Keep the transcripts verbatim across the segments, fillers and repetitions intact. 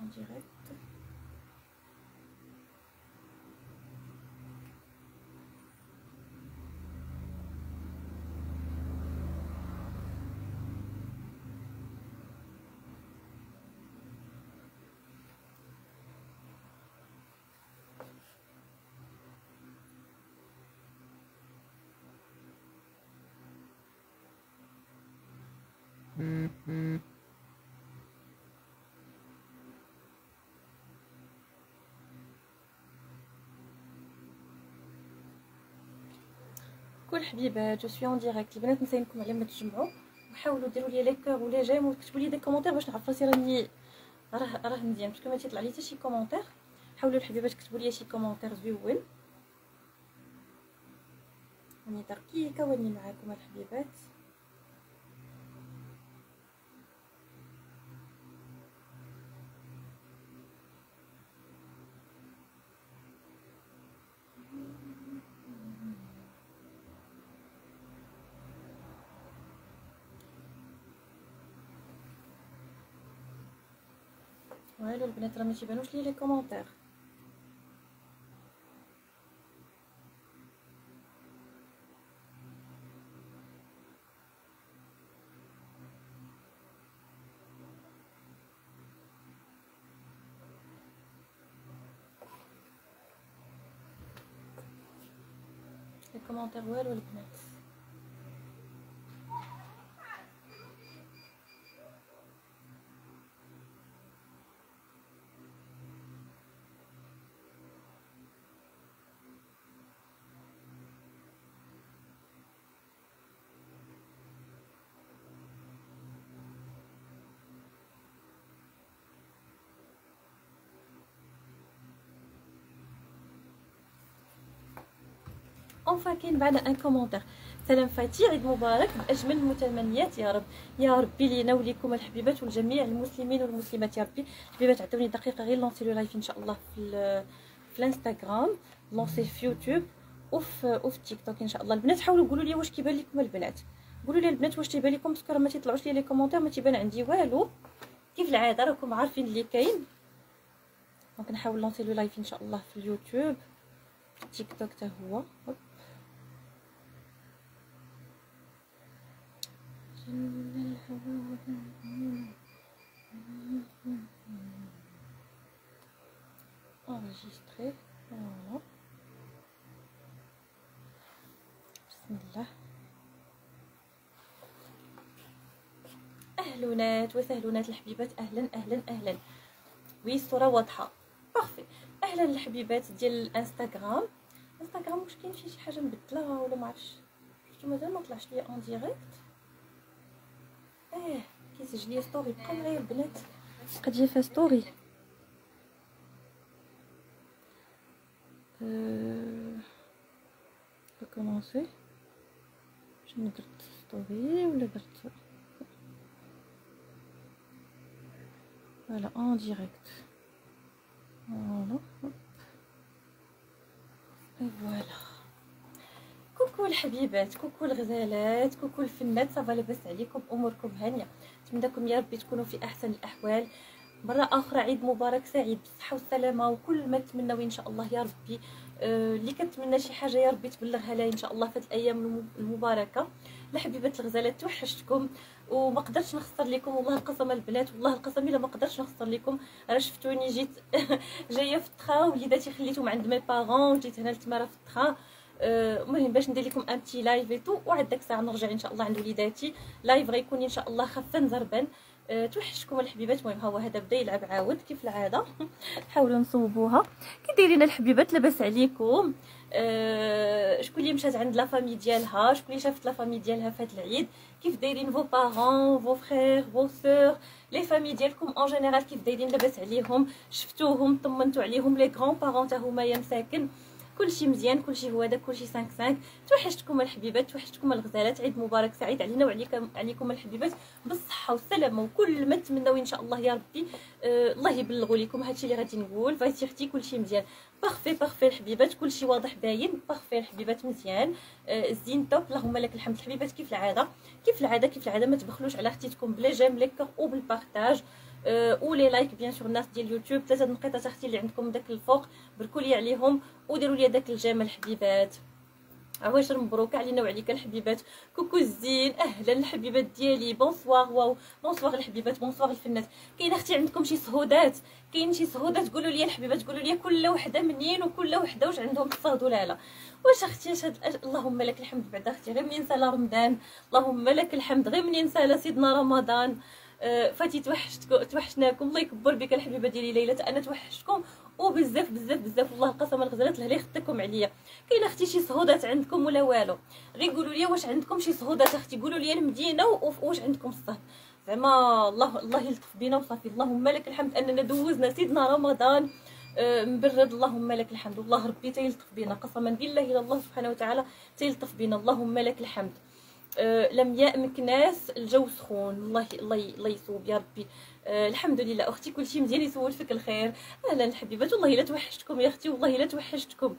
en direct. كل حبيبات جو سوي اون ديريكت. البنات نساينكم على ما تجمعوا وحاولوا ديروا لي لي كور ولا جيم وتكتبوا لي دي كومونتير باش نعرف راسي راني راه راه مزيان، باسكو ما تيطلع لي حتى شي كومونتير. حاولوا الحبيبات تكتبوا لي شي كومونتير زوين. راني تركيكه وراني معاكم الحبيبات. والو البنات راه ما تيبانوش لي لي كومونتير. لي كومونتير والو البنات. اونفا كاين بعد ان كومونتير. سلام فاتي، عيد مبارك باجمل المتمنيات يا رب. يا ربي لينا وليكم الحبيبات والجميع المسلمين والمسلمات يا ربي. الحبيبات عطوني دقيقه غير لونسي لو لايف ان شاء الله في في الانستغرام، لونسي في يوتيوب وفي وفي تيك توك ان شاء الله. البنات حاولوا قولوا لي واش كيبان لكم البنات، قولوا لي البنات واش تيبان لكم، باسكو راه ما تيطلعوش لي لي كومونتير، ما تيبان عندي والو كيف العاده، راكم عارفين اللي كاين. دونك نحاول لونسي لو لايف ان شاء الله في اليوتيوب، في تيك توك حتى هو. enregistré. Voilà. بسم الله. اهلونات وسهلونات الحبيبات، اهلا اهلا اهلا. وي الصوره واضحه بارفي. اهلا الحبيبات ديال الانستغرام. انستغرام واش كاين فيه شي حاجه مبدله ولا ما عرفتش، شفتو مازال ما طلعش ليا اون ديريكت. اه كيسجل لي ستوري، بقاو معايا البنات قد جا فيها ستوري. أه... recommencer. شنو درت ستوري ولا درت فوالا اون ديريكت. فوالا اي فوالا. كوكو الحبيبات، كوكو الغزالات، كوكو الفنات، صافا لاباس عليكم؟ اموركم هانيه؟ نتمنىكم يا ربي تكونوا في احسن الاحوال. مره اخرى عيد مبارك سعيد بالصحه والسلامه، وكل ما تمناو ان شاء الله يا ربي. آه اللي كتمنى شي حاجه يا ربي تبلغها لها ان شاء الله في هذه الايام المباركه. الحبيبات الغزالات توحشتكم وما قدرتش نخسر لكم، والله القسم البنات، والله القسم الا ما قدرتش نخسر لكم. راه شفتوني جيت جايه في التخا، وليداتي خليتهم عند مي بارون، جيت هنا لتماره في التخا. المهم باش ندير لكم ان بتي لايف ايتو، وعاد داك الساعه نرجع ان شاء الله عند وليداتي. لايف غيكون ان شاء الله خفن زربان. أه توحشتكم الحبيبات. المهم ها هو هذا بدا يلعب عاود كيف العاده. حاولوا نصوبوها. كي دايرين الحبيبات؟ لاباس عليكم؟ أه شكون اللي مشات عند لا فامي ديالها؟ شكون اللي شافت لا فامي ديالها في هذا العيد؟ كيف دايرين فو بارون فو فرير فو سور لي فامي ديالكم اون جينيرال؟ كيف دايرين؟ لاباس عليهم؟ شفتوهم؟ طمنتوا عليهم؟ لي غران بارون حتى هما يا مساكن؟ كلشي مزيان، كلشي هو هذا، كلشي خمسة خمسة. توحشتكم الحبيبات، توحشتكم الغزالات. عيد مبارك سعيد علينا وعليكم عليكم الحبيبات بالصحه والسلامه، وكل ما تمناو ان شاء الله يا ربي. آه الله يبلغوا لكم هادشي اللي غادي نقول. فايتي اختي كلشي مزيان، بارفي بارفي الحبيبات، كلشي واضح باين، بارفي الحبيبات مزيان. آه الزين توب، اللهم لك الحمد الحبيبات. كيف العاده كيف العاده كيف العاده ما تبخلوش على اختيتكم بلا جيم ليكور وبالبارطاج. ولي لايك بيان سور الناس ديال اليوتيوب. ثلاثه نقيطات اختي اللي عندكم داك الفوق بركوا لي عليهم وديروا لي داك الجمال الحبيبات. عواشر مبروك علينا وعليك الحبيبات. كوكو الزين، اهلا الحبيبات ديالي، بونسوار. واو بونسوار الحبيبات، بونسوار الفنات. كاين اختي عندكم شي صهودات؟ كاين شي صهودات؟ قولوا لي الحبيبات، قولوا لي كل وحده منين وكل وحده واش عندهم الصهد ولا لا. واش اختي اش هاد الأج... اللهم لك الحمد بعدا اختي، غير منين سالا رمضان، اللهم لك الحمد، غير منين سالا سيدنا رمضان. أه فاتي توحشتكم، توحشناكم، الله يكبر بك الحبيبه ديالي ليلى، انا توحشتكم وبزاف بزاف بزاف والله القسم الغزالات لهلا خدتكم عليا. كاين اختي شي صهودات عندكم ولا والو؟ غير قولوا لي واش عندكم شي صهودات اختي، قولوا لي المدينه واش عندكم الصهد زعما. الله الله يلطف بينا وصافي. اللهم لك الحمد اننا دوزنا سيدنا رمضان أه مبرد، اللهم لك الحمد. والله ربي تيلطف بينا قسما بالله الى الله سبحانه وتعالى تيلطف بينا، اللهم لك الحمد. أه لم يأمك ناس، الجو سخون، الله الله الله يصوب يا ربي. أه الحمد لله اختي كلشي مزيان، يسول فيك الخير. اهلا الحبيبات، والله الا توحشتكم يا اختي، والله الا توحشتكم.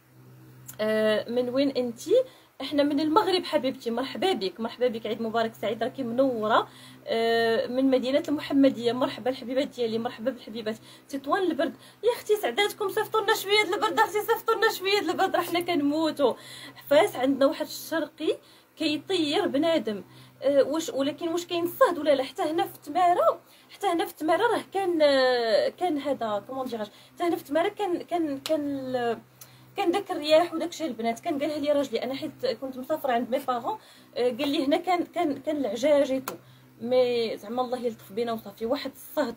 أه من وين انتي؟ احنا من المغرب حبيبتي، مرحبا بك مرحبا بك، عيد مبارك سعيد، راكي منوره. أه من مدينه المحمديه، مرحبا الحبيبات ديالي، مرحبا بالحبيبات. تطوان البرد يا اختي، سعداتكم صيفطوا لنا شويه د البرد اختي، صيفطوا لنا شويه د البرد، حنا كنموتوا. فاس عندنا واحد الشرقي كيطير بنادم. أه واش ولكن واش كاين الصهد ولا لا؟ حتى هنا في تماره، حتى هنا في تماره راه كان كان هذا كومون ديراج، حتى هنا في تماره كان كان كان كان داك الرياح وداك الشيء البنات. كان قالها لي راجلي انا حيت كنت مسافره عند مي بارون، قال لي هنا كان كان كان العجاج ايتو مي زعما الله يلطف بينا وصافي. واحد الصهد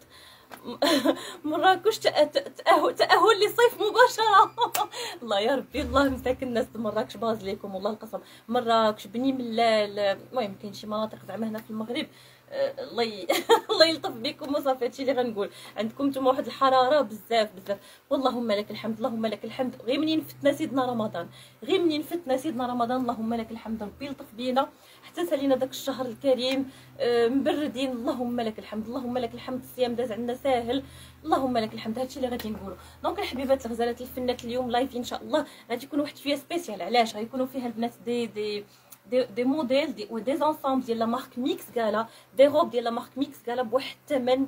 مراكش تاهل تاهل للصيف مباشره. الله يا ربي، الله مساكن الناس د مراكش باز ليكم والله القسم. مراكش بني ملال، المهم كاين شي مناطق زعما هنا في المغرب الله ي... الله يلطف بكم وصافي. هادشي اللي غنقول، عندكم نتوما واحد الحراره بزاف بزاف، واللهم لك الحمد اللهم لك الحمد. غير منين فتنا سيدنا رمضان، غير منين فتنا سيدنا رمضان، اللهم لك الحمد، ربي يلطف بينا حتى سالينا داك الشهر الكريم آه مبردين، اللهم لك الحمد اللهم لك الحمد. الصيام داز عندنا ساهل، اللهم لك الحمد. هادشي اللي غادي نقولوا. دونك الحبيبات الغزالات الفنات، اليوم لايف ان شاء الله غادي يكون واحد شويه سبيسيال. علاش؟ غيكونوا فيها البنات دي دي دي دي موديل دي دي زونسومبل ديال لا مارك ميكس غالا، دي روب ديال لا مارك ميكس غالا بواحد الثمن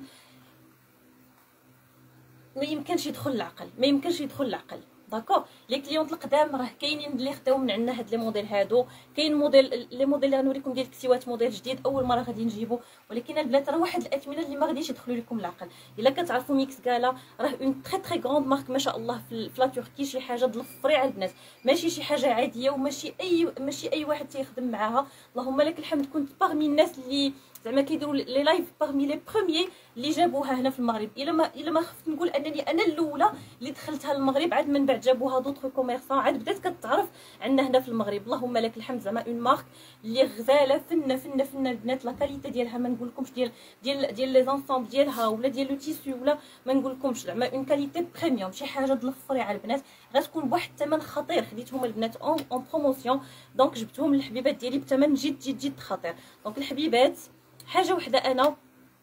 ما يمكنش يدخل العقل، ما يمكنش يدخل العقل. داكوغ لي كليونط القدام راه كاينين اللي خداو من عندنا هاد لي موديل هادو. كاين موديل لي موديل اللي غنوريكم ديال الكسيوات موديل جديد اول مره غادي نجيبو، ولكن البنات راه واحد الاثمنه اللي ما غاديش يدخلوا لكم العقل. الا كتعرفوا ميكس غالا راه اون تري تري غروند مارك ما شاء الله في لا تركي، شي حاجه د الفريعه البنات، ماشي شي حاجه عاديه وماشي اي ماشي اي واحد تيخدم معاها. اللهم لك الحمد، كنت باغمي الناس اللي زعما كيديروا لي لايف، باغمي لي بروميي اللي جابوها هنا في المغرب. الا ما الا ما خفت نقول انني انا الاولى اللي دخلتها للمغرب، عاد من بعد جابوها دوطخ كوميرسون، عاد بدات كتعرف عندنا هنا في المغرب. اللهم لك الحمد، زعما اون مارك اللي غزاله فنه فنه فنه البنات. لا كاليتي ديالها ما نقولكمش ديال ديال ديال لي زونسومبل ديالها ولا ديال لو تيسو ولا ما نقولكمش، زعما اون كاليتي بريميوم، شي حاجه د الفريعه البنات، غتكون بواحد الثمن خطير. خديتهم البنات اون اون بروموسيون، دونك جبتهم للحبيبات ديالي بثمن جد جد جد خطير. دونك الحبيبات حاجه وحده انا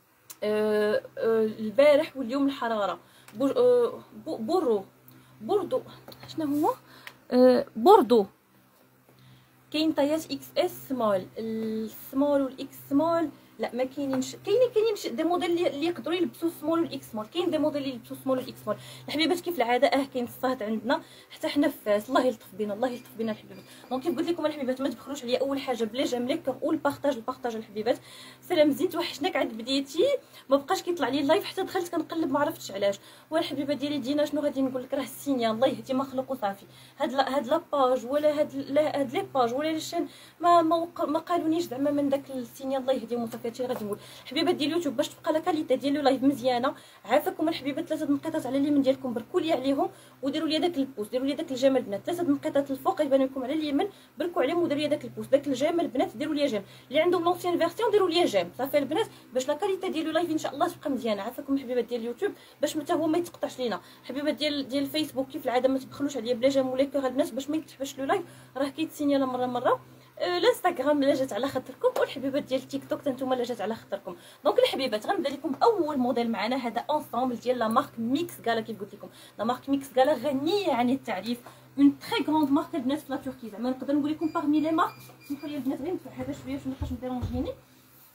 أه أه البارح واليوم الحراره بور أه بورو بوردو شنو هو أه بوردو. كاين طيات اكس اس سمول، السمول والاكس سمول لا ما كاينينش، كاينين كاينين دي موديل اللي يقدروا يلبسوا سمول والاكس سمول، كاين دي موديل اللي يلبسوا سمول والاكس سمول. الحبيبات كيف العاده اه كاين الصهد عندنا حتى حنا فاس، الله يلطف بينا الله يلطف بينا الحبيبات. دونك كيف قلت لكم الحبيبات ما تبخلوش عليا اول حاجه بلا جام ليك والبارطاج البارطاج الحبيبات. سلام زين توحشناك، عاد بديتي ما بقاش كيطلع لي اللايف حتى دخلت كنقلب ما عرفتش علاش. والحبيبه ديالي دينا شنو غادي نقول لك، راه السينيا الله يهدي ما خلق وصافي. هاد لا هاد لاباج ولا هاد لا هاد لي باج ولا الشان ما ما, ما قالونيش زعما من داك السينيا الله يهديهم وصافي. هادشي غادي نقول حبيبات ديال اليوتيوب باش تبقى لا كاليتي ديال لو لايف مزيانه. عافاكم الحبيبات، ثلاثه نقيطات على اليمين ديالكم بركوا لي عليهم وديروا لي داك البوس، ديروا لي داك الجمال البنات. ثلاثه نقيطات الفوق يبانوا لكم على اليمين بركوا عليهم وديروا لي داك البوس، داك الجمال البنات ديروا لي جيم. اللي عندهم لونسيان فيرسيون ديروا لي جيم صافي البنات، باش لا كاليتي ديال لو لايف ان شاء الله تبقى مزيانه. عافاكم الحبيبات ديال اليوتيوب باش متى هو ما يتقطعش لينا. حبيبات ديال ديال الفيسبوك كيف العاده ما تبخلوش عليا بلا جيم ولا كور البنات باش ما يتحبش لو لايف، راه كيتسينيالا مره مره. الانستغرام لا جات على خاطركم، والحبيبات ديال التيك توك نتوما لا جات على خاطركم. دونك الحبيبات غنبدا لكم باول موديل معنا، هذا انصامبل ديال لا مارك ميكس غالا. كيف قلت لكم لا مارك ميكس غالا غنيه عن التعريف، اون تري غروند مارك البنات في لا تركي. زعما نقدر نقول لكم باغمي لي مارك، سمحوا لي البنات غير نفتح هذا شويه باش ما نبقاش مديرونجيني.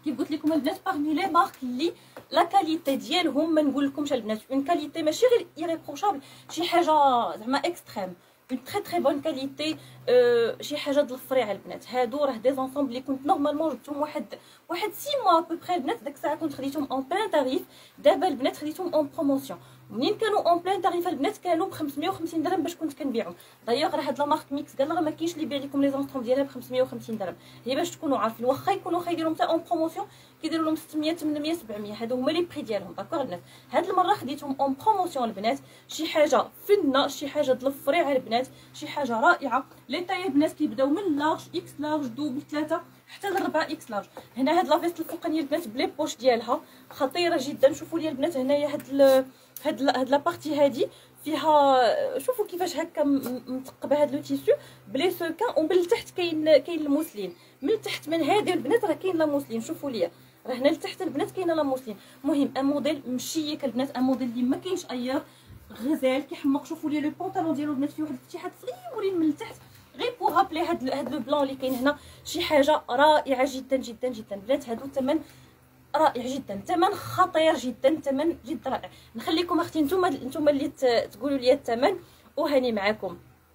كيف قلت لكم البنات باغمي لي مارك اللي لا كاليتي ديالهم ما نقول لكمش البنات اون كاليتي ماشي غير ايريبروشابل، شي حاجه زعما اكستريم، اون تري تري بون كاليتي، شي حاجه د الفريع البنات. هادو راه دي زونسومبل اللي كنت نورمالمون جبتهم واحد واحد سي موا ا بوبري البنات، داك الساعه كنت خديتهم اون بلان تاريف. دابا البنات خديتهم اون بروموسيون، منين كانوا اون بلان تاريف البنات كانوا ب خمسمية وخمسين درهم باش كنت كنبيعهم. دايوغ راه هاد لا مارك ميكس قال راه ما كاينش اللي يبيع لكم لي زونستروم ديالها ب خمسمية وخمسين درهم، هي باش تكونوا عارفين واخا يكونوا خايديرهم حتى اون بروموسيون كيديروا لهم ستمية ثمنمية سبعمية، هادو هما لي بري ديالهم. داكوغ البنات، هاد المره خديتهم اون بروموسيون البنات، شي حاجه فنه، شي حاجه د الفريع البنات، شي حاجه رائعه. لي طاي البنات كيبداو من لارج اكس لارج دوبل ثلاثه حتى ل أربعة اكس لارج. هنا هاد لافيست الفوقانيه البنات بلي بوش ديالها خطيره جدا. شوفوا لي البنات هنايا هاد ال... هاد ال... هاد لابارتي هادي فيها، شوفوا كيفاش هكا متقبه هاد لو تيسو بلي سوكان، ومن التحت كاين كاين الموسلين، من تحت من هادي البنات راه كاين لا موسلين. شوفوا لي راه هنا لتحت البنات كاينه لا موسلين. المهم ان موديل مشيك البنات، ان موديل اللي ما كاينش ايار، غزال كيحمق. شوفوا لي لو بونطالون ديالو البنات فيه واحد الفتحات صغيورين من التحت غير بوغ هابلي هاد هاد لو بلون اللي كاين هنا، شي حاجه رائعه جدا جدا جدا البنات. هادو الثمن رائع جدا، ثمن خطير جدا، ثمن جد رائع. نخليكم اختي نتوما نتوما اللي تقولوا لي الثمن وهاني معاكم.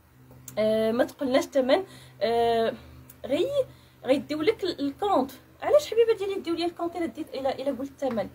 آه ما تقولناش الثمن، آه غي غيديو لك الكونط. علاش حبيبه ديالي ديو لي الكونط الا ديت الا الا قلت الثمن؟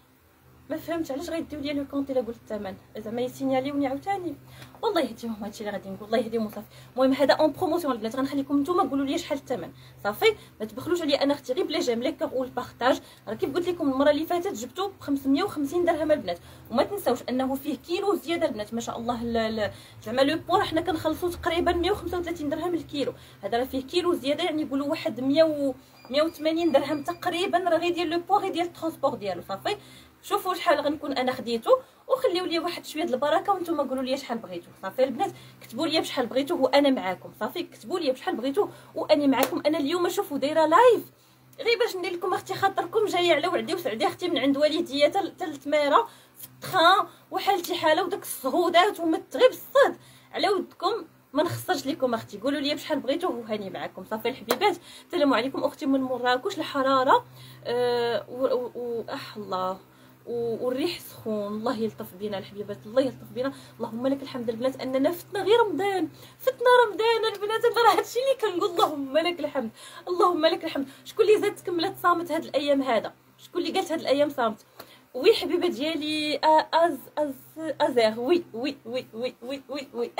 ما فهمتش علاش غيديو لي لو كونط الا قلت الثمن، زعما يسينياليوني عاوتاني. والله يهديهم هادشي اللي غادي نقول، الله يهديهم صافي. المهم هذا اون بروموسيون البنات، غنخليكم نتوما قولوا لي شحال الثمن صافي. ما تبخلوش عليا انا اختي غير بلي جيم لي كور والبارطاج. راه كيف قلت لكم المره اللي فاتت جبتو ب خمسمية وخمسين درهم البنات، وما تنساوش انه فيه كيلو زياده البنات ما شاء الله. زعما لو بور حنا كنخلصوا تقريبا مية وخمسة وثلاثين درهم الكيلو، هذا راه فيه كيلو زياده، يعني يقولوا واحد مية و مية وثمانين درهم تقريبا، راه غير ديال لو بور غير ديال الترونسبور ديالو صافي. شوفوا شحال غنكون انا خديتو، وخليو لي واحد شويه د البركه وانتم قولوا لي شحال بغيتو صافي البنات. كتبوا لي بشحال بغيتو وانا معاكم صافي، كتبوا لي بشحال بغيتو واني معاكم. انا اليوم شوفوا دايره لايف غير باش ندير لكم اختي خاطركم جايه على وعدي وسعدي اختي من عند والديا حتى لتماره في التخان وحالتي حاله وداك الصهودات ومت غير بالصد على ودكم. ما نخسرش لكم اختي، قولوا لي بشحال بغيتو وهاني معاكم صافي الحبيبات. السلام عليكم اختي من مراكش. الحراره أه و, و... اح الله والريح سخون، الله يلطف بينا الحبيبات، الله يلطف بينا. اللهم لك الحمد البنات اننا فتنا غير رمضان، فتنا رمضان البنات. انا راه هادشي اللي كنقول، اللهم لك الحمد، اللهم لك الحمد. شكون اللي زاد تكملت صامت هاد الايام هذا؟ شكون اللي قالت هاد الايام صامت؟ وي حبيبه ديالي از از ازير وي وي وي وي وي وي وي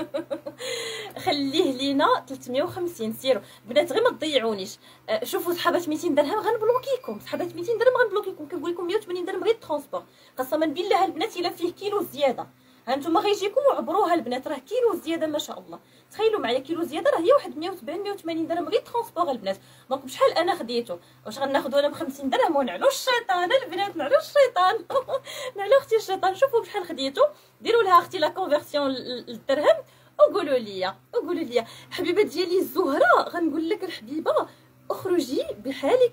خليه لينا ثلاثمية وخمسين. سيروا بنات غير ما تضيعونيش. شوفوا صحابات ميتين درهم غنبلوكيكم، صحابات ميتين درهم غنبلوكيكم. كنقول لكم مية وثمانين درهم غير الترونسبور، قسما بالله البنات الا فيه كيلو زياده ها نتوما غيجيكم وعبروها البنات، راه كيلو زياده ما شاء الله. تخيلوا معايا كيلو زياده راه هي واحد مية وسبعين مية وثمانين درهم غير ترونسبور البنات. دونك بشحال انا خديته؟ واش غناخذو انا ب خمسين درهم ونعلو الشيطان البنات؟ نعلو الشيطان نعلو اختي الشيطان. شوفوا بشحال خديته، ديروا لها اختي لا كونفيرسيون للدرهم وقولوا لي وقولوا لي. حبيبه ديالي الزهره غنقول لك الحبيبه اخرجي بحالك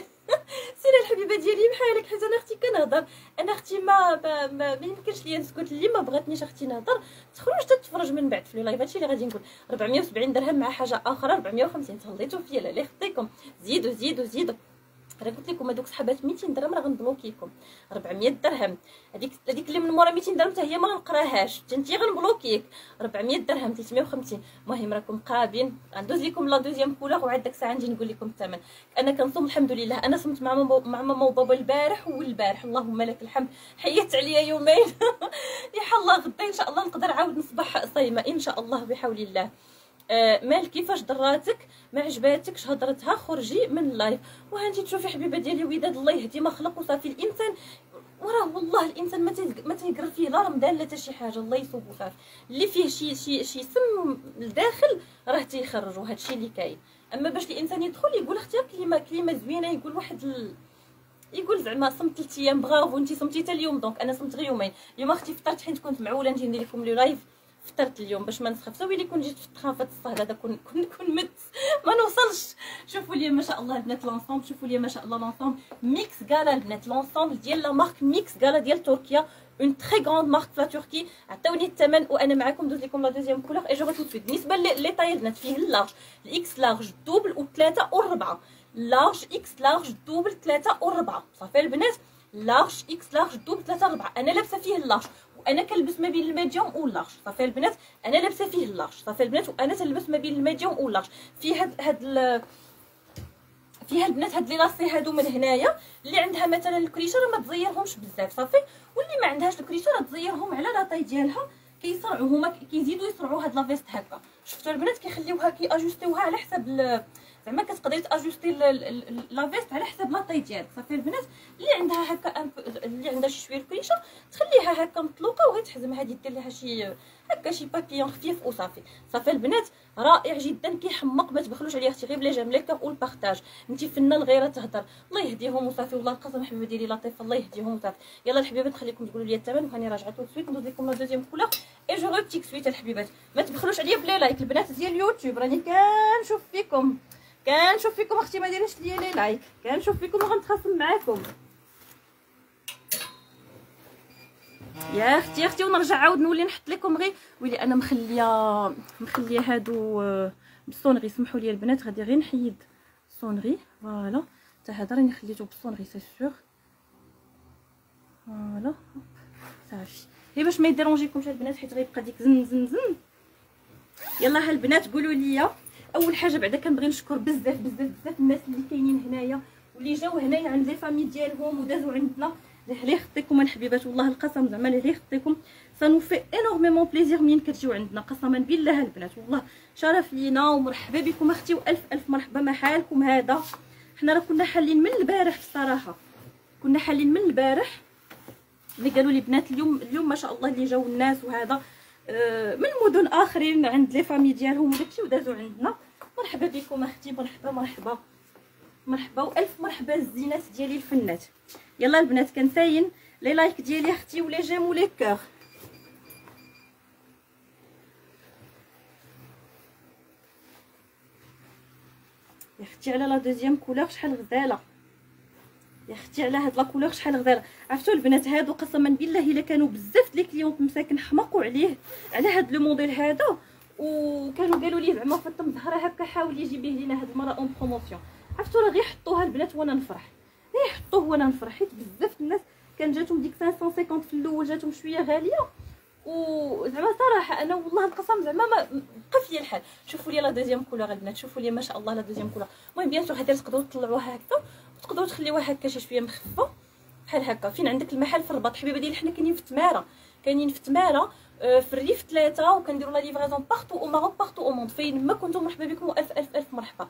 سيري الحبيبه ديالي بحالك، حيت انا اختي كنهضر. انا اختي ما ما, ما, ما يمكنش ليا نسكت، اللي ما بغاتنيش اختي نهضر تخرج تتفرج من بعد في اللايف. هادشي اللي غادي نقول. أربعمية وسبعين درهم مع حاجه اخرى أربعمية وخمسين، تهليتو فيا لا لي خطيكم. زيدوا زيدوا زيدوا، راه قلت لكم هذوك صحابات ميتين درهم راه غنبلوكيكم. أربعمية درهم هذيك هذيك اللي من مورا ميتين درهم حتى هي ما غنقراهاش، انت غنبلوكيك. أربعمية درهم ثلاثمية وخمسين. المهم راكم قرابين. غندوز لكم لا دوزيام كولور وعاد داك الساعه نجي نقول لكم الثمن. انا كنصوم الحمد لله، انا صمت مع ماما مع ماما وبابا البارح والبارح، اللهم لك الحمد. حيت عليا يومين يا الله غدا ان شاء الله نقدر عاود نصبح صايمه ان شاء الله بحول الله. آه مال كيفاش دراتك؟ ما عجباتكش هضرتها خرجي من اللايف. وها انت تشوفي حبيبه ديالي وداد الله يهدي ما خلق وصافي. الانسان وراه والله الانسان ما ما تيقرا فيه لا رمضان لا حتى شي حاجه، الله يصوب وصافي. اللي فيه شي شي شي سم لداخل راه تيخرجوا، هادشي اللي كاين. اما باش الانسان يدخل يقول اختي كلمه كلمه زوينه، يقول واحد ال... يقول زعما صمت ثلاث ايام برافو انت صمتي حتى اليوم. دونك انا صمت غير يومين. اليوم اختي فطرت حيت كنت معوله نجي ندير لكم لي لايف، فطرت اليوم باش ما نسخف. سوي لي كون جيت في التخافه الصهد هذا كون كون كون مت ما نوصلش. شوفوا لي ما شاء الله البنات لونسومبل، شوفوا لي ما شاء الله لونسومبل ميكس غالا البنات، لونسومبل ديال لا مارك ميكس غالا ديال تركيا، اون تري غراند مارك في تركي. عطاوني الثمن وانا معكم. دوز لكم لا دوزيام كولور اي جو تو سويت. بالنسبه لي طاي البنات فيه اللارج الاكس لارج دوبل وثلاثه والربعه. لارج اكس لارج دوبل ثلاثة وربعة. صافي البنات لارج اكس لارج دوبل ثلاثة وربعة. انا لابسه فيه اللارج وانا كنلبس ما بين الميديوم واللارج. صافي البنات انا لابسه فيه اللارج. صافي البنات وانا تنلبس ما بين الميديوم واللارج. في هاد هاد فيها البنات هاد لي لاسي هادو من هنايا اللي عندها مثلا الكريشه راه ما تزيرهمش بزاف. صافي واللي ما عندهاش الكريشه راه تزيرهم على لا طاي ديالها. كيصرعوا هما كيزيدوا يصرعوا هاد لافيست هكا. شفتوا البنات كيخليوها كياجوستيوها على حسب زعما كتقدري تاجوستي لافيست على حسب لا طاي ديالك. صافي البنات اللي عندها هكا اللي عندها شي شويه الكريشه تخليها هكا مطلوقه وغير تحزمها دير لها شي هكا شي بابيون خفيف وصافي. صافي البنات رائع جدا كيحمق. ما تبخلوش عليه اختي غير بلا جام ليكا والبارطاج. انت فنان غيره تهضر. الله يهديهم وصافي. والله القسم حبيبه ديالي لطيفه الله يهديهم وصافي. يلا الحبيبات خليكم تقولوا لي الثمن وهاني راجعه تو سويت ندوز لكم لا دوزيام كولور اي جو روتيك سويت الحبيبات. ما تبخلوش عليا بلا لايك البنات ديال اليوتيوب راني كنشوف فيكم كنشوف فيكم اختي ما دايرينش ليا لي لايك كنشوف فيكم وغنتخاصم معاكم يا اختي اختي. ونرجع عاود نولي نحط لكم غير ويلي انا مخليه مخليه هادو بالصونغي. سمحوا لي البنات غادي غير نحيد الصونغي فوالا. حتى هذا راني خليته بالصونغي سي سور فوالا صافي غير باش ما يديرونجيكمش البنات حيت غيبقى ديك زن زن زن. يلا ها البنات قولوا لي. اول حاجه بعدا كنبغي نشكر بزاف بزاف بزاف الناس اللي كاينين هنايا واللي جاو هنايا عند لي فامي ديالهم ودازوا عندنا. لي خطيكم الحبيبات والله القسم زعما لي خطيكم سانو في انورميمون بليزير منين كتجيو عندنا. قسما بالله البنات والله شرف لينا ومرحبا بكم اختي والف الف مرحبا. ما حالكم هذا؟ حنا راه كنا حالين من البارح الصراحه كنا حالين من البارح اللي قالوا لي بنات اليوم اليوم ما شاء الله اللي جاو الناس وهذا من مدن اخرين عند لي فامي ديالهم وداكشي ودازوا عندنا. مرحبا بكم اختي مرحبا مرحبا مرحبا والف مرحبا الزينات ديالي الفنات. يلا البنات كنساين لي لايك ديالي اختي ولا جيم ولي كور. يا اختي على لا دوزيام كولور شحال غزاله يا اختي على هاد لا كولور شحال غزاله. عرفتوا البنات هادو قسما بالله الا كانوا بزاف لي كليونط مساكن حمقوا عليه على هاد لو موديل هذا وكانوا قالوا لي زعما فاطمه زهره هكا حاولي جيبيه لينا هاد المره اون بروموسيون. عرفتوا راه غير حطوها البنات وانا نفرح غير حطوه وانا نفرح حيت بزاف الناس كان جاتهم ديك خمسمية وخمسين في الاول جاتهم شويه غاليه وزعما صراحه انا والله القسم زعما ما بقى فيا الحال. شوفوا لي لا دوزيام كولور البنات شوفوا لي ما شاء الله لا دوزيام كولور. المهم بيان سور هادي تقدروا تطلعوها هكا وتقدروا تخليوها هكا شي شويه مخفه بحال هكا. فين عندك المحل في الرباط حبيبه ديالي حنا كاينين في تماره كاينين في تماره في الريف ثلاثه وكنديروا لا ليفرازون بارتو او ماروك بارتو او موند. فين ما كنتم مرحبا بكم والف الف الف مرحبا.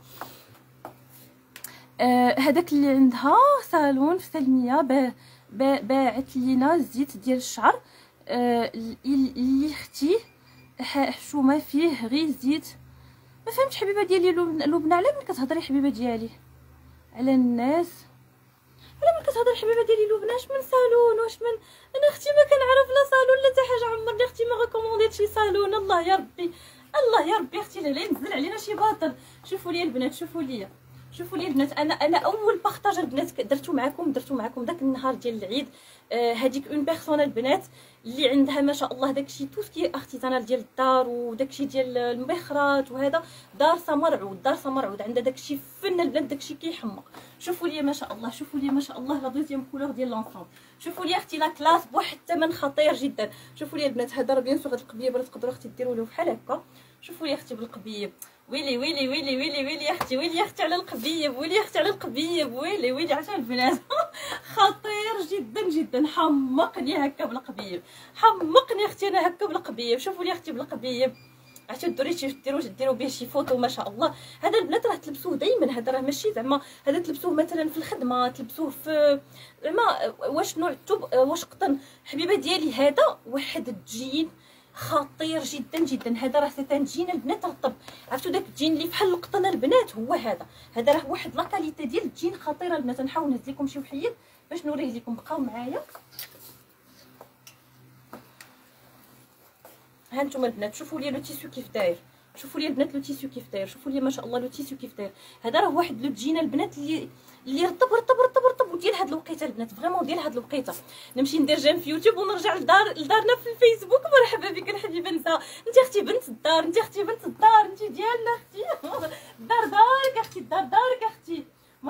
آه هذاك اللي عندها صالون في سلميه با باعت لينا الزيت ديال الشعر آه اللي اختي حشومه فيه غير زيت. ما فهمتش حبيبه ديالي لبنى على من كتهضري حبيبه ديالي على الناس على من كتهضري حبيبه ديالي لبنى اش من صالون واش من. انا اختي ما كنعرف لا صالون لا حتى حاجه عمرني اختي ما ريكومونديت شي صالون. الله يا ربي الله يا ربي اختي لا ينزل علينا شي باطل. شوفوا لي البنات شوفوا لي شوفوا لي البنات انا انا اول بارطاج البنات درتو معكم درتو معكم داك النهار ديال العيد. آه هذيك اون بيرسون البنات اللي عندها ما شاء الله داكشي تو سكي ارتيزانال ديال الدار وداكشي ديال المبخرات وهذا دار سمرعود دار سمرعود عندها داكشي فن البنات داكشي كيحمق. شوفوا لي ما شاء الله شوفوا لي ما شاء الله لا دوزيام كولور ديال لونسومبل. شوفوا لي اختي لا كلاس بواحد الثمن خطير جدا. شوفوا لي البنات هذا راه بيان سور هاد القبيب راه تقدروا اختي ديروا له بحال هكا. شوفوا لي اختي بالقبيب ويلي ويلي ويلي ويلي ويلي يا اختي ويلي يا اختي على القبيب ويلي يا اختي على القبيب ويلي ويلي عشان البنات خطير جدا جدا. حمقني هكا بالقبيب حمقني اختي انا هكا بالقبيب. شوفوا لي اختي بالقبيب عرفتوا ديروا شي ديروا ديروا به شي فوطو ما شاء الله. هذا البنات راه تلبسوه دائما هذا راه ماشي زعما هذا تلبسوه مثلا في الخدمه تلبسوه في زعما واش نوع الثوب واش قطن حبيبه ديالي. هذا واحد الجين خطير جدا جدا. هذا راه سيتان جين البنات رطب. عرفتوا داك الجين اللي بحال القطن البنات هو هذا. هذا راه واحد لا كاليتي ديال الجين خطيره البنات. نحاول نهز لكم شي وحيد باش نوريه لكم. بقاو معايا ها نتوما البنات شوفوا لي لو تيسو كيف داير. شوفوا لي البنات لو تيسو كيف داير. شوفوا لي ما شاء الله لو تيسو كيف داير. هذا راه واحد لو جين البنات اللي اللي رطب رطب رطب رطب وديال هاد الوقيته البنات فريمون ديال هاد الوقيته. نمشي ندير جيم في يوتيوب ونرجع لدار لدارنا في الفيسبوك. مرحبا بك الحبيبه نساء. انت اختي بنت الدار انت اختي بنت الدار انت ديالنا اختي الدار دارك اختي الدار دارك اختي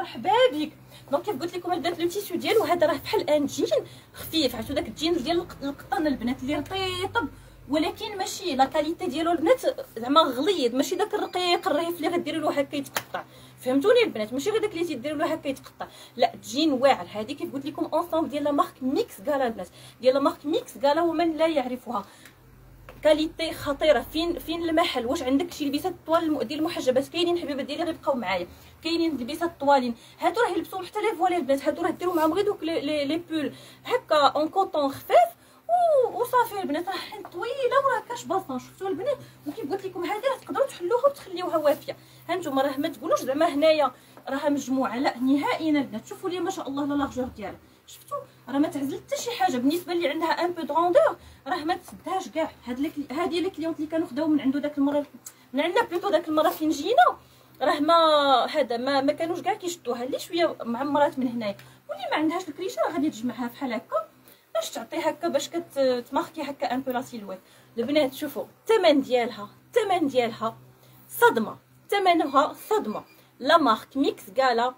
دونك كيف قلت لكم البنات لو تيسو ديالو هذا راه بحال ان جين خفيف، عرفتوا داك الجين ديال القطن البنات اللي رطيطب، ولكن ماشي لا كاليتي ديالو البنات زعما غليظ، ماشي داك الرقيق الرهيف اللي غديروا له هكا يتقطع، فهمتوني البنات؟ ماشي غير داك اللي تيديروا له هكا يتقطع، لا جين واعر. هذه كيف قلت لكم اونصومبل ديال لا مارك ميكس غالا البنات، ديال لا مارك ميكس غالا ومن لا يعرفها، كاليتي خطيره. فين فين المحل؟ واش عندك شي لبسات طوال ديال المحجبات؟ كاينين حبيبات ديالي غيبقاو معايا، كاينين لبسات طوالين، هادو راه يلبسوهم حتى لي فوالي البنات، هادو راه ديروا معاهم غير دوك لي لي بول هكا اون كوطون خفيف وصافي البنات، راه حين طويله وراه كاش باصون. شفتوا البنات؟ وكيف قلت لكم هذه راه تقدروا تحلوها وتخليوها وافيه. ها نتوما راه ما تقولوش زعما هنايا راها مجموعه، لا نهائيا البنات. شوفوا لي ما شاء الله لا لارجور ديالها، شفتوا راه ما تعزل حتى شي حاجه. بالنسبه اللي عندها ان بو دوندور راه ما تسدهاش كاع. هاد لك هذه لي كليونط اللي كانوا خداو من عنده داك المره من عندنا بلوتو داك المره فين جينا، راه ما هذا ما, ما كانوش كاع كيشدوها، اللي شويه معمرات من هنايا واللي ما عندهاش الكريشه راه غادي تجمعها بحال هكا باش تعطي هكا باش كتماركي هكا ان بو لا سيلويت. البنات شوفوا الثمن ديالها، الثمن ديالها صدمه، ثمنها صدمه. لا مارك ميكس غالا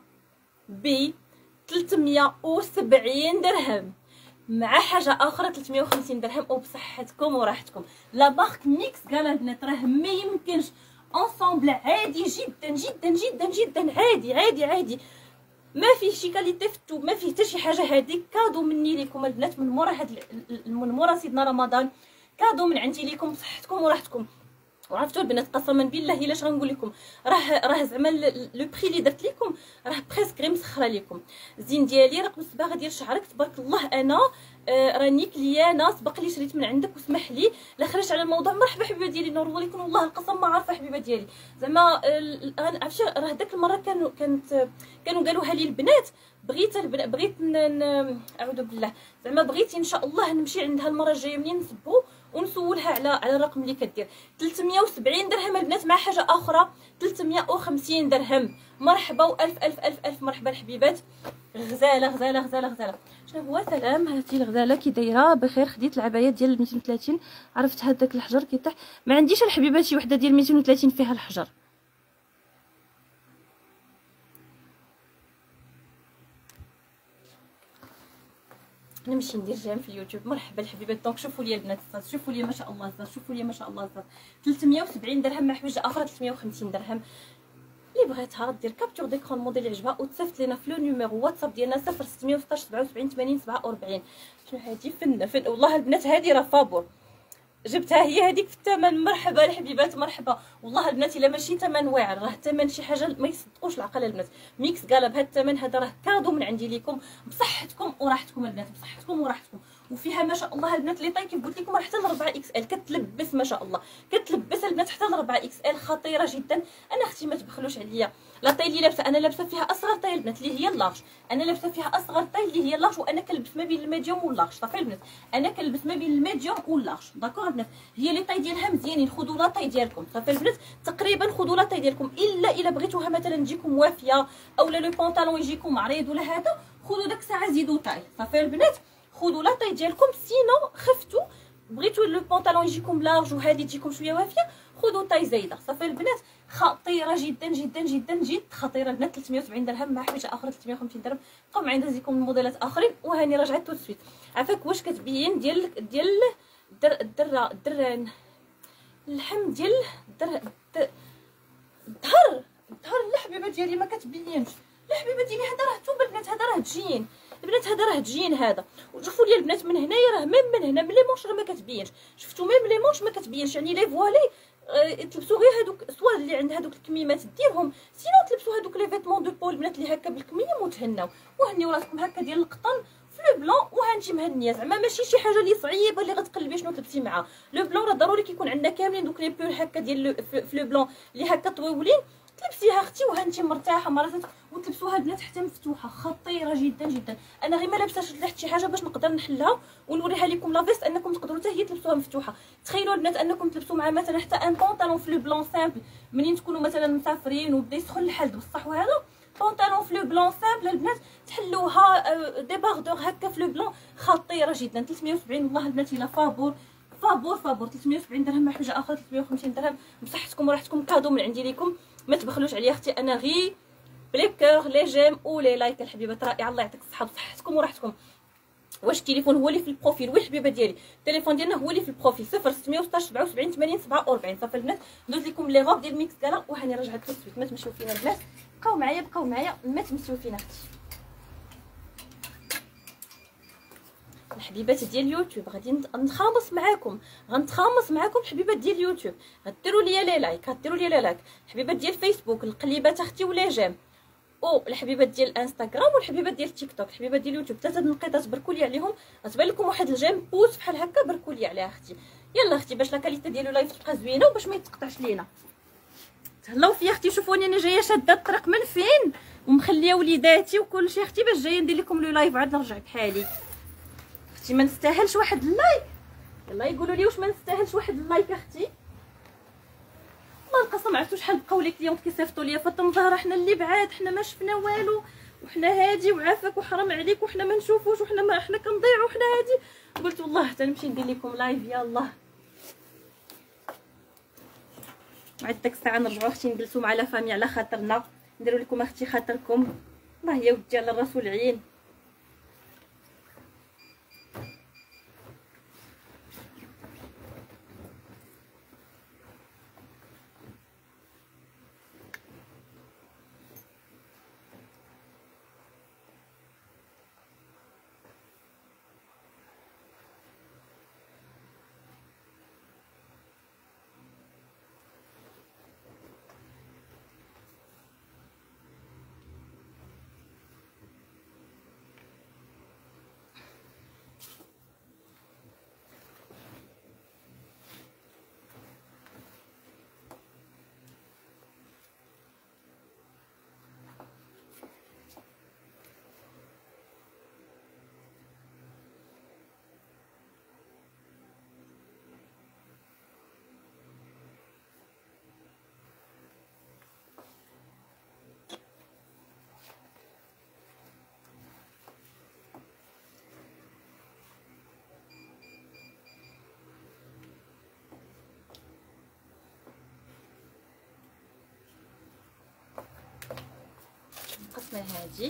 ب ثلاثمية وسبعين درهم مع حاجه اخرى ثلاثمية وخمسين درهم وبصحتكم وراحتكم. لا مارك ميكس غالا البنات راه ما يمكنش انصومبل عادي جدا جدا جدا جدا، عادي عادي عادي، ما فيه شي كاليتي فتو، ما فيه حتى شي حاجه. هذه كادو مني ليكم البنات من مورا هاد من مورا سيدنا رمضان، كادو من عندي ليكم بصحتكم وراحتكم. وعرفتوا البنات قسما بالله الا اش غنقول لكم، راه راه زعما لو بري اللي درت لكم راه بريسك غير مسخره لكم. الزين ديالي رقم الصباغه ديال شعرك تبارك الله، انا آه راني كليانه سبق لي شريت من عندك وسمح لي لا خرجت على الموضوع. مرحبا حبيبه ديالي نور لكم والله القسم ما عارفه حبيبه ديالي زعما آه عرفتي راه داك المره كانوا كانت كانوا قالوها لي البنات، بغيت البنات بغيت اعوذ بالله زعما بغيت ان شاء الله نمشي عندها المره الجايه منين نصبو ونسولها على على الرقم اللي كدير. ثلاثمية وسبعين درهم البنات مع حاجه اخرى ثلاثمية وخمسين درهم. مرحبا والف الف الف الف مرحبا الحبيبات. غزاله غزاله غزاله غزاله. شنو هو سلام هاتي الغزاله كي دايره بخير؟ خديت العبايه ديال ميتين وثلاثين، عرفت هذاك الحجر كيطيح. ما عنديش الحبيبات شي وحده ديال ميتين وثلاثين فيها الحجر. نمشي ندير جيم في اليوتيوب. مرحبا الحبيبات. دونك شوفوا لي البنات الزاز، شوفوا لي ما شاء الله الزاز، شوفوا لي ما شاء الله الزاز. ثلاثمية وسبعين درهم مع حوايج اخرى ثلاثمية وخمسين درهم. اللي بغاتها دير كابتور ديكرون الموديل يعجبها وتصيفط لينا في لو نيميرو واتساب ديالنا صفر ستمية وستاش سبعة وسبعين ثمانين سبعة وأربعين. شنو هادي فن فن والله البنات، هادي راه فابور جبتها هي هذيك في الثمن. مرحبا الحبيبات مرحبا. والله البنات الا ماشي ثمن واعر راه ثمن شي حاجه ما يصدقوش العقل البنات. ميكس غالا بهذا الثمن هذا راه كادو من عندي ليكم بصحتكم وراحتكم البنات، بصحتكم وراحتكم. وفيها ما شاء الله البنات لي طاي كيف قلت لكم راه حتى ل أربعة اكس ال كتلبس ما شاء الله، كتلبس البنات حتى ل أربعة اكس ال خطيره جدا. انا اختي ما تبخلوش عليا، لا طاي اللي لابسه انا لابسه فيها اصغر طاي البنات اللي هي اللارج، انا لابسه فيها اصغر طاي اللي هي اللارج، وانا كنلبس ما بين الميديوم واللارج. صافي البنات انا كنلبس ما بين الميديوم واللارج. داكور البنات هي لي طاي ديالها مزيانين، خذوا لا طاي ديالكم. صافي البنات تقريبا خذوا لا طاي ديالكم، الا الا بغيتوها مثلا تجيكم وافيه اولا لو بونطالون يجيكم عريض ولا هذا خذوا داك الساعه زيدوا طاي. صافي البنات خذوا لا طاي ديالكم، سينو خفتوا بغيتو لو بونطالون يجيكم لارج وهذه تجيكم شويه وافيه خذوا طاي زايده. صافي البنات خطيره جدا جدا جدا جد خطيره البنات. ثلاثمية وسبعين درهم مع حاجه اخرى ثلاثمية وخمسين درهم. بقاو معايا ندازيكم الموديلات اخرين وهاني رجعت تو سويت. عافاك واش كتبين ديال ديال الدر الدره الدران اللحم ديال الدر الظهر الظهر الحبيبه ديالي ما كتبينش الحبيبه ديالي. هذا راه توب البنات، هذا راه تجين البنات، هذا راه تجين هذا. وشوفوا لي البنات من هنايا راه ميم من هنا من لي مونش راه ما كتبينش. شفتوا ميم لي مونش ما كتبينش، يعني لي فوالي أه تلبسوا غير هذوك سوا اللي عند هذوك الكميمات ديرهم، سينو تلبسوا هذوك لي فيتمون دو بول البنات اللي هكا بالكميم وتهناو وهنيو راسكم هكا ديال القطن في لو بلون وهانتي مهنيه. زعما ماشي شي حاجه اللي صعيبه اللي غتقلبي شنو تلبسي معاه. لو بلون راه ضروري كيكون عندنا كاملين دوك لي بول هكا ديال في لو بلون اللي هكا طويولين تلبسيها اختي وهانتي مرتاحه مرات وتلبسوها البنات حتى مفتوحه خطيره جدا جدا. انا غير ما لابساش لحت شي حاجه باش نقدر نحلها ونوريها لكم لا فيست انكم تقدروا حتى هي تلبسوها مفتوحه. تخيلوا البنات انكم تلبسوا مع مثلا حتى ان بونطالون في لو بلون سامبل منين تكونوا مثلا مسافرين وبدا يسخن الحال بصح، وهذا بونطالون في لو بلون سامبل البنات تحلوها دي باردور هكا في لو بلون خطيره جدا. ثلاثمية وسبعين والله البنات الا فابور فابور فابور. ثلاثمية وسبعين درهم مع حاجه اخرى ثلاثمية وخمسين درهم بصحتكم وراحتكم، كادو من عندي ليكم ما تبخلوش عليا اختي. انا غير بلي كور لي جيم ولي لايك الحبيبات رائعه. الله يعطيك الصحه وصحتكم وراحتكم. واش التليفون هو اللي في البروفيل؟ وي الحبيبه ديالي التليفون ديالنا هو اللي في البروفيل صفر ستمية وستطاش سبعة وسبعين ثمانين سبعة وأربعين. صافي البنات ندوز لكم لي غوب ديال ميكس كالا وهاني رجعت للسويت. ما تمشيو فينا البنات، بقاو معايا بقاو معايا ما تمشيو فينا اختي. الحبيبات ديال اليوتيوب غادي نتخامص معاكم، غنتخامص معاكم الحبيبات ديال اليوتيوب، غديروا ليا لي لايك، غديروا ليا لي لايك. الحبيبات ديال فيسبوك القليبات اختي ولا جيم، او الحبيبات ديال الانستغرام والحبيبات ديال تيك توك. الحبيبات ديال اليوتيوب ثلاثه النقيطات بركوا لي عليهم، غتبان لكم واحد الجيم بوس بحال هكا بركوا لي عليها اختي. يلا اختي باش لا كاليتي ديال اللايف تبقى زوينه وباش ما يتقطعش لينا. تهلاو فيا اختي، شوفوني انا جايه شاده الطريق من فين ومخليه وليداتي وكلشي اختي باش جايه ندير لكم لو لايف عاد نرجع بحالي. اختي ما نستاهلش واحد اللايك؟ يلا يقولوا لي واش ما نستاهلش واحد اللايك اختي؟ والله القسم عرفتوا شحال بقاو لي كليونط كيصيفطوا ليا فاطمه زهره حنا اللي بعاد، حنا ما شفنا والو وحنا هادي وعافاك وحرام عليك وحنا ما نشوفوش وحنا ما حنا كنضيعوا وحنا هادي. قلت والله حتى نمشي ندير لكم لايف. يلا عاد ديك الساعه نرجعوا اختي نجلسوا مع لا فامي على خاطرنا، نديروا لكم اختي خاطركم. الله يا ودي على الراس والعين. قسمه هادي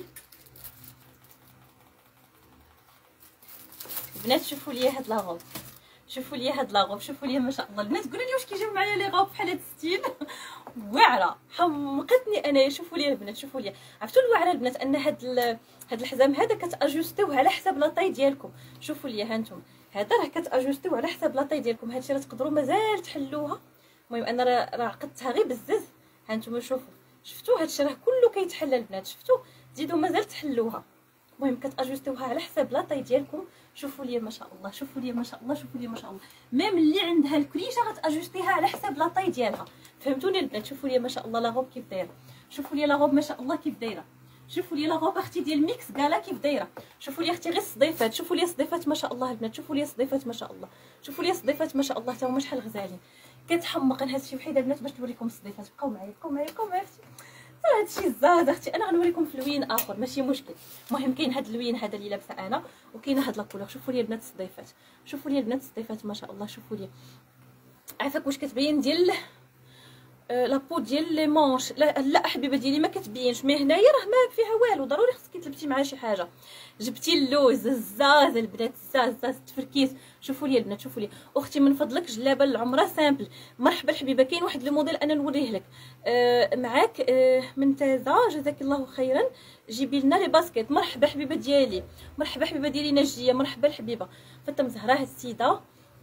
البنات. شوفوا لي هاد لاغوب، شوفوا لي هاد لاغوب، شوفوا لي ما شاء الله البنات. قولوا لي واش كيجيو معايا لي غوب بحال هاد الستيل واعره حمقتني انايا. شوفوا لي البنات، شوفوا لي عرفتوا الواعره البنات ان هاد ال... هاد الحزام هذا كتاجوستيوه على حساب لاطاي ديالكم. شوفوا لي ها انتم هذا راه كتاجوستيوه على حساب لاطاي ديالكم. هادشي راه تقدروا مازال تحلوها. المهم انا راه راه عقدتها غير بزز. ها انتم شوفوا، شفتوا هادشي راه كله كيتحل البنات، شفتوا تزيدوا مازال تحلوها. المهم كتاجوستيوها على حساب لاطاي ديالكم. شوفوا لي ما شاء الله، شوفوا لي ما شاء الله، شوفوا لي ما شاء الله. ميم اللي عندها الكريشه غتاجوستيها على حساب لاطاي ديالها. فهمتوني البنات؟ شوفوا لي ما شاء الله لاغوب كيف دايره، شوفوا لي لاغوب ما شاء الله كيف دايره، شوفوا لي لاغوب اختي ديال ميكس كالا كيف دايره. شوفوا لي اختي غير الصديفات، شوفوا لي الصديفات ما شاء الله البنات، شوفوا لي الصديفات ما شاء الله، شوفوا لي الصديفات ما شاء الله حتى هما شحال غزالين. كتحمق انا هادشي وحيده البنات باش نوريكم الصديفات. بقاو معايا بقاو معايا بقاو معايا اختي. هادشي زاد اختي انا غنوريكم في لوين اخر ماشي مشكل. المهم كاين هاد اللوين هذا اللي لابسه انا وكاينه هاد لاكولور. شوفوا لي البنات الصديفات، شوفوا لي البنات الصديفات ما شاء الله. شوفوا لي عافاك واش كتبين ديال أه لابو ديال لي مونش. لا لا حبيبه ديالي ما كتبينش، مي هنايا راه ما فيها والو. ضروري خصك تلبسي معها شي حاجه. جبتي اللوز الزاز البنات، الزاز الزاز التفركيز. شوفوا لي البنات، شوفوا لي اختي من فضلك جلابه العمره سامبل. مرحبا الحبيبه. كاين واحد لو موديل انا نوريه لك أه معاك أه ممتازه جزاك الله خيرا. جيبي لنا لي باسكيت. مرحبا حبيبه ديالي، مرحبا حبيبه ديالي نجيه، مرحبا الحبيبه فاطمه زهراء. السيده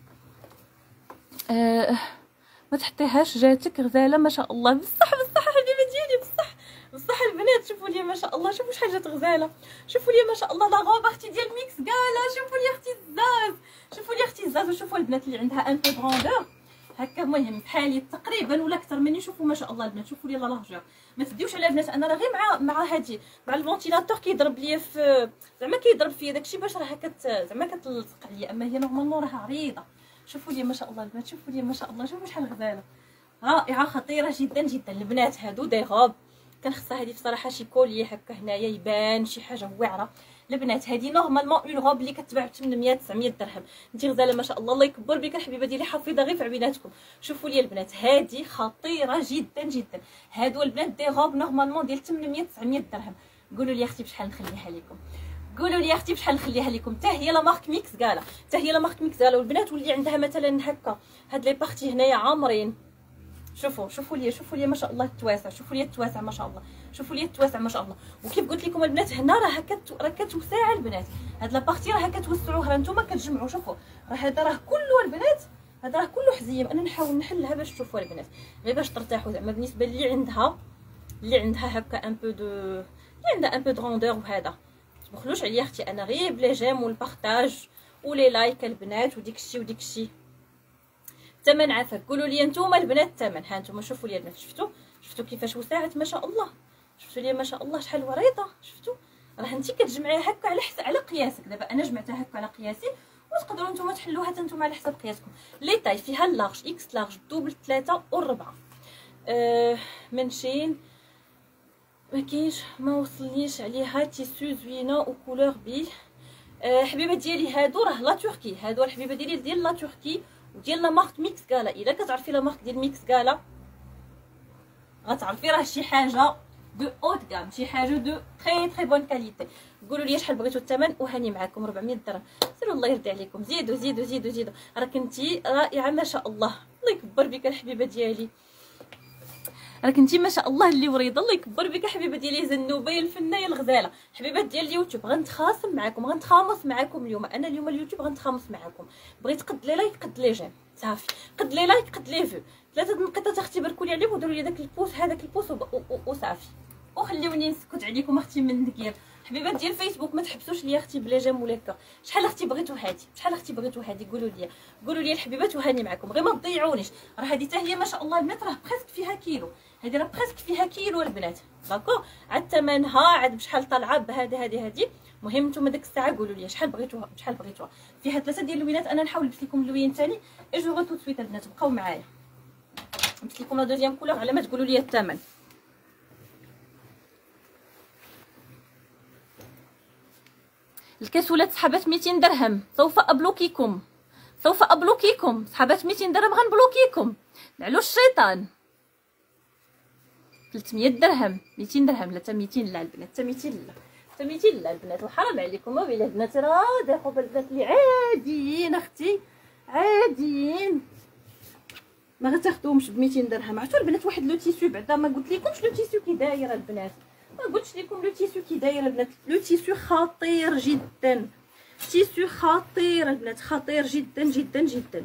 أه ما تحطيهاش جاتك غزاله ما شاء الله. بصح بصح حبيبه ديالي بصح بصح البنات. شوفوا لي ما شاء الله، شوفوا شحال جات غزاله. شوفوا لي ما شاء الله لا غوب اختي ديال ميكس كالا. شوفوا لي اختي الزاز، شوفوا لي اختي الزاز. وشوفوا البنات اللي عندها ان بي غروندور هكا المهم بحالي تقريبا ولا اكثر مني. شوفوا ما شاء الله البنات، شوفوا لي لا لارجور. ما تديوش على البنات انا راه غير مع مع هادي مع الفونتيلاتور كيضرب ليا في زعما كيضرب فيا داكشي باش راه كت زعما كتلصق عليا، اما هي نورمالمون راه عريضه. شوفوا لي ما شاء الله البنات، شوفوا لي ما شاء الله، شوفوا شحال غزاله رائعه خطيره جدا جدا. البنات هادو دي غوب كان خصها هذه بصراحه شي كولي هكا هنايا يبان شي حاجه واعره. البنات هذه نورمالمون اون روب اللي كتباع ب ثمنمية تسعمية درهم. انت غزاله ما شاء الله، الله يكبر بك الحبيبه ديالي، حافظه غير في عبيناتكم. شوفوا لي البنات هذه خطيره جدا جدا. هادو البنات دي روب نورمالمون ديال ثمنمية تسعمية درهم. قولوا لي اختي بشحال نخليها لكم؟ قولوا لي اختي بشحال نخليها لكم؟ حتى هي لا مارك ميكس كالا، حتى هي لا مارك ميكس كالا. والبنات واللي عندها مثلا هكا هاد لي بارتي هنايا عامرين، شوفوا شوفوا لي شوفوا لي ما شاء الله التواسع، شوفوا لي التواسع ما شاء الله، شوفوا لي التواسع ما شاء الله. وكيف قلت لكم البنات هنا راه كت... راه كتوسع البنات، هاد لابارتي راه كتوسعوه، راه نتوما كتجمعوا. شوفوا راه هذا راه كله البنات، هذا راه كله حزيم. انا نحاول نحلها باش تشوفوا البنات، غير باش ترتاحوا زعما بالنسبه اللي عندها اللي عندها هكا ان بو دو اللي عندها ان بو دروندور. وهذا تبخلوش عليا اختي، انا غير بلي جيم والبارطاج ولي لايك البنات وديك الشيء وديك الشيء. الثمن عافاك قولوا لي نتوما البنات الثمن. ها نتوما شوفوا لي البنات، شفتوا شفتوا كيفاش وسعت ما شاء الله، شفتوا لي ما شاء الله شحال وريضه. شفتوا راه انت كتجمعيها هكا على حسب على قياسك. دابا انا جمعتها هكا على قياسي، وتقدروا نتوما تحلوها حتى نتوما على حسب قياسكم. لي طاي فيها اللارج اكس لارج دوبل ثلاثة والربعة. أه من شين ما كاينش ما وصلنيش عليها تيسو زوينه وكولور بيه. أه حبيبه ديالي هادو راه لا تركي، هادو الحبيبه ديالي ديال لا تركي وديال لا مارك ميكس كالا. الا كتعرفي لا مارك ديال ميكس كالا غتعرفي راه شي حاجه دو اوت كام، شي حاجه دو تري تري بون كاليتي. قولوا لي شحال بغيتوا الثمن وهاني معاكم أربعمية درهم. سيروا الله يرضي عليكم، زيدوا زيدوا زيدوا زيدوا. راه كنتي رائعه ما شاء الله، الله يكبر بك الحبيبه ديالي، راه كنتي ما شاء الله اللي وريضه. الله يكبر بك حبيبه ديالي زنوبه يا الفنه يا الغزاله. حبيبات ديال اليوتيوب غنتخاصم معكم، غنتخامص معكم اليوم. انا اليوم اليوتيوب غنتخامص معكم. بغيت قد لي لايك قد لي جيم صافي، قد لي لايك قد لي فيو. ثلاثه النقيطات اختي باركوا لي عليهم وديروا لي داك البوس هذاك البوس وصافي، وخليوني نسكت عليكم اختي من دكير. حبيبات ديال الفيسبوك ما تحبسوش ليا اختي بلا جيم ولا كا. شحال اختي بغيتو هادي، شحال اختي بغيتو هادي؟ قولوا لي قولوا لي الحبيبات وهاني معكم، غير ما تضيعونيش. راه هادي حتى هي ما شاء الله البنات راه بريسك فيها كيلو، هادي راه بريسك فيها كيلو البنات داكو. عاد ثمنها عاد بشحال طالعه بهذه هذه هذه. المهم نتوما ديك الساعه قولوا لي شحال بغيتوها شحال بغيتوها. فيها ثلاثه ديال اللوينات، انا نحاول نلبس لكم اللوين ثاني اي جو غو تو سويت البنات، بقاو معايا نلبس لكم لا دوزيام كولور على ما تقولوا لي الثمن. الكاسولات سحبات ميتين درهم، سوف ابلوكيكم سوف ابلوكيكم سحبات ميتين درهم غنبلوكيكم. نعلو الشيطان. ثلاثمية درهم ميتين درهم لا حتى ميتين لا البنات، حتى ميتين لا حتى ميتين لا البنات. وحرام عليكم ويلي البنات، راه داخو البنات اللي عاديين اختي عاديين ما غتاخذوهمش ب ميتين درهم. عرفتوا البنات واحد لو تيسو بعدا ما قلت لكمش لو تيسو كي داير البنات، ما قلتش لكم لو تيسو كي داير البنات. لو تيسو خطير جدا، تيسو خطير البنات، خطير جدا جدا جدا.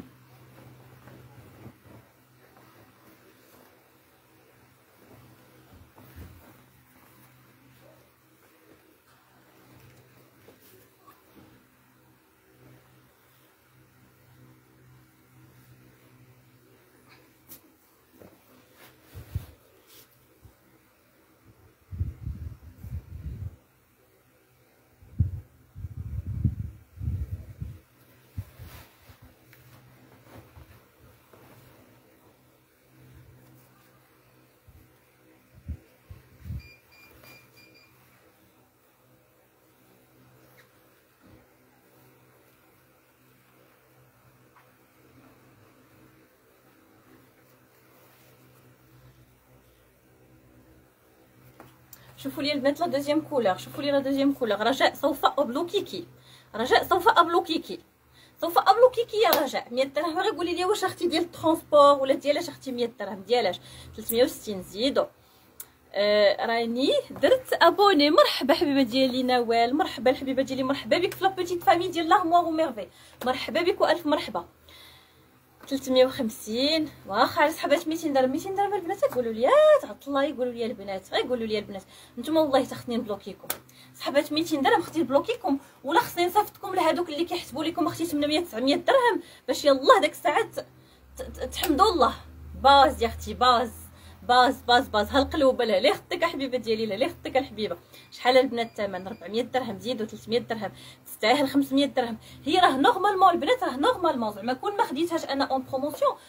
شوفوا لي البنات لا دوزيام كولور، شوفوا لي لا دوزيام كولور. رجاء سوف ابلوكيكي، رجاء سوف ابلوكيكي سوف ابلوكيكي يا رجاء. مية درهم غير قولي لي واش اختي ديال الترونسبور ولا ديالاش اختي مية درهم ديالاش ثلاثمية وستين زيدو. آه راني درت ابوني. مرحبا حبيبه ديالي نوال، مرحبا الحبيبه ديالي، مرحبا بك في لا بوتيت فامي ديال لارموار وميرفي، مرحبا بك والف مرحبا. ثلاثمية وخمسين واخا سحبات ميتين درهم ميتين درهم البنات. قولوا لي تعطلوا يقولوا لي البنات، غير قولوا لي البنات نتوما والله تاخذني نبلوكيكم. سحبات ميتين درهم اختي نبلوكيكم، ولا خصني نصيفطكم لهذوك اللي كيحسبوا لكم اختي ثمنمية تسعمية درهم باش يلاه داك الساعات تحمدوا الله. باز يا اختي باز باز باز باز هالقلوبه لا لي خطيك حبيبه ديالي لا لي خطيك الحبيبه. شحال البنات الثمن؟ أربعمية درهم زيدوا ثلاثمية درهم، تستاهل خمسمية درهم. هي راه نورمالمون البنات راه نورمالمون زعما كون ما خديتهاش انا اون بروموسيون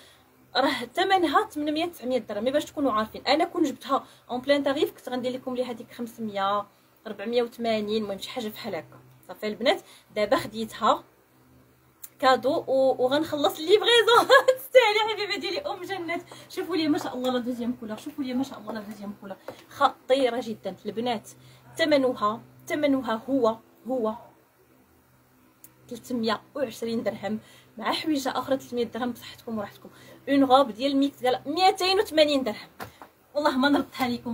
راه ثمنها ثمنمية تسعمية درهم. باش تكونوا عارفين انا كون جبتها اون بلان تاريف كنت غندير لكم ليها ديك خمسمية ربعمية وثمانين، المهم شي حاجه بحال هكا. صافي البنات دابا خديتها كادو وغنخلص الليفريزون. تستاهلي حبيبه ديالي ام جنات. شوفوا لي ما شاء الله لا دوزيام كولور، شوفوا لي ما شاء الله لا دوزيام كولور خطيره جدا البنات. ثمنها ثمنها هو هو ثلاثمية وعشرين درهم مع حويجه اخرى ثلاثمية درهم بصحتكم وراحتكم. اون غوب ديال ميكس قال مئتين وثمانين درهم. والله ما نردها لكم.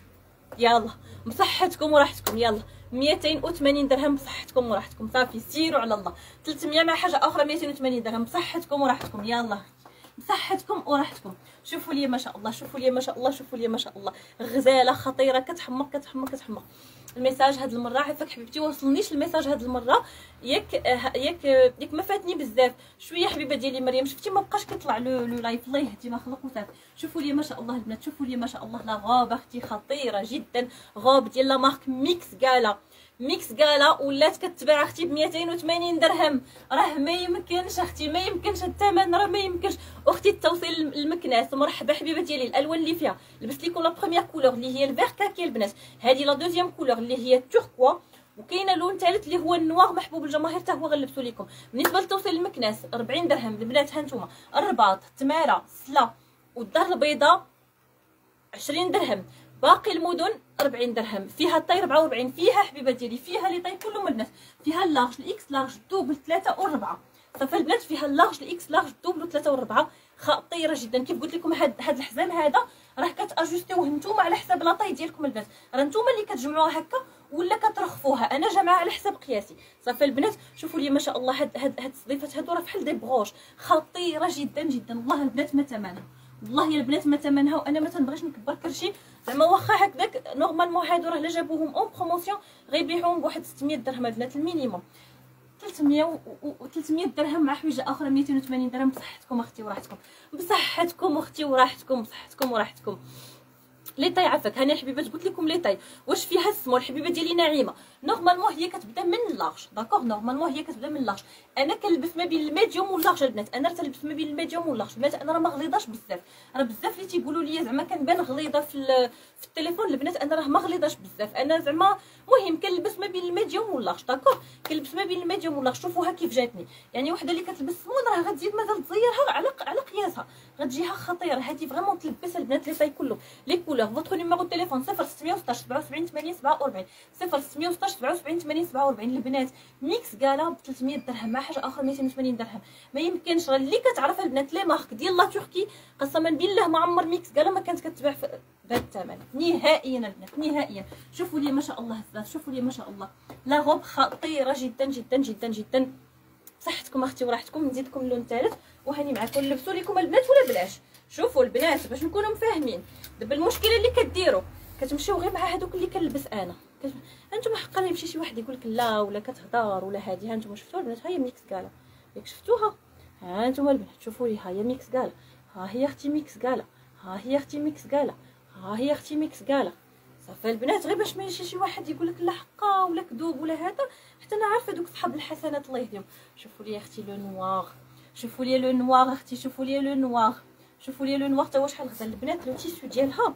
يلا بصحتكم وراحتكم. يلا مئتين وثمانين درهم بصحتكم وراحتكم. صافي سيروا على الله. ثلاثمية مع حاجه اخرى مئتين وثمانين درهم بصحتكم وراحتكم. يلا بصحتكم وراحتكم. شوفوا لي ما شاء الله، شوفوا لي ما شاء الله، شوفوا لي ما شاء الله. غزاله خطيره كتحمق كتحمق كتحمق. الميساج هاد المره عافاك حبيبتي وصلنيش الميساج هاد المره. ياك ياك ياك ما فاتني بزاف شويه حبيبه ديالي مريم. شفتي ما بقاش كيطلع لو لو لايف. الله يهدي ما خلق وصافي. شوفوا لي ما شاء الله البنات، شوفوا لي ما شاء الله لا غوب اختي خطيره جدا. غوب ديال لا مارك ميكس غالا. ميكس غالا ولات كتباع اختي ب مئتين وثمانين درهم. راه ما يمكنش اختي، ما يمكنش الثمن، راه ما يمكنش اختي. التوصيل المكناس مرحبا حبيبه ديالي. الالوان اللي فيها لبست لكم لا بروميير كولور اللي هي الفيغ كاكي البنات. هذه لا دوزيام كولور اللي هي التوركوا، وكاينه لون ثالث اللي هو النوار محبوب الجماهير حتى هو غنلبسو لكم. بالنسبه لتوصيل المكناس أربعين درهم البنات. ها نتوما الرباط تماره سلا والدار البيضاء عشرين درهم. باقي المدن أربعين درهم. فيها الطاي أربعة وأربعين. فيها حبيبه ديالي فيها لي طاي كلهم البنات. فيها اللارج الاكس لارج الدوبل ثلاثة والربعة. صافي البنات فيها اللارج الاكس لارج الدوبل ثلاثة والربعة خطيره جدا. كيف قلت لكم هاد هاد الحزام هذا راه كتاجوستيوه نتوما على حساب لاطاي ديالكم البنات. راه نتوما اللي كتجمعوها هكا ولا كترخفوها. انا جامعه على حساب قياسي. صافي البنات شوفوا لي ما شاء الله هاد هاد هاد الصديفات هادو راه بحال دي بروش خطيره جدا جدا. والله البنات ما ثمنها، والله يا البنات ما ثمنها. وانا ما تنبغيش نكبر كرشي زعما واخا هكذاك نورمالمون هادو راه لا جابوهم اون بروموسيون غيبيعوهم بواحد ستمية درهم البنات المينيموم. ثلاثمية و ثلاثمية درهم مع حويجه اخرى مئتين وثمانين درهم بصحتكم اختي وراحتكم. بصحتكم اختي وراحتكم. بصحتكم وراحتكم. لي طاي عافاك هاني الحبيبات قلت لكم لي طاي واش فيها السمول. الحبيبه ديالي نعيمه نورمالمون هي كتبدا من اللارج داكوغ. نورمالمون هي كتبدا من اللارج. انا كنلبس ما بين الميديوم واللارج البنات. انا تنلبس ما بين الميديوم واللارج البنات. انا راه ما غليظاش بزاف. راه بزاف اللي تيقولوا لي زعما كنبان غليظه في في التليفون البنات. انا راه ما غليظاش بزاف. انا زعما مهم كنلبس ما بين الميديوم واللارج داكوغ. كنلبس ما بين الميديوم واللارج. شوفوها كيف جاتني. يعني وحده اللي كتلبس سمول راه غتزيد مازال تصيرها على على قياسها غتجيها خطيره. هذه فريمون تلبس البنات لي طاي كله لي كولور. فوتر نيميرو تليفون صفر ستمية وستاش سبعة وسبعين ثمانية سبعة وأربعين صفر ستمية وستاش سبعة وسبعين ثمانية سبعة وأربعين البنات. ميكس غالا ب ثلاثمية درهم مع حاجه اخرى مئتين وثمانين درهم. ما يمكنش. راه اللي كتعرف البنات لي مارك ديال لا تركي قسما بالله ما عمر ميكس غالا ما كانت كتباع بهذا الثمن نهائيا البنات نهائيا. شوفوا لي ما شاء الله الزاز. شوفوا لي ما شاء الله لا غوب خطيره جدا جدا جدا جدا. صحتكم اختي وراحتكم. نزيدكم اللون ثالث وهاني معكم نلبسوا لكم البنات ولا بلاش. شوفوا البنات باش نكونوا مفاهمين. دابا المشكله اللي كديروا كتمشيو غير مع هذوك اللي كنلبس انا. هانتوما حقا يمشي شي واحد يقول لك لا ولا كتهضر ولا هادي. هانتوما شفتوا البنات ها هي ميكس غالا. ياك شفتوها هانتوما البنات. شوفوا لي ها هي ميكس غالا. ها هي اختي ميكس غالا. ها هي اختي ميكس غالا. ها هي اختي ميكس غالا. صافي البنات غير باش ما يجي شي واحد يقول لك لا حقا ولا كذوب ولا هذا. حتى انا عارفه دوك صحاب الحسنات الله يهديهم. شوفوا لي اختي لو نوار. شوفوا لي لو نوار اختي. شوفوا لي لو نوار. شوفوا لي لو نوار تا هو شحال غزال البنات. لو تيسو ديالها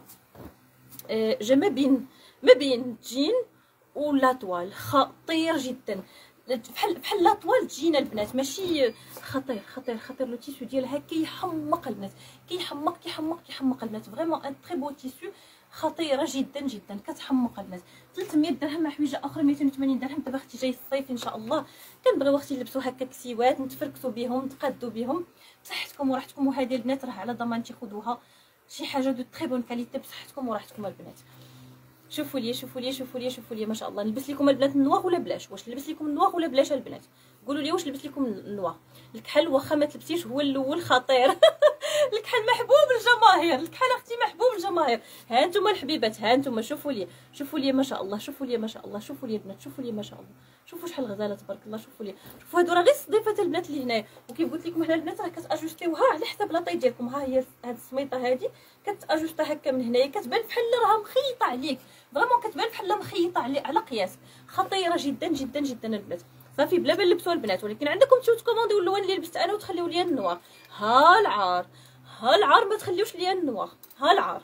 آه جا ما بين ما بين جين ولا طوال خطير جدا. بحال بحال لا طوال تجينا البنات ماشي خطير خطير خطير. لو تيسو ديالها كيحمق البنات. كيحمق كيحمق كيحمق البنات. فريمون ان تري بو تيسو خطيره جدا جدا كتحمق البنات. ثلاثمية درهم مع حويجه اخرى مئتين وثمانين درهم. دابا اختي جاي الصيف ان شاء الله كنبغيو اختي نلبسوا هكا كسيوات نتفركسوا بهم نتقادوا بهم بصحتكم وراحتكم. وهذه البنات راه على ضمانتي خذوها شي حاجه دو تري بون كاليتي بصحتكم وراحتكم البنات. شوفوا لي شوفوا لي شوفوا لي شوفوا لي ما شاء الله. نلبس لكم البنات النوار ولا بلاش؟ واش نلبس لكم النوار ولا بلاش البنات؟ قولوا لي واش نلبس لكم النوار. الكحل واخا ما تلبسيش هو الاول خطير. الكحل محبوب الجماهير. الكحل اختي محبوب الجماهير. ها انتم الحبيبات ها انتم شوفوا لي شوفوا لي ما شاء الله. شوفوا لي ما شاء الله. شوفوا لي البنات. شوفوا لي ما شاء الله. شوفوا شحال غزاله تبارك الله. شوفوا لي شوفوا هادو راه غير صديفات البنات اللي هنايا. وكيف قلت لكم حنا البنات راه كتاجوستيوها على حساب لاطاي ديالكم. ها هي هاد السميطه هادي كتاجوستا هكا من هنايا كتبان بحال راها مخيطه عليك. فريمون كتبان بحال مخيطه على على قياس. خطيره جدا جدا جدا البنات. صافي بلا ما نلبسوها البنات. ولكن عندكم تشوفوا تكومونديو اللون اللي لبست انا وتخليو ليا النوار. ها العار ها العار، ما تخليوش ليا النوار، ها العار.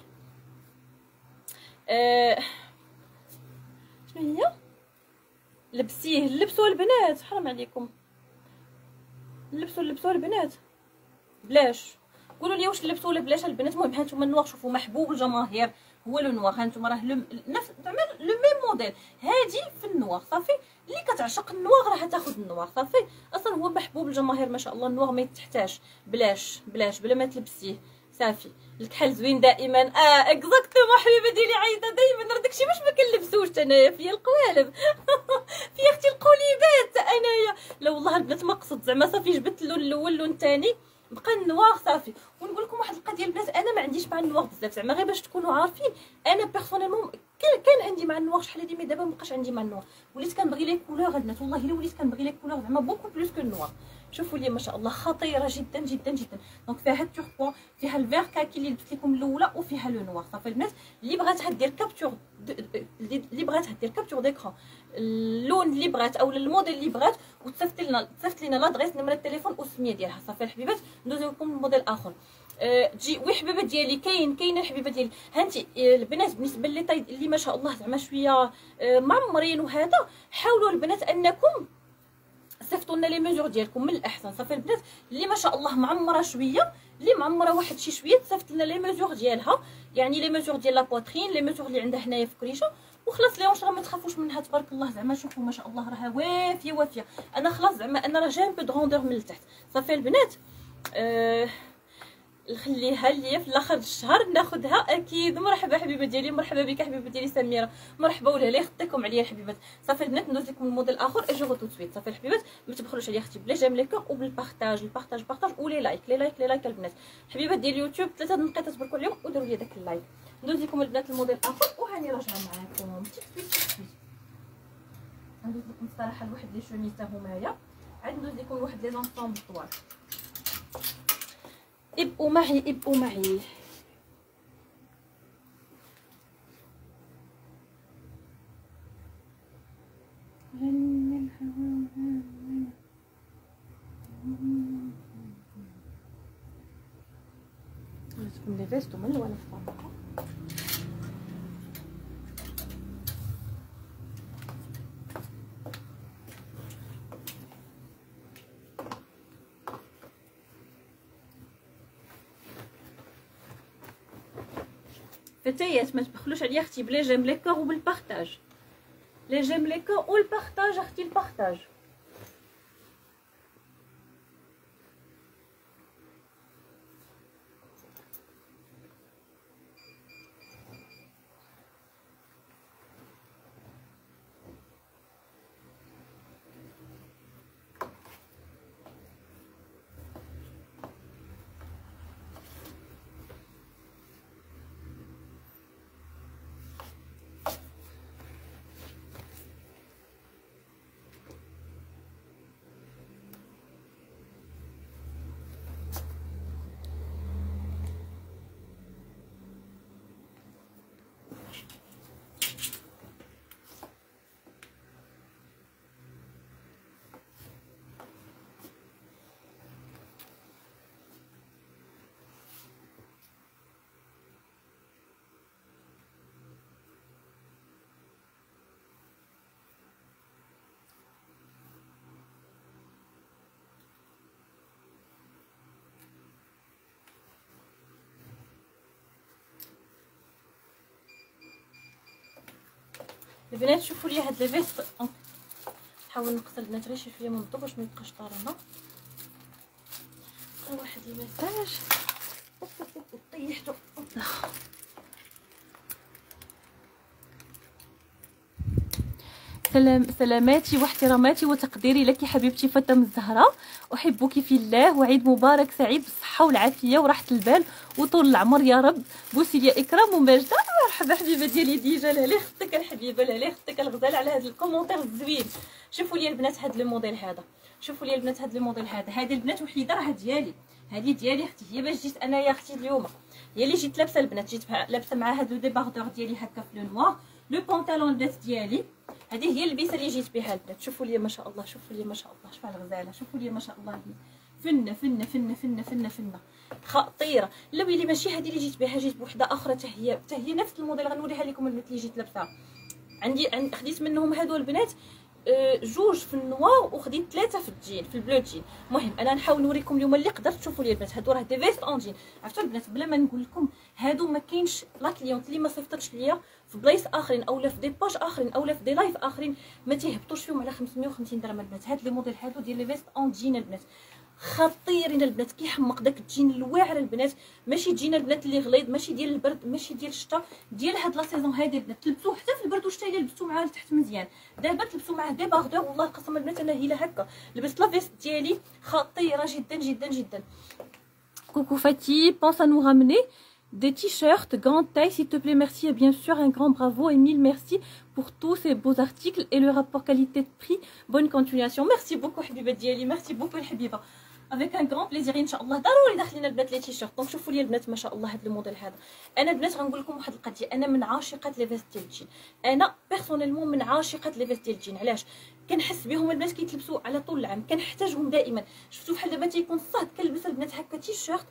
آه شنو هي؟ لبسيه، لبسوا البنات، حرام عليكم، لبسوا لبسوا البنات بلاش. قولوا لي واش لبسوا ولا بلاش البنات. المهم هانتوما النوار، شوفوا محبوب الجماهير هو لو نوار. هانتوما راه نفس زعما لو ميم موديل هادي في النوار صافي. اللي كتعشق النوار راح تاخذ النوار صافي. اصلا هو محبوب الجماهير ما شاء الله. النوار ما يتحتاج، بلاش بلاش بلا ما تلبسيه صافي. الكحل زوين دائما. اه اكزاكتومون حبيبه ديالي عايده دائما. راه داكشي باش ما كنلبسوش انايا فيا القوالب في اختي القوليبات انايا. لا والله البنات ما قصد زعما صافي. جبت اللون الاول اللون الثاني بقى النوار صافي. ونقول لكم واحد القضيه البنات، انا ما عنديش مع النوار بزاف زعما غير باش تكونوا عارفين. انا بيرسونيلمون كان عندي مع النوار شحال هادي، مي دابا مابقاش عندي مع النوار. وليت كنبغي لي كولور البنات، والله الا وليت كنبغي لي كولور زعما بوكو بلوس كو النوار. شوفوا لي ما شاء الله خطيره جدا جدا جدا. دونك فيها التوربوا، فيها الفير كاكي اللي درت لكم الاولى، وفيها لو نوار صافي. البنات اللي بغاتها دير كابتور، اللي بغاتها دير كابتور ديكرون اللون اللي بغات او الموديل اللي بغات، وتصيفط لنا تصيفط لنا لادريس نمره التليفون والسميه ديالها صافي الحبيبات. ندوزو لكم الموديل اخر. أه تجي وي حبيبه ديالي. كاين كاين الحبيبه ديالي هانتي البنات بالنسبه لي طاي اللي ما شاء الله زعما شويه أه معمرين وهذا. حاولوا البنات انكم صيفطوا لنا لي ميزور ديالكم من الاحسن صافي. البنات اللي ما شاء الله معمره شويه، اللي معمره واحد شي شويه، تصيفط لنا لي ميزور ديالها، يعني لي ميزور ديال لا بواترين، لي ميزور اللي عندها هنايا في كريشه، وخلاص لي واش راه ما تخافوش منها تبارك الله. زعما شوفوا ما شاء الله راها وافيه وافيه. انا خلاص زعما انا راه جايه بغوندور من التحت صافي البنات. أه نخليها ليا في الاخر الشهر ناخذها اكيد. مرحبا حبيبه ديالي، مرحبا بك حبيبه ديالي سميره، مرحبا ولا لا يخطيكم عليا الحبيبات صافي البنات. ندوز لكم الموديل اخر اجي غوتو سويت صافي الحبيبات. ما تبخلوش عليا اختي بلا جيم ليكور وبالبارطاج، البارطاج بارطاج ولي لايك لي لايك لي لايك البنات. الحبيبات ديال اليوتيوب ثلاثه دقائق تباركوا عليهم وديروا لي داك اللايك. ندوز لكم البنات الموديل اخر وهاني راجعه معاكم تيك تيك تيك. ندوز لكم الصراحه لواحد لي شوميز تا همايا، عاد ندوز لكم لواحد لي زونسومبل طوال. ابقوا معي ابقوا معي. لازم لي فيستو من ولا في فتيات. ما تبخلوش عليا اختي بلا جيم ليكور وبالبارطاج. لي جيم ليكور والبارطاج اختي البارطاج. البنات شوفوا لي هاد لي فيست. نحاول نقصر البنات غير شي شويه من الضو باش ما يبقاش طالما. بقى واحد الميساج طيحتو. سلام سلاماتي واحتراماتي وتقديري لك حبيبتي فاطمه الزهراء. احبك في الله وعيد مبارك سعيد بالصحه والعافيه وراحه البال وطول العمر يا رب. بوسي لي اكرام وماجده. مرحبا حبيبه ديالي ديجا. لا لا يخطيك الحبيبه، لا لا يخطيك الغزال على هذا الكومونتير الزوين. شوفوا لي البنات هذا الموديل هذا، شوفوا لي البنات هذا الموديل هذا. هذه البنات وحيده راه ديالي، هذه ديالي اختي. هي باش جيت انا يا اختي اليوم، هي اللي جيت لابسه البنات. جيت لابسه مع هذا ديباردور ديالي هكا في لو نوار، لو بونطالون البنات ديالي. هذه هي اللبسه اللي جيت بها البنات. شوفوا لي ما شاء الله، شوفوا لي ما شاء الله، شوفوا الغزاله، شوفوا لي ما شاء الله فنه فنه فنه فنه فنه فنه خطيره. لا ويلي ماشي هذه اللي جيت بها، جيت بوحده اخرى حتى هي حتى هي نفس الموديل، غنوريها لكم البنات اللي جيت لابسها. عندي عند خديت منهم هادو البنات جوج في النوار وخديت ثلاثه في الجين في البلو جين. المهم انا نحاول نوريكم اليوم اللي قدرت. تشوفوا لي البنات هادو راه دي فيست اون جين. عرفتوا البنات بلا ما نقول لكم هادو ما كاينش لا كليونت اللي ما صيفطتش ليا في بلايص اخرين اولا في دي باج اخرين اولا في دي لايف اخرين ما تيهبطوش فيهم على خمسمية وخمسين درهم البنات. هاد لي موديل هادو ديال لي فيست اون جين البنات خطيرين البنات، كيحمق داك الجين الواعر البنات، ماشي جين البنات اللي غليظ، ماشي ديال البرد، ماشي ديال الشتاء، ديال هاد لا سيزون هادي البنات. تلبسوه حتى في البرد وشتا الا لبستو معاه لتحت مزيان. دابا تلبسوا معاه ديباردور والله القسم البنات انا هي هكا لبست لا فيست ديالي خطيره جدا جدا جدا. Coucou Fatih, pense à nous ramener des t-shirts grande taille s'il te plaît, merci et bien sûr un grand bravo et mille merci pour tous ces beaux articles et le rapport qualité-prix. Bonne continuation. Merci beaucoup حبيبه ديالي، merci beaucoup الحبيبه. افيك ان غران بليزير ان شاء الله. ضروري داخلين البنات لي تيشيرت. دونك شوفوا لي البنات ما شاء الله هذا الموديل هذا. انا البنات غنقول لكم واحد القضيه، انا من عاشقات لي فيست ديال الجين، انا بيرسونيلمون من عاشقات لي فيست ديال الجين. علاش؟ كنحس بهم البنات كيتلبسوا على طول العام، كنحتاجهم دائما. شفتوا بحال دابا تيكون الصهد كنلبس البنات هكا تيشيرت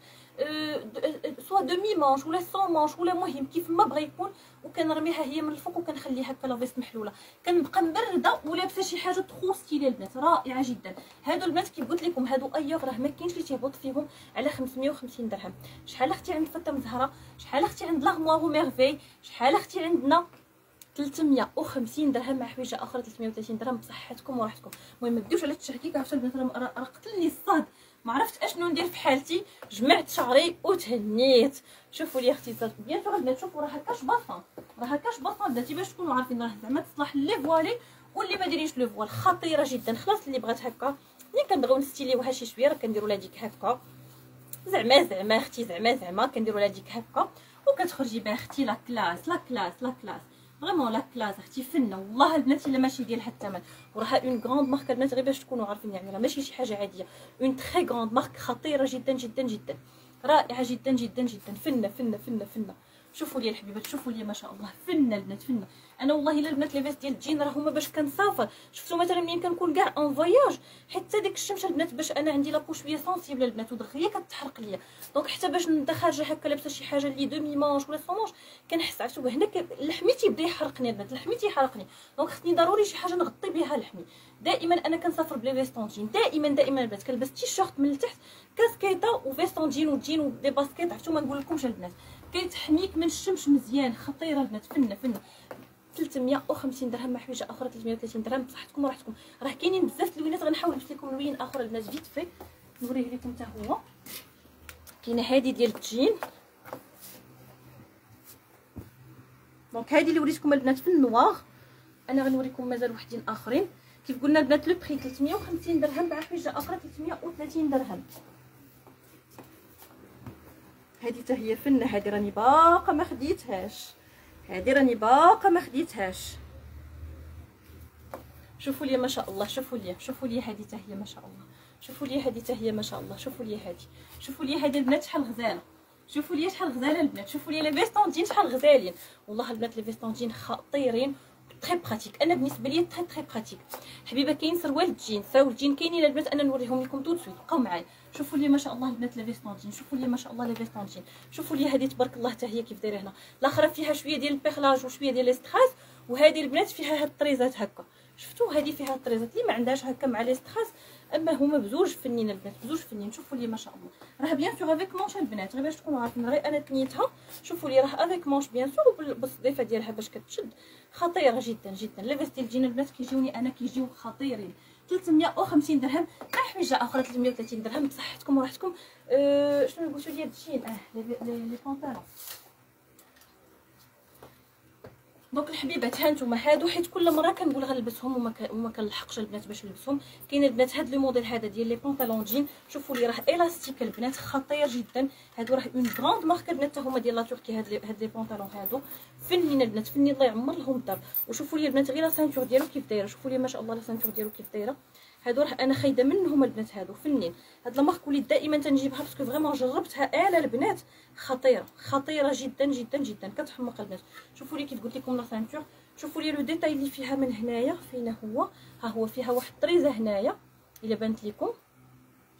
سوا دومي مانش ولا سون مانش ولا مهم كيف ما بغى يكون، وكنرميها هي من الفوق وكنخلي هكا لا فيست محلوله، كنبقى مبرده ولابسه شي حاجه تخو ستيلي البنات رائعه جدا. هادو البنات كي قلت لكم هادو ايوغ راه ما كاينش اللي تيهبط فيهم على خمسمية وخمسين درهم. شحال اختي عند فاطمه زهره، شحال اختي عند لاغموار وميرفي، شحال اختي عندنا ثلاثمية وخمسين درهم مع حويجه اخرى ثلاثمية وثلاثين درهم بصحتكم وراحتكم. المهم ما ديوش على التشكيك. عرفتوا البنات راه قتلني الصهد، ما عرفت اشنو ندير في حالتي، جمعت شعري وتهنيت. شوفوا لي اختي صار بيان سور البنات، شوفوا راه هكاش باصون، راه هكاش باصون البنات باش تكونوا عارفين راه زعما تصلح لي فوالي واللي ما ديريش لو فوال. خطيره جدا. خلاص اللي بغات هكا ملي كنبغيو نستيليوها شي شويه راه كنديروا لها ديك هكا زعما زعما اختي زعما زعما كنديروا لها ديك هكا وكتخرجي بها اختي لا كلاس لا كلاس لا كلاس فريمون لا كلاس اختي فنه والله البنات الا ماشي ديالها الثمن. وراها اون غروند مارك البنات غير باش تكونوا عارفين، يعني راه ماشي شي حاجه عاديه، اون تري غروند مارك خطيره جدا جدا جدا رائعه جدا جدا جدا فنه فنه فنه فنه. شوفوا لي الحبيبات، شوفوا لي ما شاء الله فنه البنات فنه. انا والله الا البنات لي فيست ديال الجين راه هما باش كنسافر. شفتوا مثلا ملي كنكون كاع اون فواياج حتى ديك الشمس البنات باش انا عندي لابو شويه سونسيبل البنات ودغيا كتحرق ليا، دونك حتى باش نبدا خارجه هكا لابسه شي حاجه اللي دومي مانش ولا سون مانش كنحس عرفتوا هنا لحمي تيبدا يحرقني البنات، لحمي تيحرقني، دونك خصني ضروري شي حاجه نغطي بها لحمي. دائما انا كنسافر بلي فيستون جين، دائما دائما البنات كنلبس تيشيرت من التحت كاسكيطه وفيستون جين وجين ودي باسكيت. عرفتوا ما نقول لكمش البنات كيتحميك من الشمس مزيان. خطيره البنات فنه فنه. ثلاثمية وخمسين درهم مع حويجه اخرى ثلاثمية وثلاثين درهم بصحتكم وراحتكم. راه كاينين بزاف اللوينات غنحاول نلبس لكم لوين اخر البنات فيت في نوريه لكم حتى هو. كاينه هذه ديال الجين، دونك هذه اللي وريتكم البنات في النوار. انا غنوريكم مازال وحدين اخرين. كيف قلنا البنات لو بري ثلاثمية وخمسين درهم مع حويجه اخرى ثلاثمية وثلاثين درهم. هذه حتى هي فنه، هذه راني باقا ما خديتهاش، هذه راني باقا ما خديتهاش. شوفوا لي ما شاء الله، شوفوا لي شوفوا لي هذه حتى هي ما شاء الله، شوفوا لي هذه حتى هي ما شاء الله، شوفوا لي هذه، شوفوا لي هذه البنات شحال غزاله، شوفوا لي شحال غزاله البنات، شوفوا لي لي فيستونجين شحال غزالين. والله البنات لي فيستونجين خطيرين تري براتيك. انا بالنسبه لي تري تري براتيك حبيبه. كاين سروال الجين، سراول الجين كاينين البنات، انا نوريهم لكم تو سويت، بقاو معايا. شوفوا لي ما شاء الله البنات لي فيستونجين، شوفوا لي ما شاء الله لي فيستونجين، شوفوا لي هذه تبارك الله حتى هي كيف دايره هنا. الاخرى فيها شويه ديال البيغلاج وشويه ديال الاستراس، وهذه البنات فيها هاد الطريزات هكا. شفتوا هذه فيها الطريزات اللي ما عندهاش هكا مع الاستراس، اما هما بزوج فنين البنات، بزوج فنين. شوفوا لي ما شاء الله راه بيان سور افيك مونش البنات، غير باش تكونوا عارفين غير انا تنيتها. شوفوا لي راه افيك مونش بيان سور وبالصديفه ديالها باش كتشد، خطيره جدا جدا. لي فيست ديال الجين البنات كيجيوني انا كيجيو خطيرين. ثلاثمية وخمسين درهم مع حويجه اخرى ثلاثمية وثلاثين درهم بصحتكم وراحتكم. أه شنو قلتوا ديال الجين؟ اه لي لي بونطالون. دونك الحبيبات ها نتوما هادو، حيت كل مره كنقول غنلبسهم وما وما كنلحقش البنات باش نلبسهم. كاين البنات هاد لو موديل هذا ديال لي بونطالون جين، شوفوا لي راه الاستيك البنات خطير جدا. هادو راه اون غروند مارك البنات حتى هما ديال لا تركي. هاد لي هاد لي بونطالون هادو فنين البنات، فنين الله يعمر لهم الدار. وشوفوا لي البنات غير لا سانتور ديالو كيف دايره، شوفوا لي ما شاء الله لا سانتور ديالو كيف دايره. هادو راه انا خايده منهم البنات، هادو فنين. هاد المارك وليت دائما تنجيبها باسكو فريمون جربتها انا البنات خطيره خطيره جدا جدا جدا كتحمق البنات. شوفوا لي كيف قلت لكم لا سانتور، شوفوا لي لو ديتاي اللي فيها من هنايا فين هو، ها هو فيها واحد الطريزه هنايا الا بانت لكم،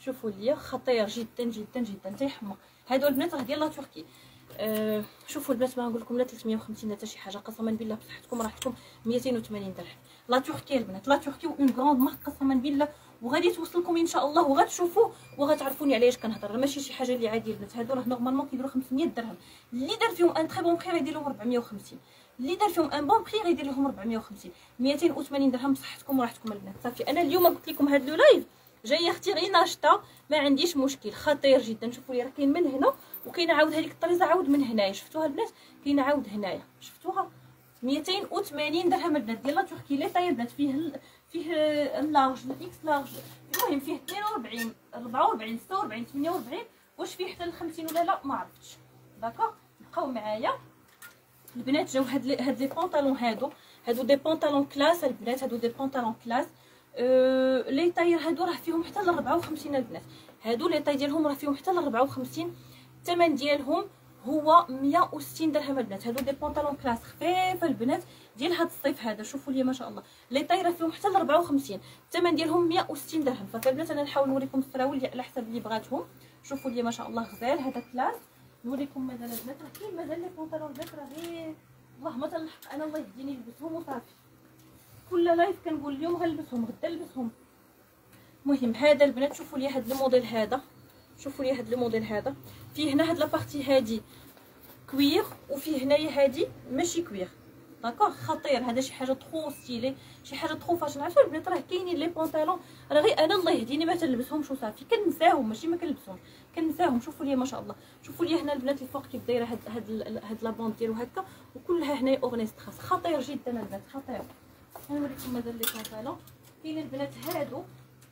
شوفوا ليا خطير جدا جدا جدا تيحمق. هادو البنات راه ديال لا تركي. أه شوفوا البنات ما نقول لكم لا ثلاثمية وخمسين لا حتى شي حاجه، قسما بالله بصحتكم راحتكم مئتين وثمانين درهم. لا تركي البنات، لا تركي اون غروند مارك قسما بالله، وغادي توصلكم ان شاء الله وغتشوفوا وغتعرفوني علاش كنهضر. ماشي شي حاجه اللي عاديه البنات. هادو راه نورمالمون كيديروا خمسمية درهم، اللي دار فيهم ان تري بون بري غيدير لهم أربعمية وخمسين، اللي دار فيهم ان بون بري غيدير لهم أربعمية وخمسين. مئتين وثمانين درهم بصحتكم وراحتكم البنات. صافي انا اليوم قلت لكم هاد لو لايف جايه اختي غير ناشطه، ما عنديش مشكل، خطير جدا. شوفوا لي راه كاين من هنا وكاينه عاود هذيك الطريزه عاود من هنايا، شفتوها البنات؟ كاينه عاود هنايا، شفتوها؟ مئتين وثمانين درهم البنات ديال لا تركي لي طاي البنات. فيه ال... فيه اللارج الاكس لارج، المهم فيه اثنين وأربعين أربعة وأربعين ستة وأربعين ثمانية وأربعين، واش فيه حتى ل خمسين ولا لا ما عرفتش. داكوغ بقاو معايا البنات. جاو هاد لي هاد لي بونطالون، هادو هادو دي بونطالون كلاس البنات، هادو دي بونطالون كلاس. أه لي طاي هادو راه فيهم حتى ل أربعة وخمسين البنات. هادو لي طاي ديالهم راه فيهم حتى ل أربعة وخمسين. الثمن ديالهم هو مية وستين درهم البنات. هادو دي بونطالون كلاس خفيف البنات ديال هاد الصيف هذا. شوفوا لي ما شاء الله لي طاي راه فيهم حتى ل أربعة وخمسين، الثمن ديالهم مية وستين درهم. فكا البنات انا نحاول نوريكم السراول اللي على حسب اللي بغاتهم. شوفوا لي ما شاء الله غزال هذا كلاس. نوريكم مازال البنات راه كاين مازال لي بونطالون البنات راه غير والله ما تنلحق انا، الله يهديني نلبسهم وصافي. كل لايف كنقول اليوم غنلبسهم غدا نلبسهم. المهم هذا البنات شوفوا لي هذا الموديل هذا، شوفوا لي هذا الموديل هذا فيه هنا هاد لابارتي هادي كوير وفيه هنايا هادي ماشي كوير. داكوغ خطير هذا، شي حاجه تخو ستيلي، شي حاجه تخو فاشن. عارفه البنات راه كاينين لي بونطالون راه غير انا الله يهديني ما تنلبسهمش وصافي، كنساهم ماشي ما كنلبسهمش كنساهم. شوفوا لي ما شاء الله، شوفوا لي هنا البنات الفوق كيف دايره هاد هاد هاد لابوند ديالو هكا، وكلها هنايا اورنيستراس. خطير جدا البنات خطير. غنوريكم مازال لي بونطالون كاين البنات هادو.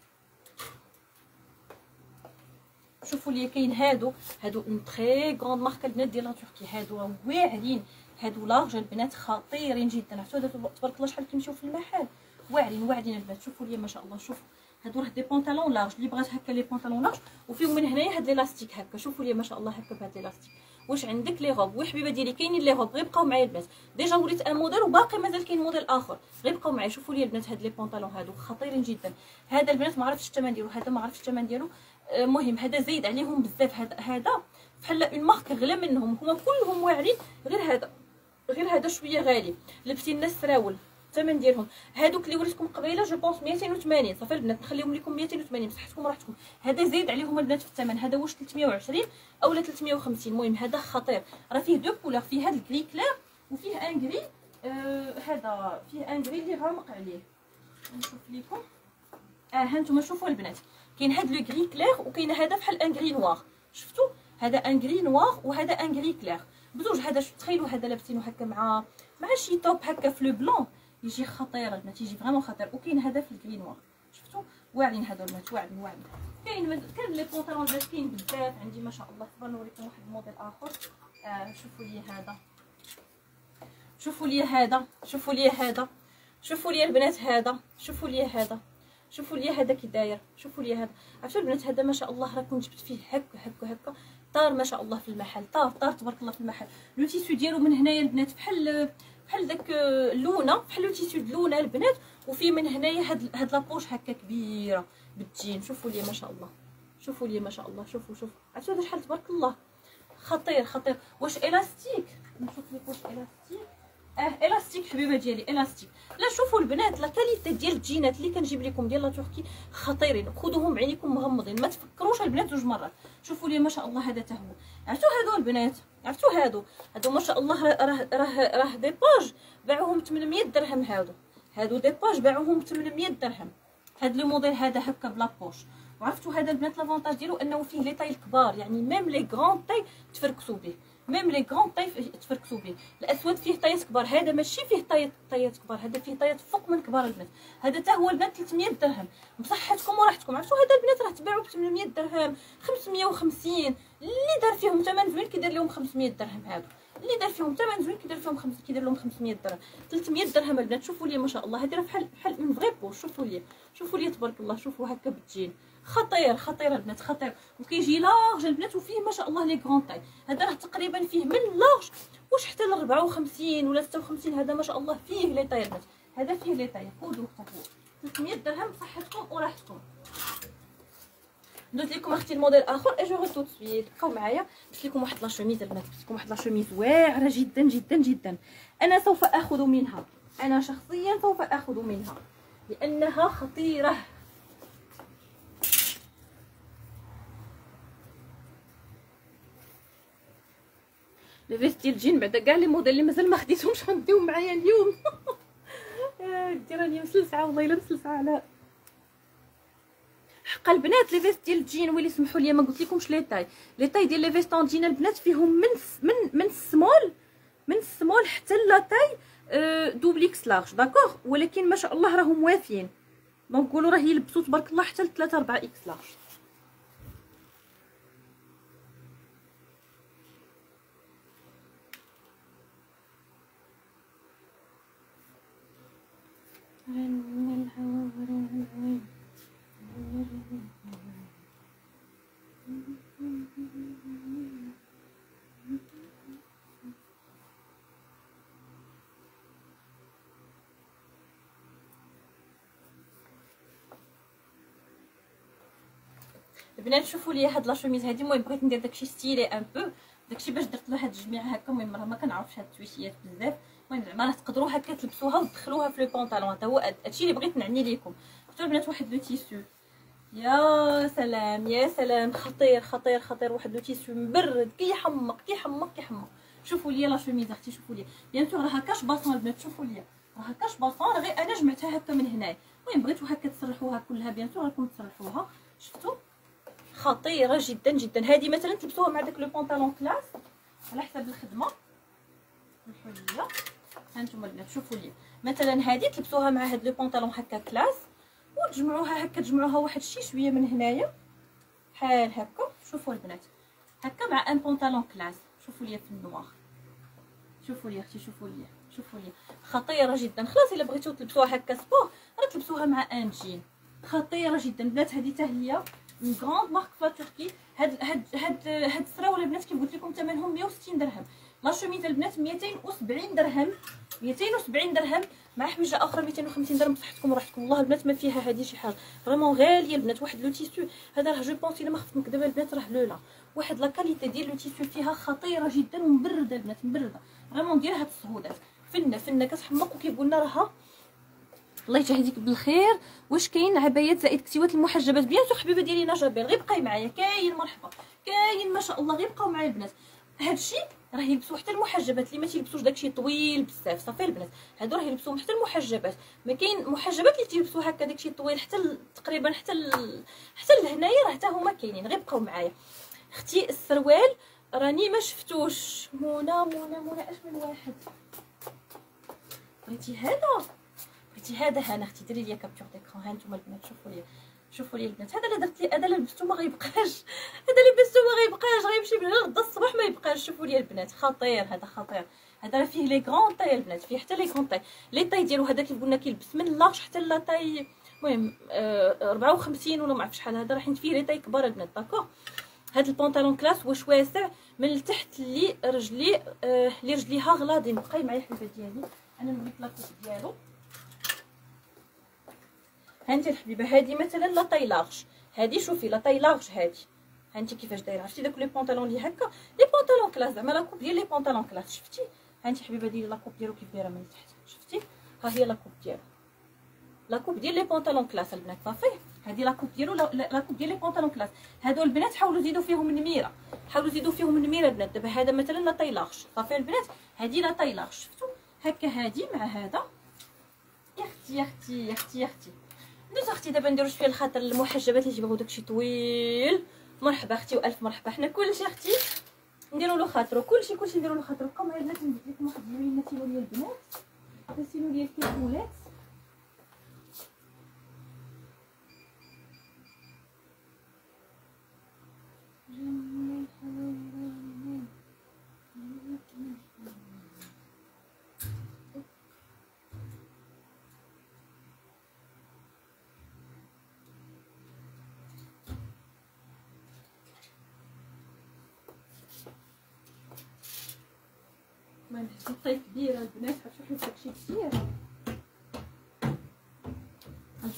شوفوا لي كاين هادو هادو اون تري غروند مارك البنات ديال لا تركي. هادو واعرين، هادو لارج البنات خطيرين جدا. عرفتوا هادو تبارك الله شحال كيمشيو في المحل، واعرين واعرين البنات. شوفوا لي ما شاء الله، شوفوا هادو راه دي بونطالون لارج، اللي بغات هكا لي بونطالون لارج وفيهم من هنايا هاد لي لاستيك هكا. شوفوا لي ما شاء الله هكا بهاد لي لاستيك. واش عندك لي غوب وحبيبه ديالي؟ كاينين لي غوب، غير بقاو معايا البنات. ديجا وريت ان موديل وباقي مازال كاين موديل اخر، غير بقاو معايا. شوفوا لي البنات هاد لي بونطالون هادو خطيرين جدا. هذا البنات ما عرفتش الثمن ديالو، هذا ما عرفتش الثمن ديالو. المهم هذا زايد عليهم بزاف. هذا هذا بحال اون مارك غلا منهم، هما كلهم واعرين، غير هذا غير هذا شويه غالي. لبسي لنا السراول الثمن ديالهم هادوك اللي وريتكم قبيله جو بونس مئتين وثمانين. صافي البنات نخليهم لكم مئتين وثمانين بصحتكم راحتكم. هذا زايد عليهم البنات في الثمن. هذا واش ثلاثمية وعشرين اولا ثلاثمية وخمسين. المهم هذا خطير، راه فيه دو كولور، فيه هذا الكري كلير وفيه ان كري. آه هذا فيه ان كري اللي غامق عليه. نشوف لكم. اه هانتوما شوفوا البنات كاين هاد لو غري كلير وكاين هذا بحال ان غري نوار. شفتوا هذا ان غري نوار وهذا ان غري كلير بزوج. هذا تخيلوا هذا لابسينو هكا مع مع شي توب هكا في لو بلون، يجي خطير البنات، يجي فريمون خطير. وكاين هذا في الغري نوار. شفتوا واعرين هادو البنات، واعرين واعرين. كاين كان لي بونطالون البنات كاين بزاف عندي ما شاء الله. صبر نوريكم واحد الموديل اخر. آه شوفوا لي هذا، شوفوا لي هذا، شوفوا لي هذا، شوفوا لي البنات هذا، شوفوا لي هذا، شوفوا لي هذا كي داير. شوفوا لي هذا. عرفتوا البنات هذا ما شاء الله راه كنت جبت فيه هكا هكا هكا طار ما شاء الله في المحل، طار طار تبارك الله في المحل. لو تيسو ديالو من هنايا البنات بحال بحال داك لونه، بحال لو تيسو د لونه البنات، وفيه من هنايا هاد هاد لابوش هكا كبيره بالتجين. شوفوا لي ما شاء الله، شوفوا لي ما شاء الله، شوفوا شوفوا عرفتوا هذا شحال تبارك الله خطير خطير. واش الاستيك؟ نشوف لك واش الاستيك. اه الاستيك حبيبه ديالي الاستيك. لا شوفوا البنات لا كاليتي ديال الجينات اللي كنجيب لكم ديال لا تركي خطيرين، خذوهم بعينيكم مغمضين، ما تفكروش البنات جوج مرات. شوفوا لي ما شاء الله هذا تا هو. عرفتوا هادو البنات، عرفتوا هادو هادو ما شاء الله راه راه راه دي باج باعوهم ثمنمية درهم. هادو هادو دي باج باعوهم ثمنمية درهم. هاد لو موديل هذا هكا بلا بوش. وعرفتوا هذا البنات لافونتاج ديالو انه فيه لي طاي الكبار، يعني ميم لي غران طاي تفركسوا به، ميم لي غران طاي تفركسوا به. الاسود فيه طايات كبار، هذا ماشي فيه طايات طايات كبار، هذا فيه طايات فوق من كبار البنات. هذا حتى هو البنات ثلاثمية درهم بصحتكم وراحتكم. عرفتوا هذا البنات راه تباعوا ب ثمنمية درهم خمسمية وخمسين. اللي دار فيهم ثمن زوين كيدير لهم خمسمية درهم. هادو اللي دار فيهم ثمن زوين كيدير فيهم خمسة كيدير لهم خمسمية درهم ثلاثمية درهم البنات. شوفوا لي ما شاء الله هذه راه بحال بحال اون فري بوش. شوفوا لي شوفوا لي تبارك الله، شوفوا هكا بالتجين خطير خطير البنات خطير. وكيجي لارج البنات وفيه ما شاء الله لي غران طاي. هذا راه تقريبا فيه من لارج واش حتى ل أربعة وخمسين ولا ستة وخمسين. هذا ما شاء الله فيه لي طاي البنات، هذا فيه لي طاي. خذوه حتى هو ثلاثمية درهم بصحتكم وراحتكم. ندوز لكم اختي الموديل اخر اي جو تو سويت. بقاو معايا باش لكم واحد لا شوميز البنات، باش لكم واحد لا شوميز واعره جدا جدا جدا. انا سوف اخذ منها، انا شخصيا سوف اخذ منها لانها خطيره. لي فيست ديال الجين بعدا كاع لي موديل اللي مازال ما خديتهمش غنديهم معايا اليوم. دي راني مسلسعه والله الا مسلسعه على حق البنات. لي فيست ديال الجين ويلي سمحوا لي ما قلت لكمش لي طاي، لي طاي ديال لي فيستون ديال البنات فيهم من من من السمول من السمول حتى لا طاي أه دوبليكس لارج داكوغ، ولكن ما شاء الله راهم وافيين. دونك نقولوا راه يلبسوا تبارك الله حتى ل ثلاثة أربعة اكس لارج. البنات شوفوا لي هاد لا شوميز هادي، المهم بغيت ندير داكشي ستيلي ان بو، داكشي باش درت لها هاد الجميع هكا. المهم راه ما كنعرفش هاد التويشيات بزاف، المهم زعما راه تقدروا هكا تلبسوها وتدخلوها في لو بونطالون. هذا هو هادشي اللي بغيت نعني لكم. شفتوا البنات واحد لو تيسو، يا سلام يا سلام، خطير خطير خطير. واحد لو تيسو مبرد كيحمق كيحمق كيحمق. شوفوا لي لا شوميز اختي، شوفوا لي بيان سور راه هكاش باصون البنات، شوفوا لي راه هكاش باصون، غير انا جمعتها هكا من هنايا. المهم بغيتو هكا تسرحوها كلها بيان سور راكم تسرحوها. شفتوا خطيره جدا جدا. هذه مثلا تلبسوها مع داك لو بونطالون كلاس على حساب الخدمه. شوفوا لي هانتوما البنات، شوفوا لي مثلا هذه تلبسوها مع هاد لو بونطالون هكا كلاس، وتجمعوها هكا تجمعوها واحد شي شويه من هنايا بحال هكا. شوفوا البنات هكا مع ان بونطالون كلاس. شوفوا لي في النوار، شوفوا لي اختي، شوفوا لي شوفوا لي خطيره جدا. خلاص الا بغيتو تلبسوها هكا سبور راه تلبسوها مع ان جين. خطيره جدا البنات. هذه حتى هي من غراند مارك في تركي. هاد هاد هاد هاد السراوله البنات كيف قلت لكم ثمنهم مية وستين درهم. لا شوميز البنات ميتين وسبعين درهم، ميتين وسبعين درهم مع حويجه اخرى ميتين وخمسين درهم. بصحتكم وراحتكم والله البنات ما فيها هذه شي حاجه فريمون غاليه البنات. واحد لو تيسو هذا راه جو بونس الا ما خفت نكذب البنات راه لولا واحد لا كاليتي ديال لو تيسو فيها خطيره جدا ومبرده البنات، مبرده فريمون. ديال هاد الصهودات فنه فنه كتحمق. وكيقول لنا راها الله يجازيك بالخير. واش كاين عبايات زائد كسيوات المحجبات؟ بيان سور حبيبه ديالي نجابيل، غير بقاي معايا. كاين مرحبا، كاين ما شاء الله، غير بقاو معايا البنات. هادشي راه يلبسوا حتى المحجبات اللي ما تيلبسوش داكشي طويل بزاف. صافي البنات هادو راه يلبسوهم حتى المحجبات. ما كاين محجبات اللي تيلبسوا هكا داكشي طويل حتى تقريبا حتى ال... حتى لهنايا، راه حتى هما كاينين. غير بقاو معايا. اختي السروال راني ما شفتوش. منى منى منى اش من واحد بغيتي هذا بغيتي هذا هنا اختي ديري لي كابتور ديكرون. ها نتوما البنات شوفوا لي شوفوا لي البنات. هذا اللي درت لي، هذا اللي لبستو ما غيبقاش، هذا اللي لبستو ما غيبقاش، غيمشي من غدا الصباح ما يبقاش. شوفوا لي البنات خطير، هذا خطير. هذا راه فيه لي غران طاي البنات، فيه حتى لي غران طاي. لي طاي ديالو هذا كيف قلنا كيلبس من لارج حتى لا طاي المهم آه أربعة وخمسين ولا ما عرف شحال. هذا راه حيت فيه لي طاي كبار البنات داكوغ. هذا البونطالون كلاس واش واسع من التحت لي رجلي آه لي رجليها غلاضين. بقاي معايا حبيبه ديالي انا نوريك لاكوب ديالو. هانتي الحبيبه هذه مثلا لا طاي لارج، هذه شوفي لا طاي لارج هذه هانتي كيفاش دايره. عرفتي داك لي بونطالون اللي هكا لي بونطالون كلاس زعما لاكوب ديال لي بونطالون كلاس. شفتي هانتي حبيبه ديالي لاكوب ديالو كيف دايره من تحت. شفتي ها هي لاكوب ديالو، لاكوب ديال لي بونطالون كلاس البنات. صافي هذه لاكوب ديالو، لاكوب ديال لي بونطالون كلاس. هادو البنات حاولوا زيدوا فيهم النميره، حاولوا زيدوا فيهم النميره البنات. دابا هذا مثلا لا طاي لارج. صافي البنات هذه لا طاي لارج. شفتوا هكا هذه مع هذا. يا اختي يا اختي يا اختي يا اختي ندوز اختي. دابا نديرو شويه الخاطر المحجبات اللي تيبغيو داكشي طويل. مرحبا اختي والف مرحبا. حنا كلشي اختي نديرو له خاطرو، كلشي كلشي نديرو له خاطرو. بقاو معايا البنات ندير لكم واحد الزوينه نسيلو ليا البنات، نسيلو ليا الكيكولات. المهم حيت الطاي كبيره البنات غتشوفوا داكشي كثير. غنشوف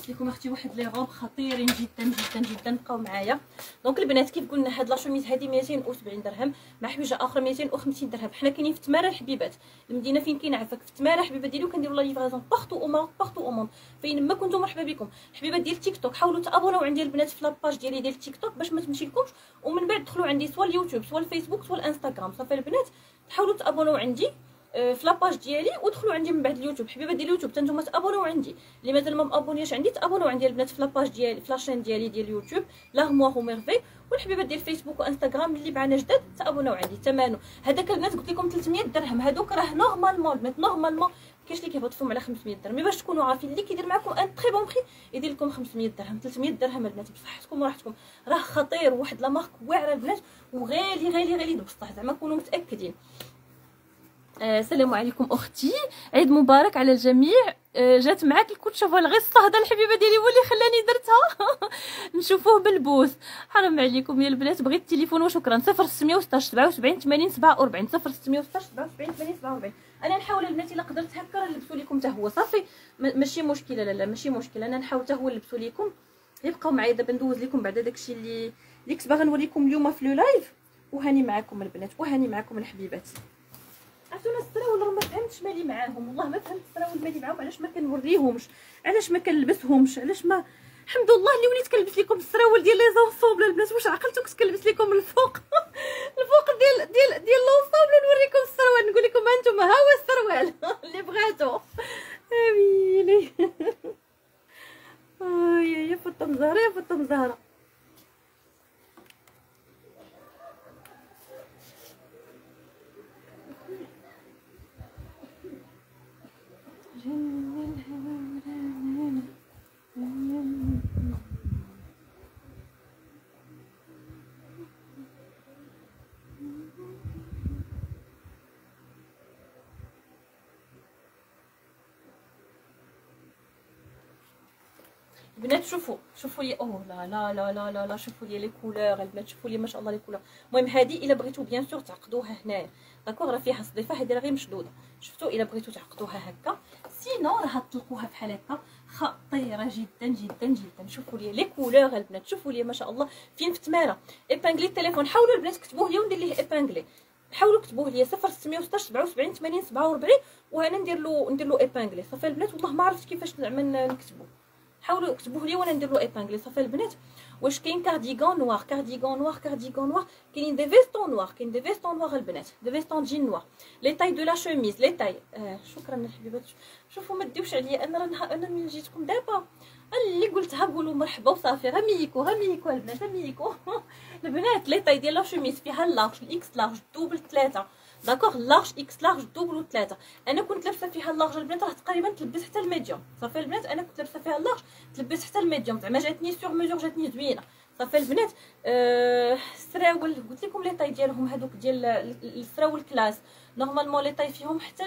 لبست لكم اختي واحد لي غوب خطيرين جدا جدا جدا. بقاو معايا. دونك البنات كيف قلنا هاد لا شوميز هادي مئتين وسبعين درهم مع حويجه اخرى مئتين وخمسين درهم. حنا كاينين في تماره الحبيبات، المدينه فين كاين عفاك في تماره الحبيبات ديالي، وكنديروا لا ليفرازون بارتو او ماروك بارتو او موند. فين ما كنتو مرحبا بكم. الحبيبات ديال تيك توك حاولوا تابوناو عندي البنات في لاباج ديالي ديال تيك توك باش ما تمشيلكمش، ومن بعد دخلوا عندي سوا اليوتيوب سوا الفيسبوك سوا الانستغرام. صافي البنات تحاولوا تابوناو عندي في لاباج ديالي ودخلوا عندي من بعد اليوتيوب. حبيبات ديال اليوتيوب نتوما تابوناو عندي، اللي مازال ما مابونياش عندي تابوناو عندي البنات في لاباج ديالي في لاشين ديالي ديال اليوتيوب لارموار وميرفي. والحبيبات ديال الفيسبوك وانستغرام اللي معنا جداد تابوناو عندي. ثمنه هذاك البنات قلت لكم ثلاثمية درهم، هذوك راه نورمالمون البنات نورمالمون كاينش اللي كيهبط فيهم على خمسمية درهم. مي باش تكونوا عارفين اللي كيدير معكم ان تري بون بري يدير لكم خمسمية درهم ثلاثمية درهم البنات بصحتكم وراحتكم. راه خطير واحد لا مارك واعره البنات وغالي غالي غالي بصح زعما كونوا متاكدين. آه السلام عليكم اختي، عيد مبارك على الجميع. آه جات معاك الكوت شوفوا الغصه هذا الحبيبه ديالي هو اللي خلاني درتها نشوفوه بالبوث. حرام عليكم يا البنات بغيت التليفون وشكرا. صفر ستمية وستاش سبعة وسبعين ثمانين سبعة وأربعين صفر ستمية وستاش سبعة وسبعين ثمانين سبعة وأربعين. انا نحاول البنات الا قدرت هكا نلبسوا لكم حتى هو صافي ماشي مشكله. لا لا ماشي مشكله، انا نحاول حتى هو نلبسوا لكم. يبقاو معايا دابا ندوز لكم بعدا داكشي اللي اللي كنت باغا نوريكم اليوم في لو لايف. وهاني معاكم البنات وهاني معاكم الحبيبات. عرفتونا السراول راه ما فهمتش مالي معاهم، والله ما فهمت السراول مالي معاهم. علاش ما كنوريهمش، علاش ما كنلبسهمش، علاش ما الحمد لله اللي وليت كنلبس لكم السراول ديال لي زونسومبل البنات. واش عقلتو كنت كنلبس لكم الفوق الفوق ديال ديال ديال لونسومبل نوريكم السروال نقول لكم ها انتم ها هو السروال اللي بغاتو. اميلي اي يا فاطمه زهره يا فاطمه زهره. البنات شوفوا شوفوا لي اوه لا لا لا لا لا, لا شوفوا لي لي كولور البنات، شوفوا لي ما شاء الله لي كولور. المهم هذه الا بغيتو بيان سور تعقدوها هنايا داكوغ، راه فيها صديفه هذه راه غير مشدوده. شفتوا الا بغيتو تعقدوها هكا سينو راه تطلقوها بحال هكا خطيره جدا جدا جدا. شوفوا لي لي كولور البنات، شوفوا لي ما شاء الله فين في تماره. ايبانغلي التليفون حاولوا البنات كتبوه لي وندير ليه ايبانغلي، حاولوا كتبوه لي صفر ستمية وستاش سبعة وسبعين ثمانين سبعة وأربعين وانا ندير له ندير له ايبانغلي. صافي البنات والله ما عرفت كيفاش نعمل نكتبو، حاولوا اكتبوه لي وانا ندير له ايبانغلي. صافي البنات واش كاين كارديغون نوار كارديغون نوار كارديغون نوار، كاينين دي فيستون نوار كاين دي فيستون نوار البنات، دي فيستون جين نوار لي تاي دو لا شوميز لي تاي. آه شكرا الحبيبات. شوفوا ما ديوش عليا انا راه انا من جيتكم دابا اللي قلتها قولوا مرحبا وصافي. غا ميكو غا ميكو البنات ميكو البنات لي تاي ديال لا شوميز فيها اللارج الاكس لارج دوبل ثلاثة داكوغ لارج اكس لارج دوبل ثلاثة. انا كنت لابسه فيها اللارج البنات راه تقريبا تلبس حتى الميديوم. صافي البنات انا كنت لابسه فيها اللارج تلبس حتى الميديوم زعما جاتني سور ميزور جاتني زوينه. صافي البنات آه السراول قلت لكم لي طاي ديالهم هذوك ديال السراول كلاس نورمالمون لي طاي فيهم حتى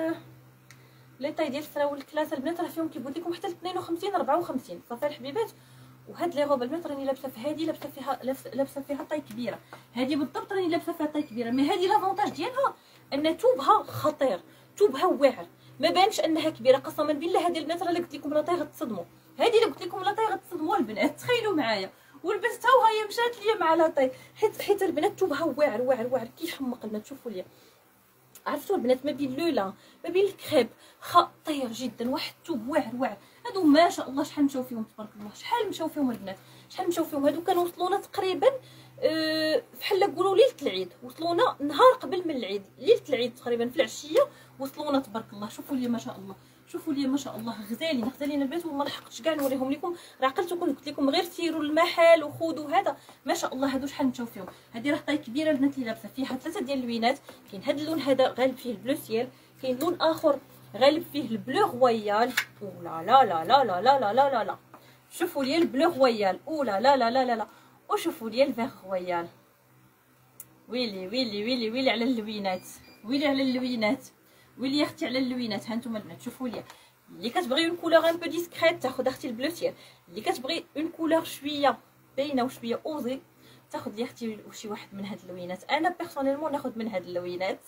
لي طاي ديال السراول كلاس البنات راه فيهم كيقول لكم حتى اثنين وخمسين أربعة وخمسين. صافي الحبيبات وهاد لي غوب البنات راني لابسه في هذه لابسه فيها لابسه فيها طاي كبيره، هذه بالضبط راني لابسه فيها طاي كبيره. مي هذه لافونتاج ديالها ان توبها خطير توبها واعر ما بانش انها كبيره. قسما بالله هذه البنات راه قلت لكم لا طاي غتصدموا، هذه اللي قلت لكم لا طاي غتصدموا البنات. تخيلوا معايا ولبستها وهي مشات ليا مع لا طاي حيت حيت البنات توبها واعر واعر واعر كيحمق البنات. شوفوا ليا عرفتوا البنات ما بين لولا ما بين الكريب خطير جدا واحد الثوب واعر واعر. هادو ما شاء الله شحال مشاو فيهم تبارك الله شحال مشاو فيهم البنات شحال مشاو فيهم. هادو كانوا وصلونا تقريبا أه بحال نقولوا ليله العيد، وصلونا نهار قبل من العيد ليله العيد تقريبا في العشيه وصلونا تبارك الله. شوفوا لي ما شاء الله شوفوا لي ما شاء الله غزالين غزالين البنات وما لحقتش كاع نوريهم لكم. راه عقلتو كنت قلت لكم غير سيروا للمحل وخذوا هذا ما شاء الله. هادو شحال مشاو فيهم. هذه راه طاي كبيره البنات اللي لابسه فيها ثلاثه ديال اللوينات. كاين هذا اللون هذا غالب فيه البلو سيال، كاين لون اخر غالب فيه البلو رويال. اولا لا لا لا لا لا لا لا لا لا شوفوا لي البلو رويال اولا لا لا لا لا لا وشوفوا لي الفيغ رويال. ويلي ويلي ويلي ويلي على اللوينات ويلي على اللوينات ويلي اختي على اللوينات. ها انتم البنات شوفوا لي اللي كتبغي اون كولور ان بو ديسكريت تاخذ اختي البلو سيال، اللي كتبغي اون كولور شويه باينه وشويه اوزي تاخذ لي اختي شي واحد من هاد اللوينات. انا بيرسونيلمون ناخذ من هاد اللوينات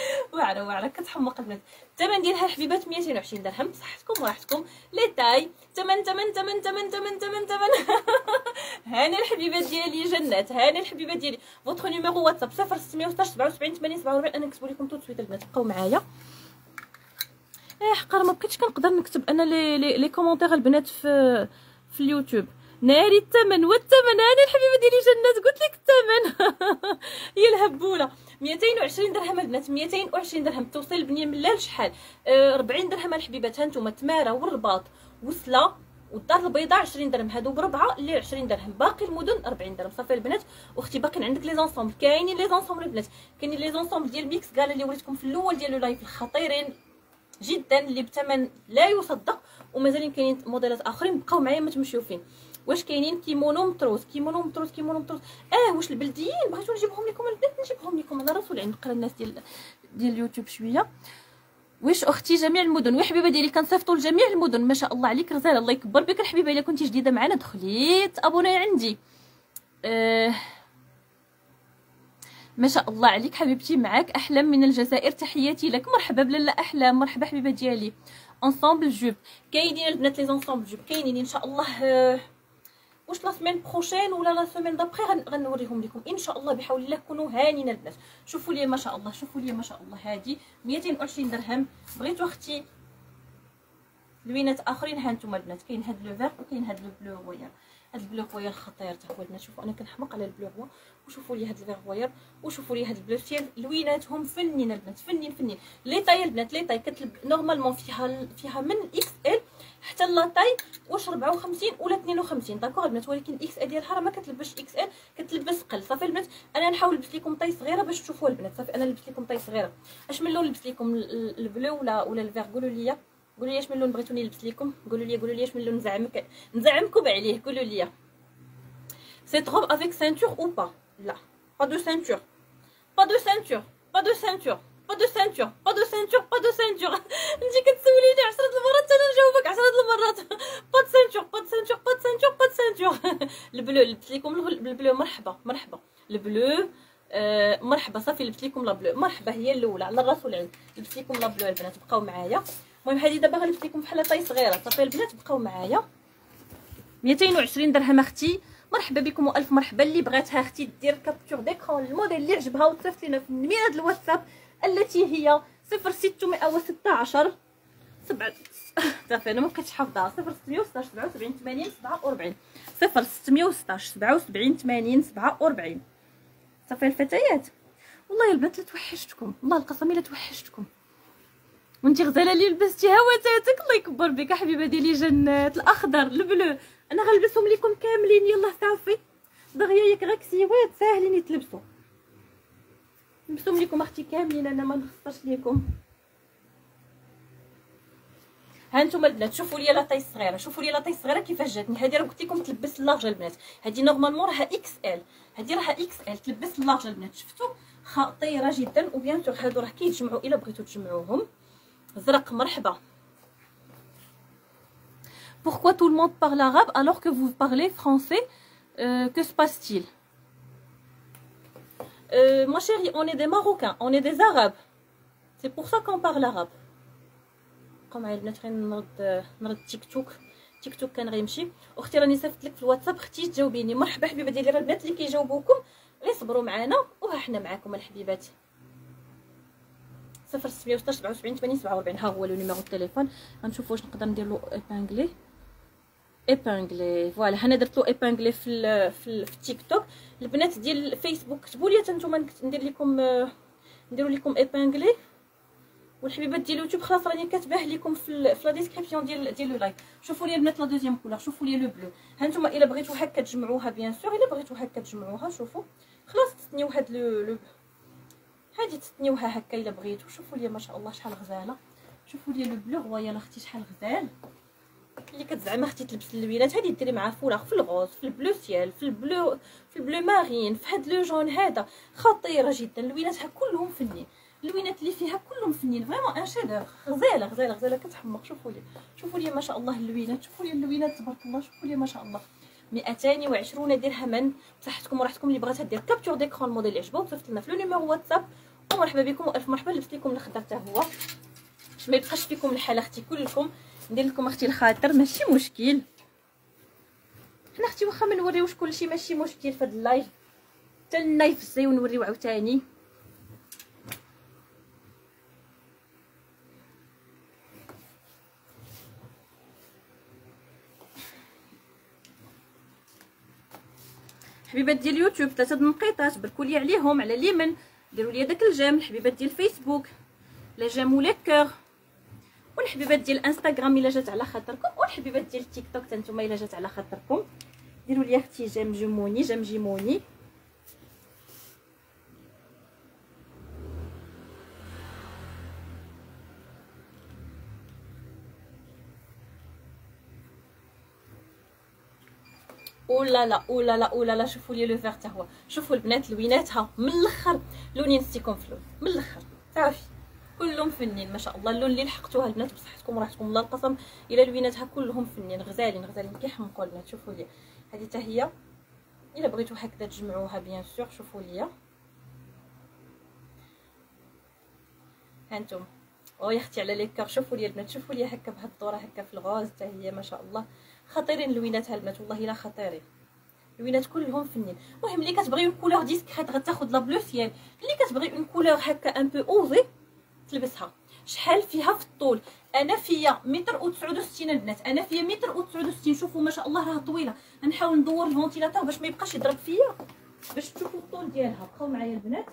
واعره واعره كتحمق البنات. الثمن ديالها الحبيبات مئتين وعشرين درهم بصحتكم وراحتكم. لي تاي تمن تمن تمن تمن تمن تمن تمن هاني الحبيبات ديالي جنات، هاني الحبيبات ديالي. فوتر نيميرو واتساب صفر ستمية وستاش سبعة وسبعين ثمانين سبعة وأربعين. انا نكتبوا لكم تو سويت البنات، بقاو معايا. ايه حقا ما بقيتش كنقدر نكتب انا لي لي, لي كومونتير البنات في في اليوتيوب. ناري الثمن والثمن، هاني الحبيبه ديالي جنات، قلت لك الثمن هي الهبوله. مئتين وعشرين درهم البنات، مئتين وعشرين درهم. توصيل بنيه ملال شحال؟ أه أربعين درهم الحبيبات. هانتوما تماره والرباط وصله والدار البيضاء عشرين درهم، هادو بربعه اللي عشرين درهم. باقي المدن أربعين درهم. صافي البنات. واختي باقيين عندك لي زونسومبل، كاينين لي زونسومبل البنات، كاينين لي زونسومبل ديال ميكس كاع اللي وريتكم في الاول ديال اللايف، الخطيرين جدا اللي بثمن لا يصدق. ومازالين كاينين موديلات اخرين، بقاو معايا ما تمشيو فين. واش كاينين كيمونو مطروز، كيمونو مطروز، كيمونو مطروز. اه واش البلديين بغيتو نجيبهم لكم البنات، نجيبهم لكم على راسو العين. نقرا الناس ديال ديال اليوتيوب شويه. واش اختي جميع المدن وحبيبه ديالي كنصيفطوا لجميع المدن. ما شاء الله عليك غزاله، الله يكبر بك الحبيبه. الا كنتي جديده معنا دخلي تابوناي عندي. آه ما شاء الله عليك حبيبتي. معاك احلام من الجزائر، تحياتي لك. مرحبا بلاله احلام، مرحبا حبيبه ديالي. انصامبل جوب كاينين البنات، لي زونسامبل جوب كاينين ان شاء الله. آه واش لا سيمين بروشين ولا لا سيمين دابخي غنوريهم لكم ان شاء الله بحول الله. كونوا هانيين البنات. شوفوا لي ما شاء الله، شوفوا لي ما شاء الله. هذه مئتين وعشرين درهم. بغيتو اختي لوينات اخرين، ها نتوما البنات. كاين هاد لو فير وكاين هاد لو بلو غوير. هاد البلو غوير خطير تا هو البنات. شوفوا انا كنحمق على البلو غوا. وشوفوا لي هاد الفير غوير، وشوفوا لي هاد البلو سيل. لويناتهم فنين البنات، فنين فنين. لي طاي البنات، لي طاي كتلب نورمالمون فيها فيها من اكس ال حتى لا طاي واش أربعة وخمسين ولا اثنين وخمسين. داكوغ البنات. ولكن اكس ال ديالها راه ما كتلبسش اكس ال، كتلبس قل. صافي البنات. انا نحاول نلبس لكم طاي صغيره باش تشوفوا البنات. صافي انا نلبس لكم طاي صغيره. اش من لون نلبس لكم؟ البلو ولا ولا الفير؟ قولوا لي قولوا لي اش من لون بغيتوني نلبس لكم. قولوا لي قولوا لي اش من لون نزعمك نزعمكم عليه. قولوا لي cette robe avec ceinture ou pas. لا pas de ceinture, pas de ceinture, pas de ceinture, pas de ceinture, pas de ceinture, pas de ceinture. انتي كتسوليني عشرة المرات انا نجاوبك عشرة المرات. pas de ceinture, pas de ceinture, pas de ceinture, pas de ceinture. البلو لبست لكم البلو. مرحبا مرحبا البلو. آه مرحبا. صافي لبست لكم لا بلو. مرحبا هي الاولى على الراس والعين. لبست لكم لا بلو البنات. بقاو معايا. المهم هذه دابا غنلبس لكم بحال طاي صغيره. صافي البنات بقاو معايا. مئتين وعشرين درهم اختي. مرحبا بكم والف مرحبا. اللي بغاتها اختي دير كابتور ديكرون الموديل اللي عجبها وتصيفط لنا في نميره الواتساب التي هي صفر ستمية وستة عشر سبعة. صافي انا ما بقيتش حافظاها. صفر ستمية وستاش سبعة وسبعين ثمانين سبعة وأربعين. صفر ستمية وستاش سبعة وسبعين ثمانين سبعة وأربعين. صافي الفتيات. والله البنات لا توحشتكم، والله القسم لا توحشتكم. وانتي غزاله اللي لبستيها واتاتك، الله يكبر بك حبيبه ديالي جنات. الاخضر البلو انا غنلبسهم لكم كاملين. يلا صافي دغيا ياك غير كسيوات ساهلين يتلبسوا. نلبسهم لكم اختي كاملين، انا ما نخسرش لكم. ها نتوما البنات شوفوا لي لاطاي صغيره، شوفوا لي لاطاي صغيره كيفاش جاتني. هذه راه قلت لكم تلبس لارج البنات. هذه نورمالمون راها اكس ال، هذه راها اكس ال تلبس لارج البنات. شفتوا خطيره جدا. وبيان سور هادو راه كيتجمعوا الا بغيتو تجمعوهم. زرق مرحبا. Pourquoi tout le monde parle arabe alors que vous parlez français? euh, Que se passe-t-il? euh, Ma chérie, on est des Marocains, on est des Arabes. C'est pour ça qu'on parle arabe. قوم معايا البنات غير نرد نرد تيك توك. تيك توك كان غيمشي. اختي راني صيفط لك في الواتساب اختي تجاوبيني. مرحبا حبيبه ديالي. راه البنات اللي كيجاوبوكم غير صبروا معنا وها حنا معاكم الحبيبات. صفر ستمية وستاش سبعة وسبعين ثمانين سبعة وأربعين. ها هو لو نيميرو التليفون. غنشوفوا واش نقدر ندير له ايبانغلي. ايبانغلي فوالا. انا درت له ايبانغلي في ال في, ال في التيك توك. البنات ديال الفيسبوك كتبوا لي حتى نتوما ندير لكم نديروا لكم ايبانغلي. والحبيبات ديال اليوتيوب خلاص راني كاتباه لكم في في لا ديسكريبسيون ديال ديال لو لايف. شوفوا لي البنات لا دوزيام كولور. شوفوا لي لو بلو. ها نتوما الا بغيتو هكا تجمعوها بيان سور. الا بغيتو هكا تجمعوها شوفوا خلاص تثنيو هاد لو لو هادي تثنيوها هكا الا بغيتو. شوفوا لي ما شاء الله شحال غزاله. شوفوا لي لو بلو غويا اختي شحال غزال. اللي كتزعم اختي تلبس اللوينات هادي ديري معها فولاغ في الغوز في البلو سيال في البلو في البلو مارين في هاد لو جون هذا خطيره جدا. اللويناتها كلهم فنين. اللوينات اللي فيها كلهم فنين فريمون ان شيدوغ. غزاله غزاله غزاله كتحمق. شوفوا لي شوفوا لي ما شاء الله اللوينات. شوفوا لي اللوينات تبارك الله. شوفوا لي ما شاء الله. مئتين وعشرين درهما بصحتكم وراحتكم. اللي بغاتها دير كابتور ديكرون الموديل اللي عجبو وصيفط لنا في لو نيميرو واتساب. ومرحبا بكم والف مرحبا. لبست لكم الخضر حتى هو. باش ما يبقاش فيكم الحال اختي كلكم. ندير لكم اختي الخاطر ماشي مشكل، حنا اختي واخا ما نوريوش كلشي ماشي مشكل في هذا اللايف، حتى اللايف الزي ونوريو عاوتاني. حبيبات ديال اليوتيوب ثلاثه النقيطات بركوا لي عليهم على اليمين، ديروا لي داك الجيم. الحبيبات ديال الفيسبوك لا جيم ولا كور، والحبيبات ديال الانستغرام الا جات على خاطركم، والحبيبات ديال التيك توك حتى نتوما الا جات على خاطركم ديروا لي اختي جيم جيموني جيم جيموني. اولا لا اولا لا اولا لا شوفوا لي لو فيغ حتى هو، شوفوا البنات لويناتها من الاخر لونين ستيكون فلو من الاخر صافي كلهم فنين ما شاء الله. اللون اللي لحقتوها البنات بصحتكم وراحتكم الله القسم الى لويناتها كلهم فنين غزالين غزالين كيحمقوا البنات. شوفوا لي هذه حتى هي الا بغيتو هكذا تجمعوها بيان سور. شوفوا لي هانتم او يا اختي على لي كور. شوفوا لي البنات شوفوا لي هكا بهاد الدوره هكا في الغوز حتى هي ما شاء الله خطيرين لويناتها البنات والله الا خطيرين لوينات كلهم فنين. المهم اللي كتبغي اون كولور ديسكريت غتاخذ لا بلو سيال، اللي كتبغي اون كولور هكا ان بو اوزي تلبسها. شحال فيها في الطول؟ انا فيا متر وتسعود وستين البنات، انا فيا متر وتسعود وستين. شوفوا ما شاء الله راها طويله. نحاول ندور الفونتيلاتور باش ما يبقاش يضرب فيا باش تشوفوا الطول ديالها. بقاو معايا البنات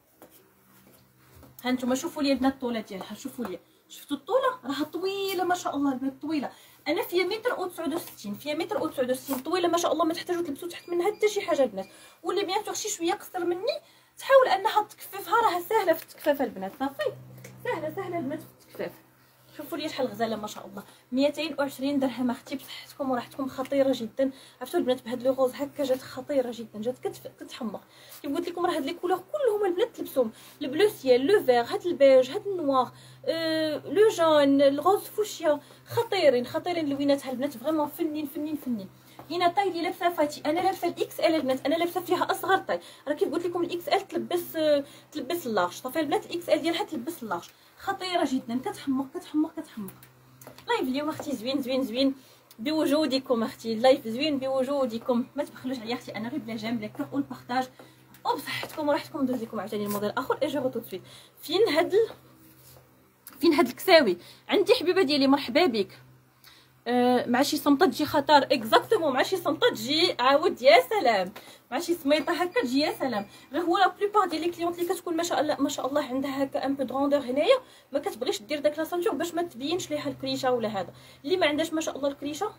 ها نتوما شوفوا لي البنات الطوله ديالها. شوفوا لي شفتوا الطوله راها طويله ما شاء الله البنات طويله. انا فيا متر وتسعود وستين فيا متر وتسعود وستين طويله ما شاء الله. ما تحتاجوا تلبسوا تحت منها حتى شي حاجه البنات. واللي بيان سور شي شويه قصر مني تحاول انها تكففها راها سهله في التكفاف البنات صافي سهله سهله البنات في التكفاف. شوفوا لي شحال غزاله ما شاء الله مئتين وعشرين درهم اختي بصحتكم وراحتكم خطيره جدا. عرفتوا البنات بهاد لو غوز هكا جات خطيره جدا جات كتحمق. كي قلت لكم راه هاد لي كولور كلهم البنات تلبسوهم البلو سيال لو فيغ هاد البيج هاد النوار أه لو جون الغوز فوشيا خطيرين خطيرين لويناتها البنات فريمون فنين فنين فنين. هنا طاي اللي لابسه فاتي انا لابسه الاكس ال البنات انا لابسه فيها اصغر طاي. راه كيف قلت لكم الاكس ال تلبس أه تلبس اللارج صافي البنات الاكس ال ديالها تلبس اللارج خطيره جدا كتحمق كتحمق كتحمق. لايف اليوم اختي زوين زوين زوين بوجودكم اختي اللايف زوين بوجودكم. ما تبخلوش عليا اختي انا غير بلا جيم بلا كور والبارطاج وبصحتكم وراحتكم. ندوز لكم عاوتاني الموديل اخر اي جو تو سويت. فين هاد ال... فين هاد الكساوي عندي حبيبه ديالي مرحبا بك. أه مع شي صمطه تجي خطر اكزاكتومون مع شي صمطه تجي عاود يا سلام مع شي سميطه هكا تجي يا سلام. غير هو لا بليبار ديال لي كليونط اللي كتكون ما شاء الله ما شاء الله عندها هكا ان بو دروندور هنايا ما كتبغيش دير داك لا سانتور باش ما تبينش ليها الكريشه ولا هذا. اللي ما عندهاش ما شاء الله الكريشه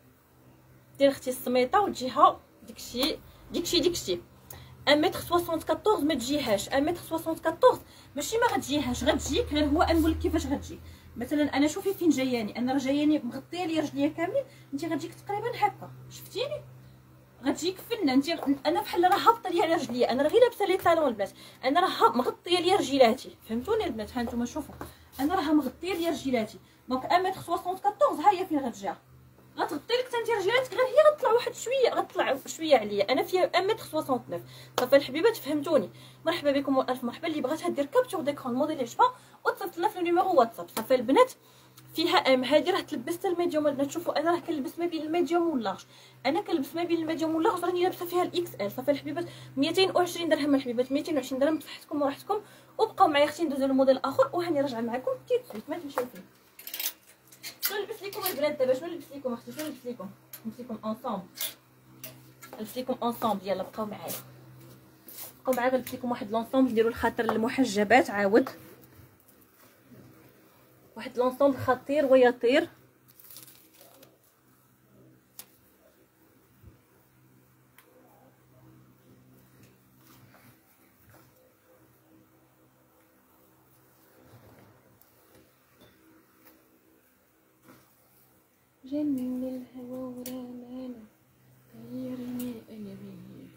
دير اختي السميطه وتجيها داكشي ديكشي ديكشي واحد متر أربعة وأربعين ما تجيهاش واحد متر أربعة وأربعين ماشي ما غتجيهاش غتجيك غير هو نقول لك كيفاش غتجي. مثلا انا شوفي فين جاياني انا راه جاياني مغطيه لي رجليا كاملين انت غتجيك تقريبا هكا شفتيني غتجيك فنه انت. انا بحال راه هابطه ليا رجليا انا راه غير لابسه لي طالون البنات انا راه مغطيه ليا رجيلاتي فهمتوني البنات. ها نتوما شوفوا انا راه مغطيه ليا رجيلاتي دونك واحد متر أربعة وأربعين ها هي فين غتجي غتغطي لك حتى انت رجلاتك غير هي غتطلع واحد شويه غتطلع شويه عليا. انا فيها واحد متر تسعة وتسعين صافي الحبيبات فهمتوني. مرحبا بكم والف مرحبا. اللي بغاتها دير كابتور ديكرون الموديل عجبها وتصيفط لنا في النيميرو واتساب صافي البنات. فيها ام هذه راه تلبس حتى الميديوم البنات. شوفوا انا راه كنلبس ما بين الميديوم واللارج انا كنلبس ما بين الميديوم واللارج راني لابسه فيها الاكس ال صافي الحبيبات مئتين وعشرين درهم الحبيبات مئتين وعشرين درهم بصحتكم وراحتكم. وبقاو معايا اختي ندوزو للموديل الاخر وهاني راجعه معكم تيت سويت ما تمشيو فيه. شنو نلبس لكم البنات دابا شنو نلبس لكم اختي شنو نلبس لكم نلبس لكم انصامبل نلبس لكم انصامبل يلا بقاو معايا بقاو معايا غنلبس لكم واحد لونسومبل ديروا الخاطر المحجبات عاود واحد لونسومبل خطير ويطير. جن الهوى ورمانا غيرني انا بيه.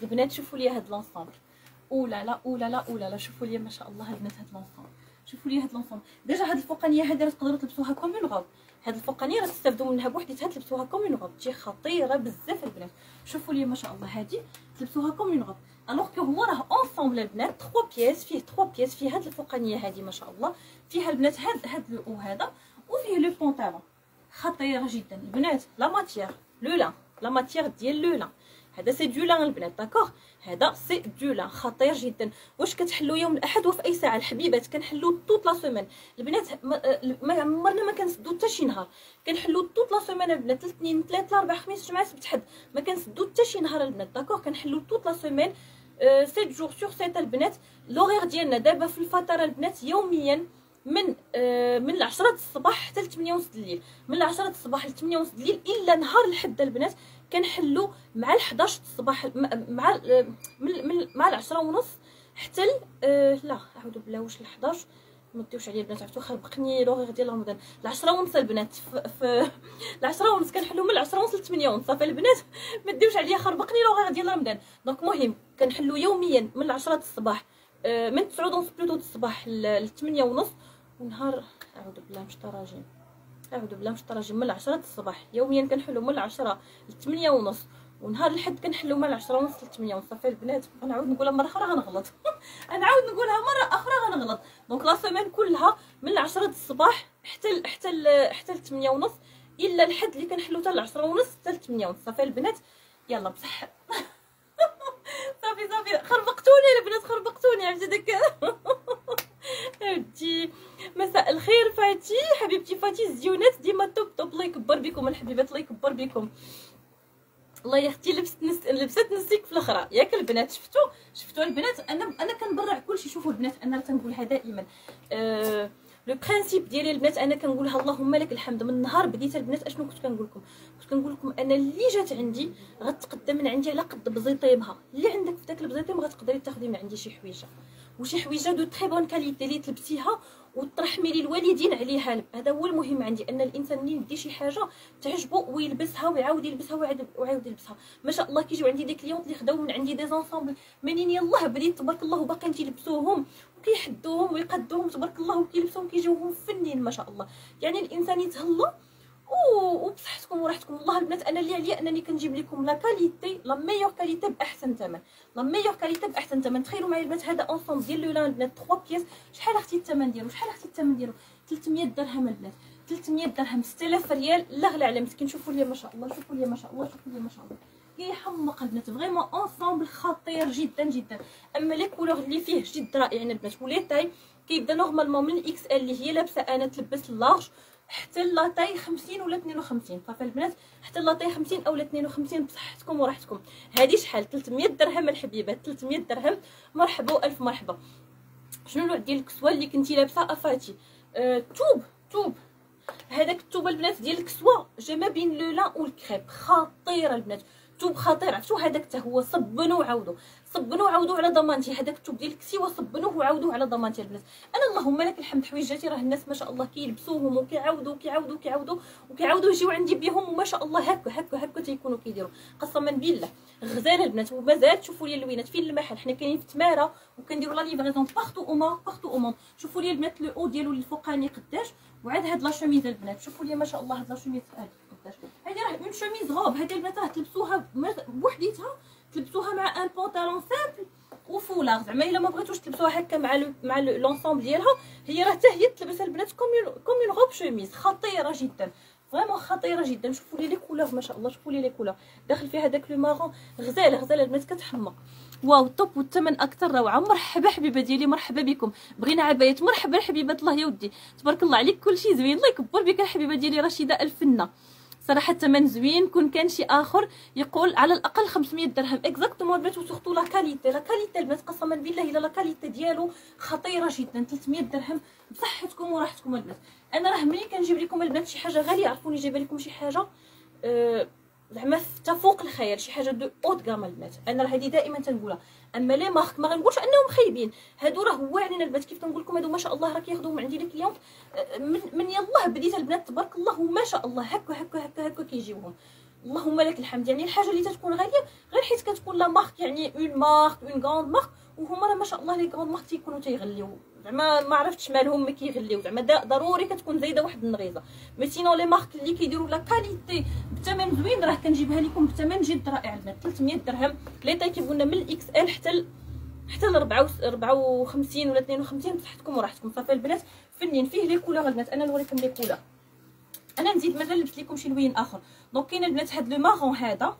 البنات شوفوا لي هاد لونسومبل، اولا لا اولا لا اولا لا، شوفوا لي ما شاء الله البنات هاد لونسومبل، شوفوا لي هاد لونسومبل. ديجا هاد الفوقانيه هادي راه تقدروا تلبسوها كوم اون غوب، هاد الفوقانيه راه تستافدوا منها بوحديتها تلبسوها كوم اون غوب، تجي خطيره بزاف البنات. شوفوا لي ما شاء الله هادي تلبسوها كوم اون غوب، الوغ كو هو راه اونسومبل البنات ثلاثة بياس، فيه ثلاثة بياس، فيه هاد الفوقانيه هادي ما شاء الله، فيها البنات هاد هاد لو او هذا، وفيه لو بونطالون خطير جدا البنات. لا ماتيير لو لان، لا ماتيير ديال لو لان، هذا سي دو لان البنات داكوغ، هذا سي دو لان خطير جدا. واش كتحلوا يوم الاحد وفي اي ساعه الحبيبات؟ كنحلوا طوط لا سيمين البنات، ما عمرنا ما كنسدوا حتى شي نهار، كنحلوا طوط لا سيمين البنات، الاثنين ثلاثه اربعه خميس جمعه سبت حد، ما كنسدوا حتى شي نهار البنات داكوغ، كنحلوا طوط لا سيمين سبعة جور سور سبعة البنات. لوغير ديالنا دابا في الفتره البنات يوميا من آه من العشرة الصباح حتى لثمانية ونص الليل، من العشرة الصباح لثمانية ونص الليل، الا نهار الحد البنات كنحلوا مع الحداش الصباح، مع من من مع العشرة ونص حتى آه لا اعوذ بالله واش الحداش ما ديوش عليا البنات، عرفتوا خربقني لوغيغ ديال رمضان. العشرة ونص البنات في, في العشرة ونص كنحلوا من العشرة ونص لثمانية ونص، صافي البنات ما ديوش عليا خربقني لوغيغ ديال رمضان. دونك مهم كنحلوا يوميا من العشرة الصباح آه من تسعة ونص بلوتو الصباح لثمانية ونص، ونهار اعوذ بالله مش تراجم اعوذ بالله مش تراجم من العشرة الصباح يوميا كنحلوا من العشرة لثمانية ونص، ونهار الحد كنحلوا من العشرة ونص لثمانية ونص. صافي البنات غنعاود نقولها مره اخرى غنغلط غنعاود نقولها مره اخرى غنغلط. دونك لا سيمين كلها من العشرة الصباح حتى ل... حتى ل... حتى لثمانية ونص، الا الحد اللي كنحلوا حتى العشرة ونص حتى لثمانية ونص. صافي البنات يلا بصح صافي صافي خربقتوني البنات خربقتوني، عرفتي داك ودي. مساء الخير فاتي حبيبتي، فاتي الزيونات ديما توب توب، الله يكبر بكم الحبيبات، الله يكبر بكم. الله يا اختي لبست نس... لبست نسيك في الاخرى ياك البنات، شفتوا شفتوا البنات، انا انا كنبرع كلشي. شوفوا البنات انا تنقولها دائما أه... لو برينسيپ ديالي البنات انا كنقولها اللهم لك الحمد. من نهار بديت البنات اشنو كنت كنقول لكم؟ كنت كنقول لكم انا اللي جات عندي غتقدم من عندي على قد بزيطيمها، اللي عندك في داك البزيطيم غتقدري تاخذي من عندي شي حويجه، وشي حويجه دو تري بون كاليتي اللي تلبسيها وترحمي لي الوالدين عليها. هذا هو المهم عندي، ان الانسان اللي يدي شي حاجه تعجبه ويلبسها ويعاود يلبسها ويعاود يلبسها. ما شاء الله كيجيو عندي دي كليونط اللي خداو من عندي دي زونسومبل منين يلاه بديت تبارك الله وباقيين تيلبسوهم وكيحدوهم ويقدوهم تبارك الله وكيلبسوهم كيجيوهم فنين ما شاء الله. يعني الانسان يتهلا وبصحتكم وراحتكم. والله البنات انا اللي عليا انني كنجيب لكم لا كاليتي لا ميور كاليتي باحسن ثمن، لا ميور كاليتي باحسن ثمن. تخيلوا معايا البنات هذا اونسومبل ديال لو لان البنات ثلاثة بياس، شحال اختي الثمن ديالو؟ شحال اختي الثمن ديالو؟ ثلاثمية درهم البنات، ثلاثمية درهم، ستة آلاف ريال. لا غلا على مسكين. شوفوا لي ما شاء الله، شوفوا لي ما شاء الله، شوفوا لي ما شاء الله، كيحمق البنات فريمون اونسومبل خطير جدا جدا. اما لي كولور اللي فيه جد رائعين البنات، ولي تاي كيبدا نورمالمون من اكس ال اللي هي لابسه انا تلبس لارج حتى لاطاي خمسين ولا اثنين وخمسين. صافي البنات حتى لاطاي خمسين اولا اثنين وخمسين بصحتكم وراحتكم. هذه شحال؟ ثلاثمية درهم الحبيبات، ثلاثمية درهم. مرحبا والف مرحبا. شنو النوع ديال الكسوه اللي كنتي لابسه افاتي؟ أه توب توب، هذاك التوب البنات ديال الكسوه جا ما بين لو لان والكريب، خطيره البنات، توب خطير. عرفتوا هذاك حتى هو صبنوا وعاودوا صبنوا وعاودوا على ضمانتي. هذاك التوب ديال الكسيوه صبنوه وعاودوه على ضمانتي البنات. انا اللهم لك الحمد حويجاتي راه الناس ما شاء الله كيلبسوهم وكيعاودوا وكيعاودوا وكيعاودوا وكيعاودوا يجيو عندي بهم، وما شاء الله هكا هكا هكا تيكونوا كيديروا قسما بالله غزاله البنات. ومازال شوفوا لي اللوينات فين المحل، حنا كاينين في تماره وكنديروا لا ليفريزون بارتو او مار بارتو او مون. شوفوا لي البنات لو او ديالو الفوقاني قداش، وعاد هاد لا شوميز البنات شوفوا لي ما شاء الله هاد لا شوميز قداش. هذه راه اون شوميز غوب، هذه البنات راه تلبسوها بوحديتها، تلبسوها مع ان بونطالون سامبل وفولار. زعما الا ما بغيتوش تلبسوها هكا مع لو مع لونسومبل ديالها، هي راه حتى هي تلبس البنات كوم كوم اون غوب شوميز خطيره جدا، فريمون خطيره جدا. شوفوا لي لي كولور ما شاء الله، شوفوا لي لي كولور داخل فيها داك لو مارون، غزاله غزاله البنات كتحمق. واو توب، والثمن اكثر روعه. مرحبا حبيبه ديالي، مرحبا بكم. بغينا عبايات، مرحبا حبيبه الله يا ودي، تبارك الله عليك كلشي زوين، الله يكبر بك الحبيبه ديالي رشيده الفنه. صراحه الثمن زوين، كون كان شي اخر يقول على الاقل خمسمية درهم اكزاكتومون البنات. وسورتو لا كاليتي، لا كاليتي البنات قسما بالله الا لا كاليتي ديالو خطيره جدا. ثلاثمية درهم بصحتكم وراحتكم البنات. انا راه ملي كنجيب لكم البنات شي حاجه غاليه عرفوني جايبه لكم شي حاجه أه زعما تفوق الخيال، شي حاجه دو اوت غام البنات. انا راه هذه دائما تنقولها. اما لي مارك ما غنقولش انهم خايبين، هادو راه واعرين البنات. كيف كنقول لكم هادو ما شاء الله راه كياخذوا من عندي لي كليونط من من يلاه بديت البنات تبارك الله وما شاء الله هكا هكا هكا هكا كيجيوهم. اللهم لك الحمد. يعني الحاجه اللي تتكون غاليه غير حيت كتكون لا مارك، يعني اون مارك اون غاند مارك، وهما راه ما شاء الله لي غاند مارك تيكونوا تيغليو زعما ما عرفتش مالهم ما كيغليو زعما ضروري كتكون زايده واحد النغيزه. مي سينو لي مارك اللي كيديروا لا كاليتي بثمن زوين راه كنجيبها لكم بثمن جد رائع البنات. ثلاثمية درهم لي طاي كيبغوا لنا من الاكس ال حتى ل... حتى ل أربعة وخمسين ولا اثنين وخمسين بصحتكم وراحتكم. صافي البنات فنين فيه لي كولور البنات. انا نوريكم لي كولور. انا نزيد مازال لبست لكم شي لوين اخر. دونك كاين البنات هاد لو مارون هذا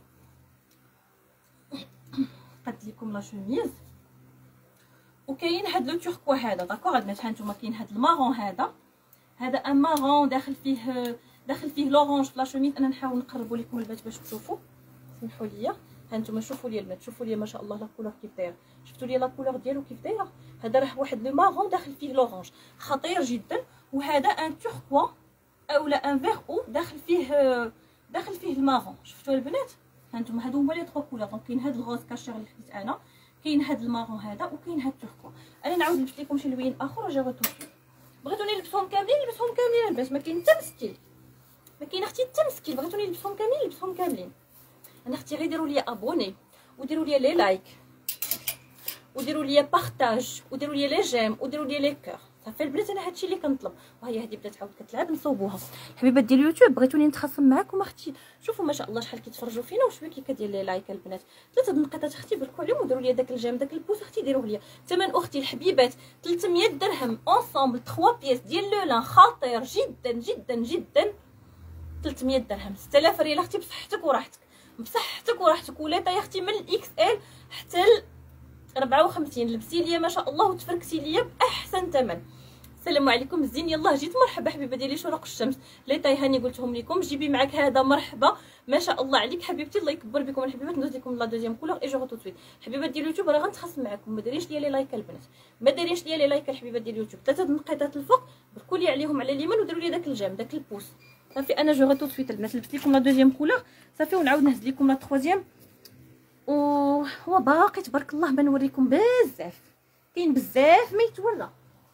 قد لكم لا شوميز، وكاين هاد لو توركوا هذا داكوغ البنات. ها نتوما كاين هاد المارون هذا، هذا ان مارون داخل فيه داخل فيه لورانج في لا شوميز. انا نحاول نقربوا لكم البنات باش تشوفوا، سمحوا لي. ها نتوما شوفوا لي البنات، شوفوا لي ما شاء الله لا كولور كيف دايره. شفتوا لي لا كولور ديالو كيف دايره؟ هذا راه واحد لو مارون داخل فيه لورانج خطير جدا، وهذا ان توركوا اولا ان فيغ او داخل فيه داخل فيه المارون. شفتوا البنات؟ ها نتوما هادو هما لي ترو كولور. دونك كاين هاد الغوز كاشير اللي خديت انا، كاين هاد المارون هذا، وكاين هاد التوركوا. انا نعاود نلبس لكم شي لوين اخر وجاوبتو فيه. بغيتوني نلبسهم كاملين نلبسهم كاملين البنات، ما كاين حتى مسكين، ما كاين اختي حتى مسكين. بغيتوني نلبسهم كاملين نلبسهم كاملين. انا اختي غير ديروا لي ابوني وديروا لي لي لايك وديروا لي بارطاج وديروا لي لي جيم وديروا لي لي كور. صافي البنات انا هادشي اللي كنطلب. وهي هذه بدات عاود كتلعب نصوبوها. الحبيبات ديال اليوتيوب بغيتوني نتخاصم معكم اختي، شوفوا ما شاء الله شحال كيتفرجوا فينا وشويه كي كدير لي لايك البنات. ثلاثه النقطات اختي باركوا عليهم وديروا لي داك الجيم داك البوس اختي ديروه لي. ثمن اختي الحبيبات ثلاثمية درهم اونصومبل ثلاثة بياس ديال لو لان خطير جدا جدا جدا. ثلاثمية درهم ستة آلاف ريال اختي بصحتك وراحتك، بصحتك وراحتك. ولا طاي اختي من الاكس ال حتى ل أربعة وخمسين. لبسي ليا ما شاء الله وتفركسي ليا باحسن ثمن. السلام عليكم الزين. يلاه جيت مرحبا حبيبه ديالي شروق الشمس. لي طاي هاني قلتهم لكم جيبي معاك هذا مرحبا ما شاء الله عليك حبيبتي. الله يكبر بكم الحبيبات. ندوز لكم لا دوزيام كولور اي جو تو سويت. حبيبات ديال اليوتيوب راه غنتخاصم معكم، ما ديريش ليا لي لايك البنات، ما ديريش ليا لي لايك الحبيبات ديال اليوتيوب. ثلاثه النقيطات الفوق بركوا لي عليهم على اليمين وديروا لي داك الجيم داك البوس. صافي انا جو تو سويت البنات. لبست لكم لا دوزيام كولور صافي، ونعاود نهز لكم لا تروازيام. وهو باقي تبارك الله ما نوريكم بزاف، كاين بزاف ما يتورى.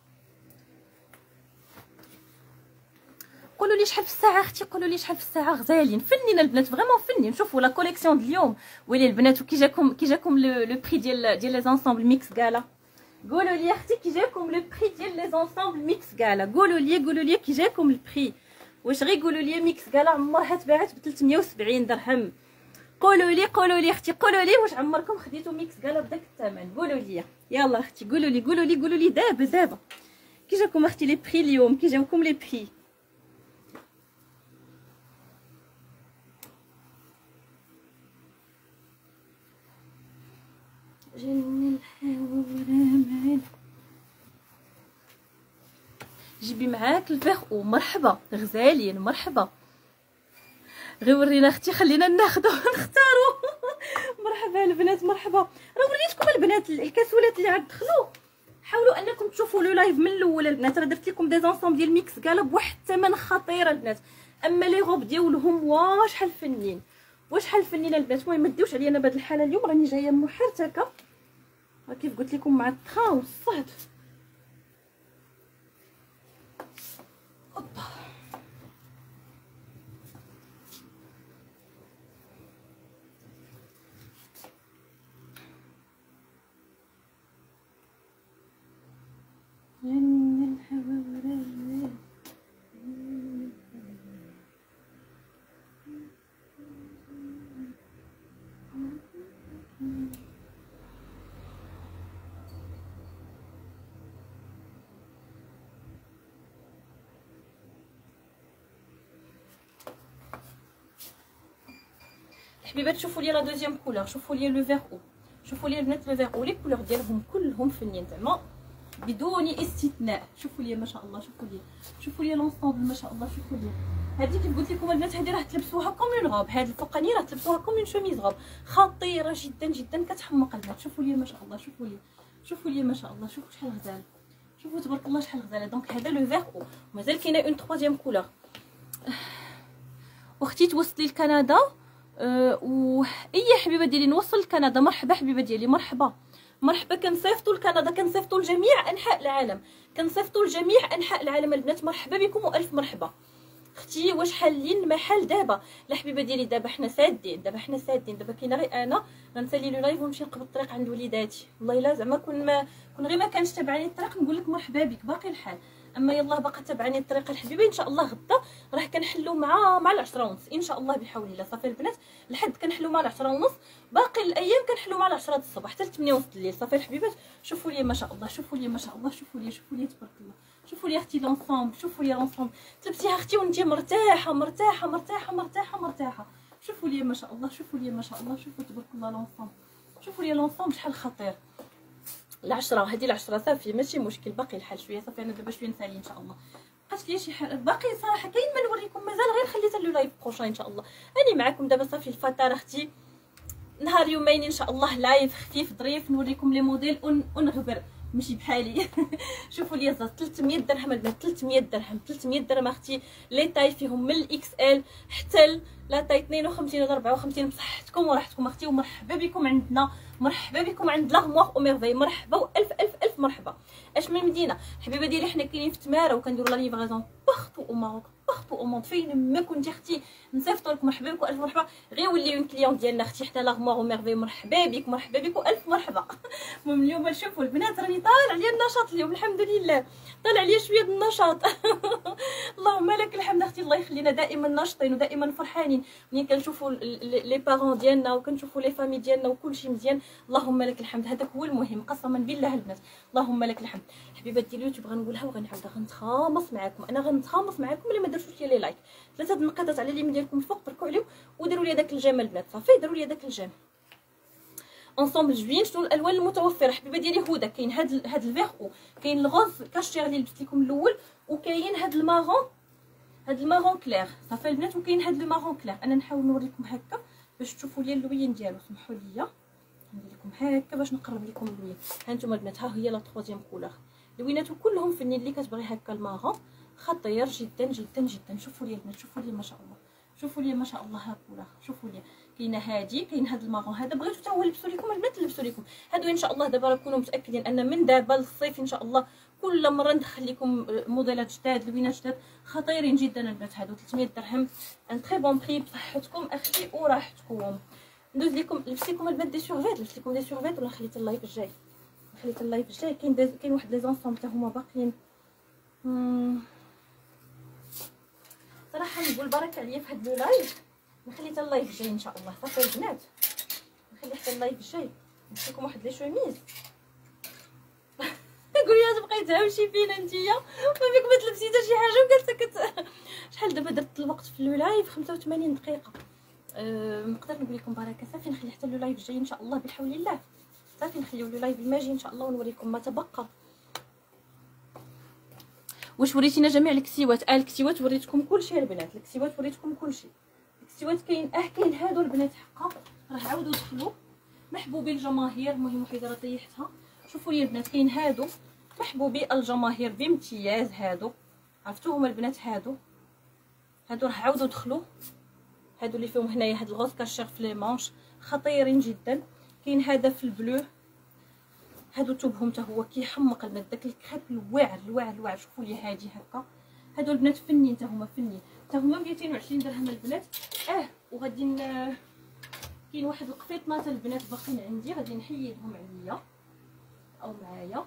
قولوا لي شحال في الساعه اختي، قولوا لي شحال في الساعه. غزالين فنين البنات فريمون فنين. شوفوا لا كوليكسيون ديال اليوم ويلي البنات. وكي جاكم كي جاكم لو بري ديال ديال لي زونسومبل ميكس كالا. قولوا لي اختي كي جاكم لو بري ديال لي زونسومبل ميكس كالا. قولوا لي قولوا لي كي جاكم البري. واش غير قولوا لي ميكس كالا عمرها تباعت ب ثلاثمية وسبعين درهم. قولوا لي قولوا لي اختي قولوا لي واش عمركم خديتوا ميكس كالا بداك الثمن. قولوا لي يلا اختي قولوا لي قولوا لي قولوا لي دابا دابا كي جاكم اختي لي بري اليوم، كي جاوكم لي بري. جن الحورمان جيبي معاك الفيغ او مرحبا غزالين مرحبا. غير ورينا اختي خلينا ناخذو نختارو. مرحبا البنات مرحبا. راه وريتكم البنات الكاسولات اللي عاد دخلوا. حاولوا انكم تشوفوا لو لايف من الاول البنات. راه درت لكم دي زونسومبل ديال ميكس كالا بواحد الثمن خطير البنات. اما لي غوب ديالهم واش شحال فنين واش شحال فنين البنات. المهم ما ديوش عليا انا بهاد الحاله اليوم راني جايه محرتكه كيف قلت لكم مع الطخا والصهد. اوبا جن الحوران. الحبيبات شوفوا لي لا دوزيام كولور، شوفوا لي لو فيغ او، شوفوا لي البنات لو فيغ او. لي كولور ديالهم كلهم فنين زعما بدون استثناء. شوفوا لي ما شاء الله، شوفوا لي شوفوا لي لونسومبل ما شاء الله. شوفوا لي هذه كيف قلت لكم البنات، هذه راه تلبسوها كوم اون غوب. هذه الفوقانيه راه تلبسوها كوم اون شوميز غوب خطيره جدا جدا كتحمق البنات. شوفوا لي ما شاء الله، شوفوا لي شوفوا لي ما شاء الله. شوفوا شحال غزال، شوفوا تبارك الله شحال غزاله. دونك هذا لو فيغ او. مازال كاينه اون تروازيام كولور. اختي توصلي لكندا أه واي حبيبه ديالي نوصل لكندا. مرحبا حبيبه ديالي مرحبا مرحبا. كنصيفطوا لكندا، كنصيفطوا لجميع انحاء العالم، كنصيفطوا لجميع انحاء العالم البنات. مرحبا بكم والف مرحبا. اختي واش حالين المحل دابا؟ لا حبيبه ديالي دابا حنا سادين، دابا حنا سادين، دابا كاينه غير انا غنسالي لو لايف ونمشي نقبض الطريق عند وليداتي. والله الا زعما كون ما كون غير ما كانش تابعني الطريق نقول لك مرحبا بك باقي الحال. اما يلاه باقا تابعني الطريق الحبيبه ان شاء الله غدا راه كنحلو مع مع العشرة ونص ان شاء الله بحول الله. صافي البنات لحد كنحلو مع العشرة ونص، باقي الايام كنحلو مع العشرة د الصباح حتى ثمانية ونص الليل. صافي الحبيبات شوفوا لي ما شاء الله، شوفوا لي ما شاء الله، شوفوا لي شوفوا لي تبارك الله، شوفوا لي اختي لونسومبل، شوفوا لي لونسومبل تلبسيها اختي وانتي مرتاحه مرتاحه مرتاحه مرتاحه مرتاحه. شوفوا لي ما شاء الله، شوفوا لي ما شاء الله، شوفوا تبارك الله لونسومبل، شوفوا لي لونسومبل شحال خطير. العشرة هذه العشرة صافي ماشي مشكل، باقي الحال شويه. صافي انا دابا شويه نسالي ان شاء الله. بقات لي شي حاجه باقي صراحه كاين ما نوريكم مازال، غير خليت له لايف بروشين ان شاء الله. راني معكم دابا صافي الفطار اختي، نهار يومين ان شاء الله لايف خفيف ظريف نوريكم لي موديل ونغبر ماشي بحالي. شوفوا لي زاد ثلاثمية درهم البنات، ثلاثمية درهم، ثلاثمية درهم اختي. لي طاي فيهم من الاكس ال حتى لا طاي اثنين وخمسين ولا أربعة وخمسين بصحتكم وراحتكم اختي. ومرحبا بكم عندنا، مرحبا بكم عند لاغموار او ميرفي، مرحبا والف الف الف مرحبا. اش من مدينه حبيبه ديالي؟ حنا كاينين في تماره وكنديروا لا ليفريزون بارتو او ماروك، بارتو او موند، فين ما كنتي اختي نصيفطوا لك. مرحبا بكم الف مرحبا، غير وليو كليون ديالنا اختي حتى لاغموار او ميرفي. مرحبا بك مرحبا بكم الف مرحبا. المهم اليوم شوفوا البنات راني طالع ليا النشاط اليوم الحمد لله، طالع ليا شويه د النشاط. اللهم لك الحمد اختي، الله يخلينا دائما ناشطين ودائما فرحانين ملي كنشوفوا لي بارون ديالنا وكنشوفوا لي فامي ديالنا وكلشي مزيان. اللهم لك الحمد، هذاك هو المهم قسما بالله البنات. اللهم لك الحمد. حبيبات ديال اليوتيوب غنقولها وغنعاودها، غنتخامص معاكم، انا غنتخامص معاكم اللي ما درتوش لي لايك. ثلاثه د النقاطات على اليمين ديالكم الفوق بركوا عليهم وديروا لي داك الجيم البنات. صافي ديروا لي داك الجيم انصومبل زوين. شنو الالوان المتوفره حبيبه ديالي؟ هدى كاين هاد هاد الفيغ او كاين الغوز كاشير اللي لبست لكم الاول، وكاين هاد المارون، هاد المارون كلير. صافي البنات وكاين هاد المارون كلير. انا نحاول نوريكم هكا باش تشوفوا لي اللوين ديالو. سمحوا لي ندير لكم هكا باش نقرب لكم اللوين. ها انتم البنات ها هي لا تروزيام كولور، لويناتو كلهم فنين. اللي كتبغي هكا المارون خطير جدا جدا جدا. شوفوا لي البنات، شوفوا لي ما شاء الله، شوفوا لي ما شاء الله ها كولور. شوفوا لي كاينه هادي، كاين هاد المارون هذا بغيتو حتى هو لبسوا لكم البنات، لبسوا لكم هادو ان شاء الله. دابا راكونوا متاكدين ان من دابا للصيف ان شاء الله كل مره ندخل لكم موديلات جداد لوينات جداد خطيرين جدا البنات. هادو ثلاثمية درهم ان تري بون بري بصحتكم اختي وراحتكم. ندوز لكم لبس لكم البنات دي سورفيت، لبس لكم دي سورفيت ولا خليت اللايف الجاي، خليت اللايف الجاي. كاين كاين واحد لي زونسومبل حتى هما باقيين. صراحه نقول بركه عليا في هاد اللايف، نخلي حتى اللايف الجاي ان شاء الله. صافي البنات نخلي حتى اللايف الجاي نشوف لكم واحد لي شوميز. قولي لي تبقاي تهاوشي فينا نتيا وفيك ما تلبسي حتى شي حاجه وجالسه كت شحال دابا درت الوقت في اللايف خمسة وثمانين دقيقه. أه نقدر نقول لكم بركه. صافي نخلي حتى اللايف الجاي ان شاء الله بحول الله. صافي نخليو اللايف الماجي ان شاء الله ونوريكم ما تبقى. واش وريتينا جميع الكسيوات؟ اه الكسيوات وريتكم كلشي البنات، الكسيوات وريتكم كلشي. الكسيوات كاين اه كاين هادو البنات حقا راه عاودوا دخلوا محبوبي الجماهير. المهم وحيده راه طيحتها. شوفوا لي البنات كاين هادو محبوبي الجماهير بامتياز. هادو عرفتوهم البنات، هادو هادو راه عاودوا دخلوا. هادو اللي فيهم هنايا هاد الغوز كاشير في لي مانش خطيرين جدا. كاين هذا في البلو، هادو توبهم حتى هو كيحمق البنات داك الكريب الواعر الواعر الواعر. شوفوا لي هادي هكا، هادو البنات فنين حتى هما فنين حتى هما مئتين وعشرين درهم البنات. اه وغادي كاين واحد القفيطنات البنات باقيين عندي غادي نحيدهم عليا او معايا.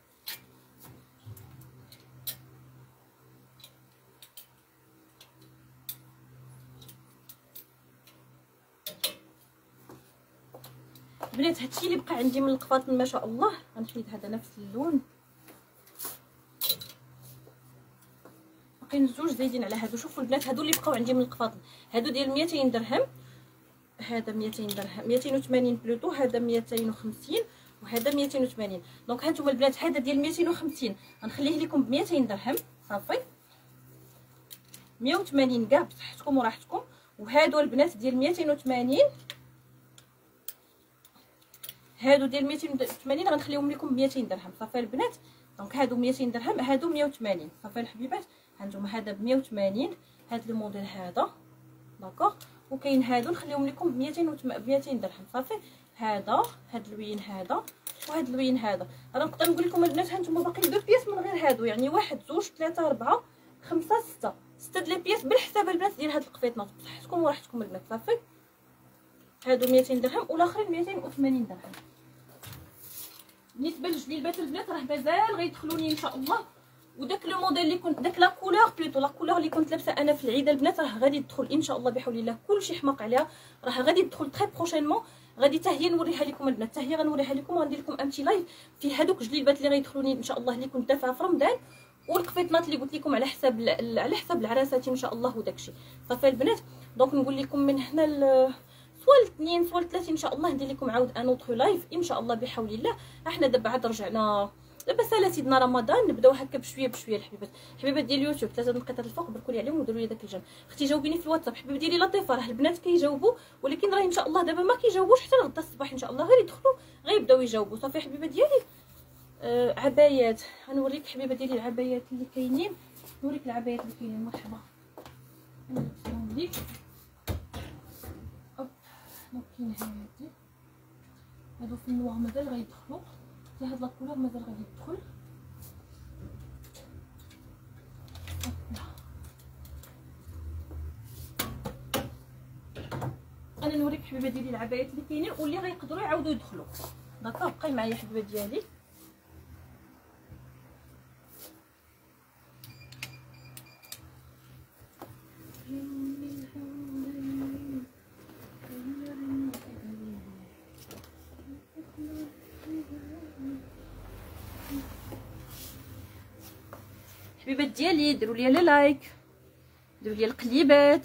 بنات هادشي اللي بقى عندي من القفاطن ما شاء الله. غنحيد هذا نفس اللون، باقيين زوج زايدين على هادو. شوفوا البنات هادو اللي بقاو عندي من القفاطن، هادو ديال مئتين درهم، هذا مئتين درهم مئتين وثمانين بلوتو، هذا مئتين وخمسين وهذا مئتين وثمانين. دونك هانتوما البنات هذا ديال مئتين وخمسين غنخليه لكم ب مئتين درهم. صافي مئة وثمانين كاع بصحتكم وراحتكم. وهادو البنات ديال مئتين وثمانين، هادو ديال مئتين وثمانين غنخليهم لكم ب مئتين درهم. صافي البنات دونك هادو مئتين درهم، هادو مئة وثمانين. صافي الحبيبات هانتوما هذا ب مئة وثمانين، هاد الموديل هذا داكوغ. وكاين هادو نخليهم لكم ب مئتين درهم. صافي هذا هاد اللوين هذا وهاد اللوين هذا. انا نقدر نقول لكم البنات هانتوما باقي دوز بياس من غير هادو، يعني واحد زوج ثلاثة أربعة خمسة ستة ستة د لي بياس بالحساب البنات ديال هاد القفيطنات بصحتكم وراحتكم البنات. صافي هادو ميتين درهم والاخرين ميتين وثمانين درهم. بالنسبه للجليبات البنات راه مازال غيدخلوني ان شاء الله، وداك لو موديل اللي كنت داك لا كولور بلوتو لا كولور اللي كنت لابسه انا في العيد البنات راه غادي تدخل ان شاء الله بحول الله. كلشي حماق عليها راه غادي تدخل تري بروشينمون. غادي حتى هي نوريها لكم البنات، حتى هي غنوريها لكم وغندير لكم امتي لايف في هذوك الجليبات اللي غيدخلوني ان شاء الله اللي كنت دافعه في رمضان، والقفيطنات اللي قلت لكم على حساب على حساب العراسات ان شاء الله وداكشي. صافي البنات دونك نقول لكم من هنا ل سوا الاثنين سوا الثلاث ان شاء الله ندير لكم عاود ان اوتر لايف ان شاء الله بحول الله. احنا دابا عاد رجعنا دابا سالا سيدنا رمضان، نبداو هكا بشويه بشويه. الحبيبات الحبيبات ديال اليوتيوب ثلاثه نقطات الفوق بركوا لي عليهم وديروا لي داك الجنب. اختي جاوبيني في الواتساب. حبيبه ديالي لطيفه راه البنات كيجاوبوا ولكن راه ان شاء الله دابا ما كيجاوبوش حتى لغدا الصباح ان شاء الله، غير يدخلوا غيبداو يجاوبوا. صافي حبيبه ديالي آه عبايات غنوريك حبيبه ديالي العبايات اللي كاينين، نوريك العبايات اللي كاينين. مرحبا نوريك اوب دونك كاين هادي هادو في النوار مازال غيدخلوا، حتى هاد لاكولور مازال غادي يدخل. انا نوريك حبيبه ديالي العبايات اللي كاينين واللي غيقدروا يعاودوا يدخلوا. داكوغ بقاي معايا حبيبه ديالي. حبيبات ديالي ديروا لي لايك، ديروا لي القليبات.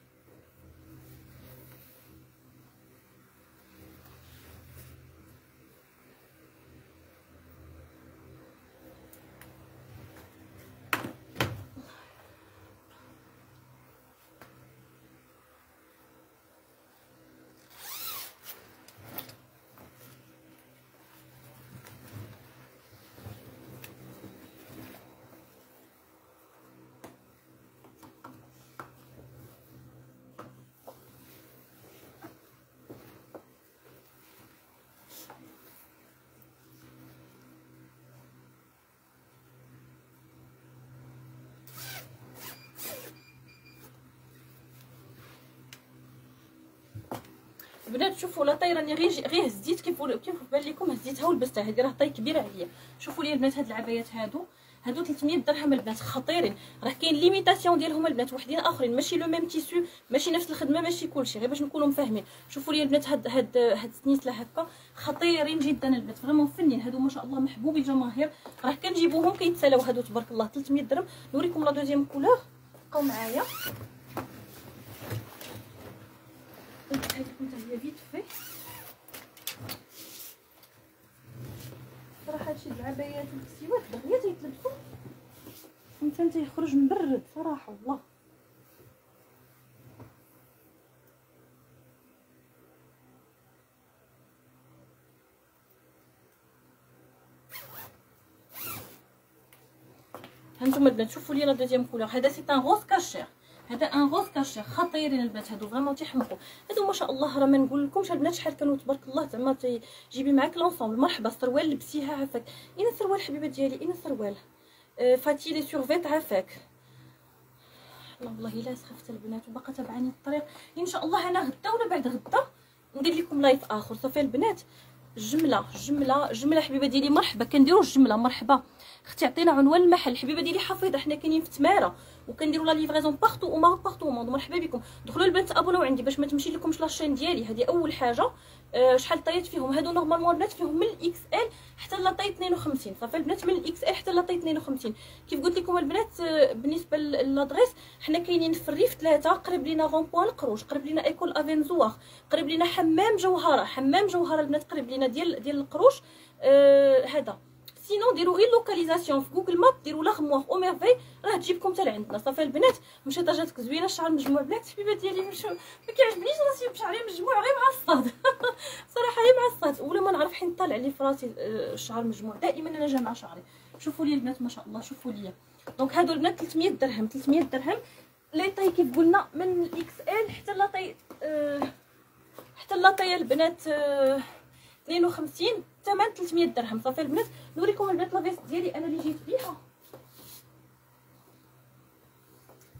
البنات شوفوا لا طاي راني غير غير هزيت كيف كيف بان لكم هزيتها ولبستها. هذه راه طاي كبيره عليا. شوفوا لي البنات هاد العبايات هادو هادو ثلاثمية درهم البنات خطيرين. راه كاين ليميتاسيون ديالهم البنات وحدين اخرين ماشي لو ميم تيسو ماشي نفس الخدمه ماشي كلشي، غير باش نكونوا مفاهمين. شوفوا لي البنات هاد هاد هاد السنيسله هكا خطيرين جدا البنات فريمون فنين. هادو ما شاء الله محبوبي الجماهير راه كنجيبوهم كيتسالاو هادو تبارك الله ثلاثمية درهم. نوريكم لا دوزيام كولور بقاو معايا. هذيك كنت هي فيت في صراحه هادشي د العبايات والكسيوات دغيا تيتلبسوا الانسان تيخرج مبرد صراحه والله. هانتوما البنات شوفوا لي لا دوزيام كولور. هذا سي ان روز كاشير، هذا ان روز كاشير خطيرين البنات. هادو فريمون تيحمقوا. هادو ما شاء الله راه ما نقول لكمش البنات شحال كانوا تبارك الله زعما تجيبي معاك لونسومبل. مرحبا السروال لبسيها عافاك. اين السروال حبيبه ديالي اين السروال؟ آه فاتي لي سورفيت عافاك. والله الا سخفت البنات وباقا تابعاني الطريق. ان شاء الله انا غدا ولا بعد غدا ندير لكم لايف اخر. صافي البنات جمله جمله جمله حبيبه ديالي. مرحبا كنديروا الجمله. مرحبا اختي عطينا عنوان المحل حبيبه ديالي. حفيظه حنا كاينين في تماره وكنديروا لا ليفريزون بارطو او ماروك بارطو موند. مرحبا بكم. دخلوا البنات ابوناو عندي باش ما تمشي لكمش لاشين ديالي. هذه اول حاجه. أه شحال طايات فيهم هادو نورمالمون البنات فيهم من الاكس ال حتى لا طاي اثنين وخمسين. صافي البنات من الاكس ال حتى لا طاي اثنين وخمسين. كيف قلت لكم البنات أه بالنسبه للادريس حنا كاينين في الريف ثلاثه قريب لينا غون بوان القروش، قريب لينا ايكول افينزوار، قريب لينا حمام جوهره. حمام جوهره البنات قريب لينا ديال ديال القروش. أه هذا سينو ديروا غير لوكاليزاسيون في جوجل ماب ديروا لاغموار او ميرفي راه تجيبكم حتى لعندنا. صافي البنات مشات جاتك زوينه الشعر مجموع. بنات حبيبات ديالي مش ما كيعجبنيش راسي بشعري مجموع غير مع الصاد صراحه غير مع الصاد ولا ما نعرف حين طالع لي في راسي الشعر مجموع. دائما انا جامعه شعري. شوفوا لي البنات ما شاء الله شوفوا لي. دونك هادو البنات ثلاثمية درهم ثلاثمية درهم لي طاي كيف قلنا من الاكس ال حتى لا طاي أه حتى لا طاي البنات أه اثنين وخمسين ثمن ثلاثمية درهم. صافي البنات نوريكم البنات لافيست ديالي انا اللي جيت بيها.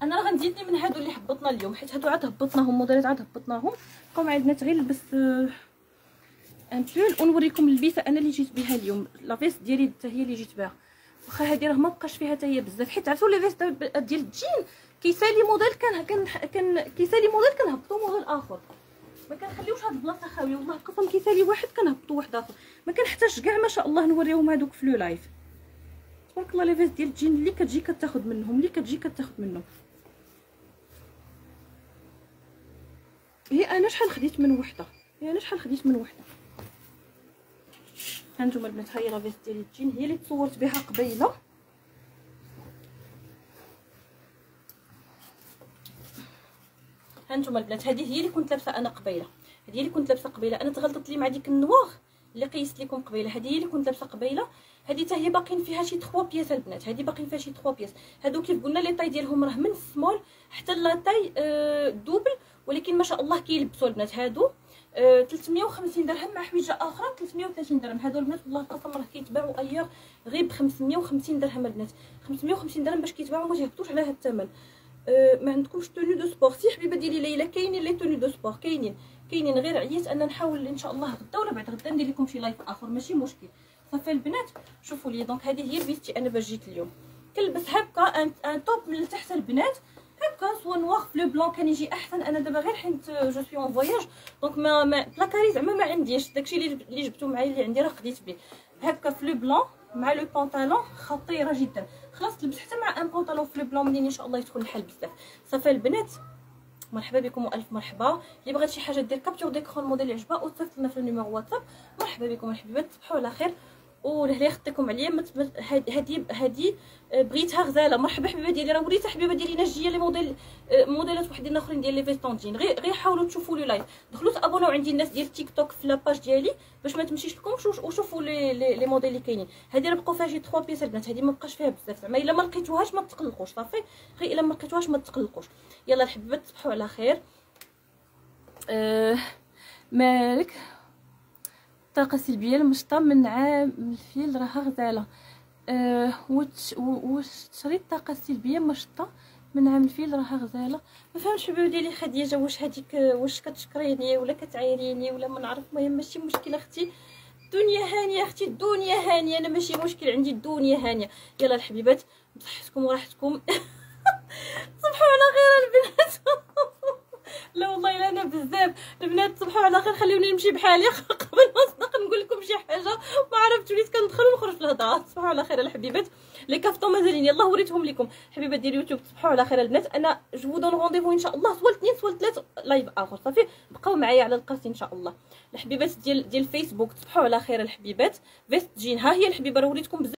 انا راه غندير من هادو اللي هبطنا اليوم، حيت هادو عاد هبطناهم موديلات عاد هبطناهم، بقاو مع البنات غير نلبس ان بول ونوريكم البيسه انا اللي جيت بها اليوم. لا فيست ديالي حتى هي اللي جيت بها، واخا هادي راه ما بقاش فيها حتى هي بزاف، حيت عرفتوا لي فيست ديال الجين كيسالي موديل كان كان كان كيسالي موديل كنهبطوا موديل اخر، ما كنخليوش هاد البلاصه خاويه. والله القسم كيسالي واحد كنهبطوا واحد اخر، ما كنحتاجش كاع ما شاء الله نوريهم هادوك في لو لايف. تبارك الله لي فيست ديال الجين اللي كتجي كتاخذ منهم اللي كتجي كتاخذ منهم. هي انا شحال خديت من وحده، هي انا شحال خديت من وحده. هانتوما البنات، هاهي لا فيست ديال الجين هي اللي تصورت بها قبيله. هانتوما البنات، هذه هي اللي كنت لابسه انا قبيله، هذه هي اللي كنت لابسه قبيله. انا تغلطت لي مع ديك النواغ اللي قيست لكم قبيله، هذه هي اللي كنت لابسه قبيله. هذه حتى هي باقيين فيها شي ثلاثة بياس البنات، هذه باقيين فيها شي ثلاثة بياس. هادو كيف قلنا لي طاي ديالهم راه من السمول حتى لا طاي آه دوبل، ولكن ما شاء الله كيلبسوا البنات. هادو آه ثلاثمية وخمسين درهم مع حويجه اخرى ثلاثمية وثلاثين درهم. هادو البنات والله القسم راه كيتباعوا ايور غير ب خمسمية وخمسين درهم البنات، خمسمية وخمسين درهم باش كيتباعوا ما تيهبطوش على هاد الثمن. أه ما عندكمش توني دو سبور سي حبيبه ديالي ليلى؟ كاينين لي توني دو سبور، كاينين كاينين غير عييت ان نحاول ان شاء الله غدا ولا بعد غدا ندير لكم شي لايف اخر، ماشي مشكل. صافي البنات شوفوا لي، دونك هذه هي الفيستي انا باش جيت اليوم. كنلبس هكا ان, ان توب من التحت البنات هكا سوا نوار فلو بلون كان يجي احسن. انا دابا غير حيت جو سوي اون فواياج دونك ما, ما بلاكاري زعما ما عنديش داكشي اللي اللي جبتو معايا اللي عندي راه خديت به. هكا فلو بلون مع لو بونطالون خطيره جدا. خلاص تلبس حتى مع ان بونطالون فلو بلون منين ان شاء الله يدخل الحال بزاف. صافي البنات مرحبا بكم والف مرحبا. اللي بغات شي حاجه دير كابتور ديكرون الموديل يعجبها وتصيفط لنا في النيميرو واتساب. مرحبا بكم الحبيبات، تصبحوا على خير ولهلا يخطيكم عليا. هادي هادي بغيتها غزاله. مرحبا حبيبه ديالي، راه وريتها حبيبه ديالي ناجيه لي موديل موديلات وحدين اخرين ديال لي فيستونجين. غير غير حاولوا تشوفوا لي لايف، دخلوا تابوناو عندي الناس ديال تيك توك في لاباج ديالي باش ما تمشيش لكم وشوفوا لي لي موديل اللي كاينين. هادي راه بقاو فيها شي ثلاثة بيس البنات، هادي ما بقاش فيها بزاف زعما. الا ما لقيتوهاش ما تقلقوش صافي، غير الا ما لقيتوهاش ما تقلقوش. يلا الحبيبات تصبحوا على خير. أه مالك الطاقه السلبيه المشطه من عام الفيل راها غزاله. أه واش تشري الطاقه السلبيه مشطه من عام الفيل راها غزاله؟ ما فهمتش حبيبه ديالي خديجه، واش هذيك واش كتشكريني ولا كتعايريني ولا ما نعرف. المهم ماشي مشكل اختي، الدنيا هانيه اختي، الدنيا هانيه، انا ماشي مشكل عندي الدنيا هانيه. يلا الحبيبات بصحتكم وراحتكم. تصبحوا على خير البنات. لا والله لا انا بزاف البنات، تصبحوا على خير. خليوني نمشي بحالي قبل ما نصدق نقول لكم شي حاجه ما عرفت وليت كندخل ونخرج في الهضره. تصبحوا على خير الحبيبات. لي كافتون مازالين يلاه وريتهم لكم حبيبات ديال يوتيوب. تصبحوا على خير البنات. انا جو دون رونديفو ان شاء الله سوا الاثنين سوا الثلاث لايف اخر. صافي بقاو معايا على القرص ان شاء الله. الحبيبات ديال ديال فيسبوك تصبحوا على خير الحبيبات. فيست جين ها هي الحبيبه، راه وريتكم بزاف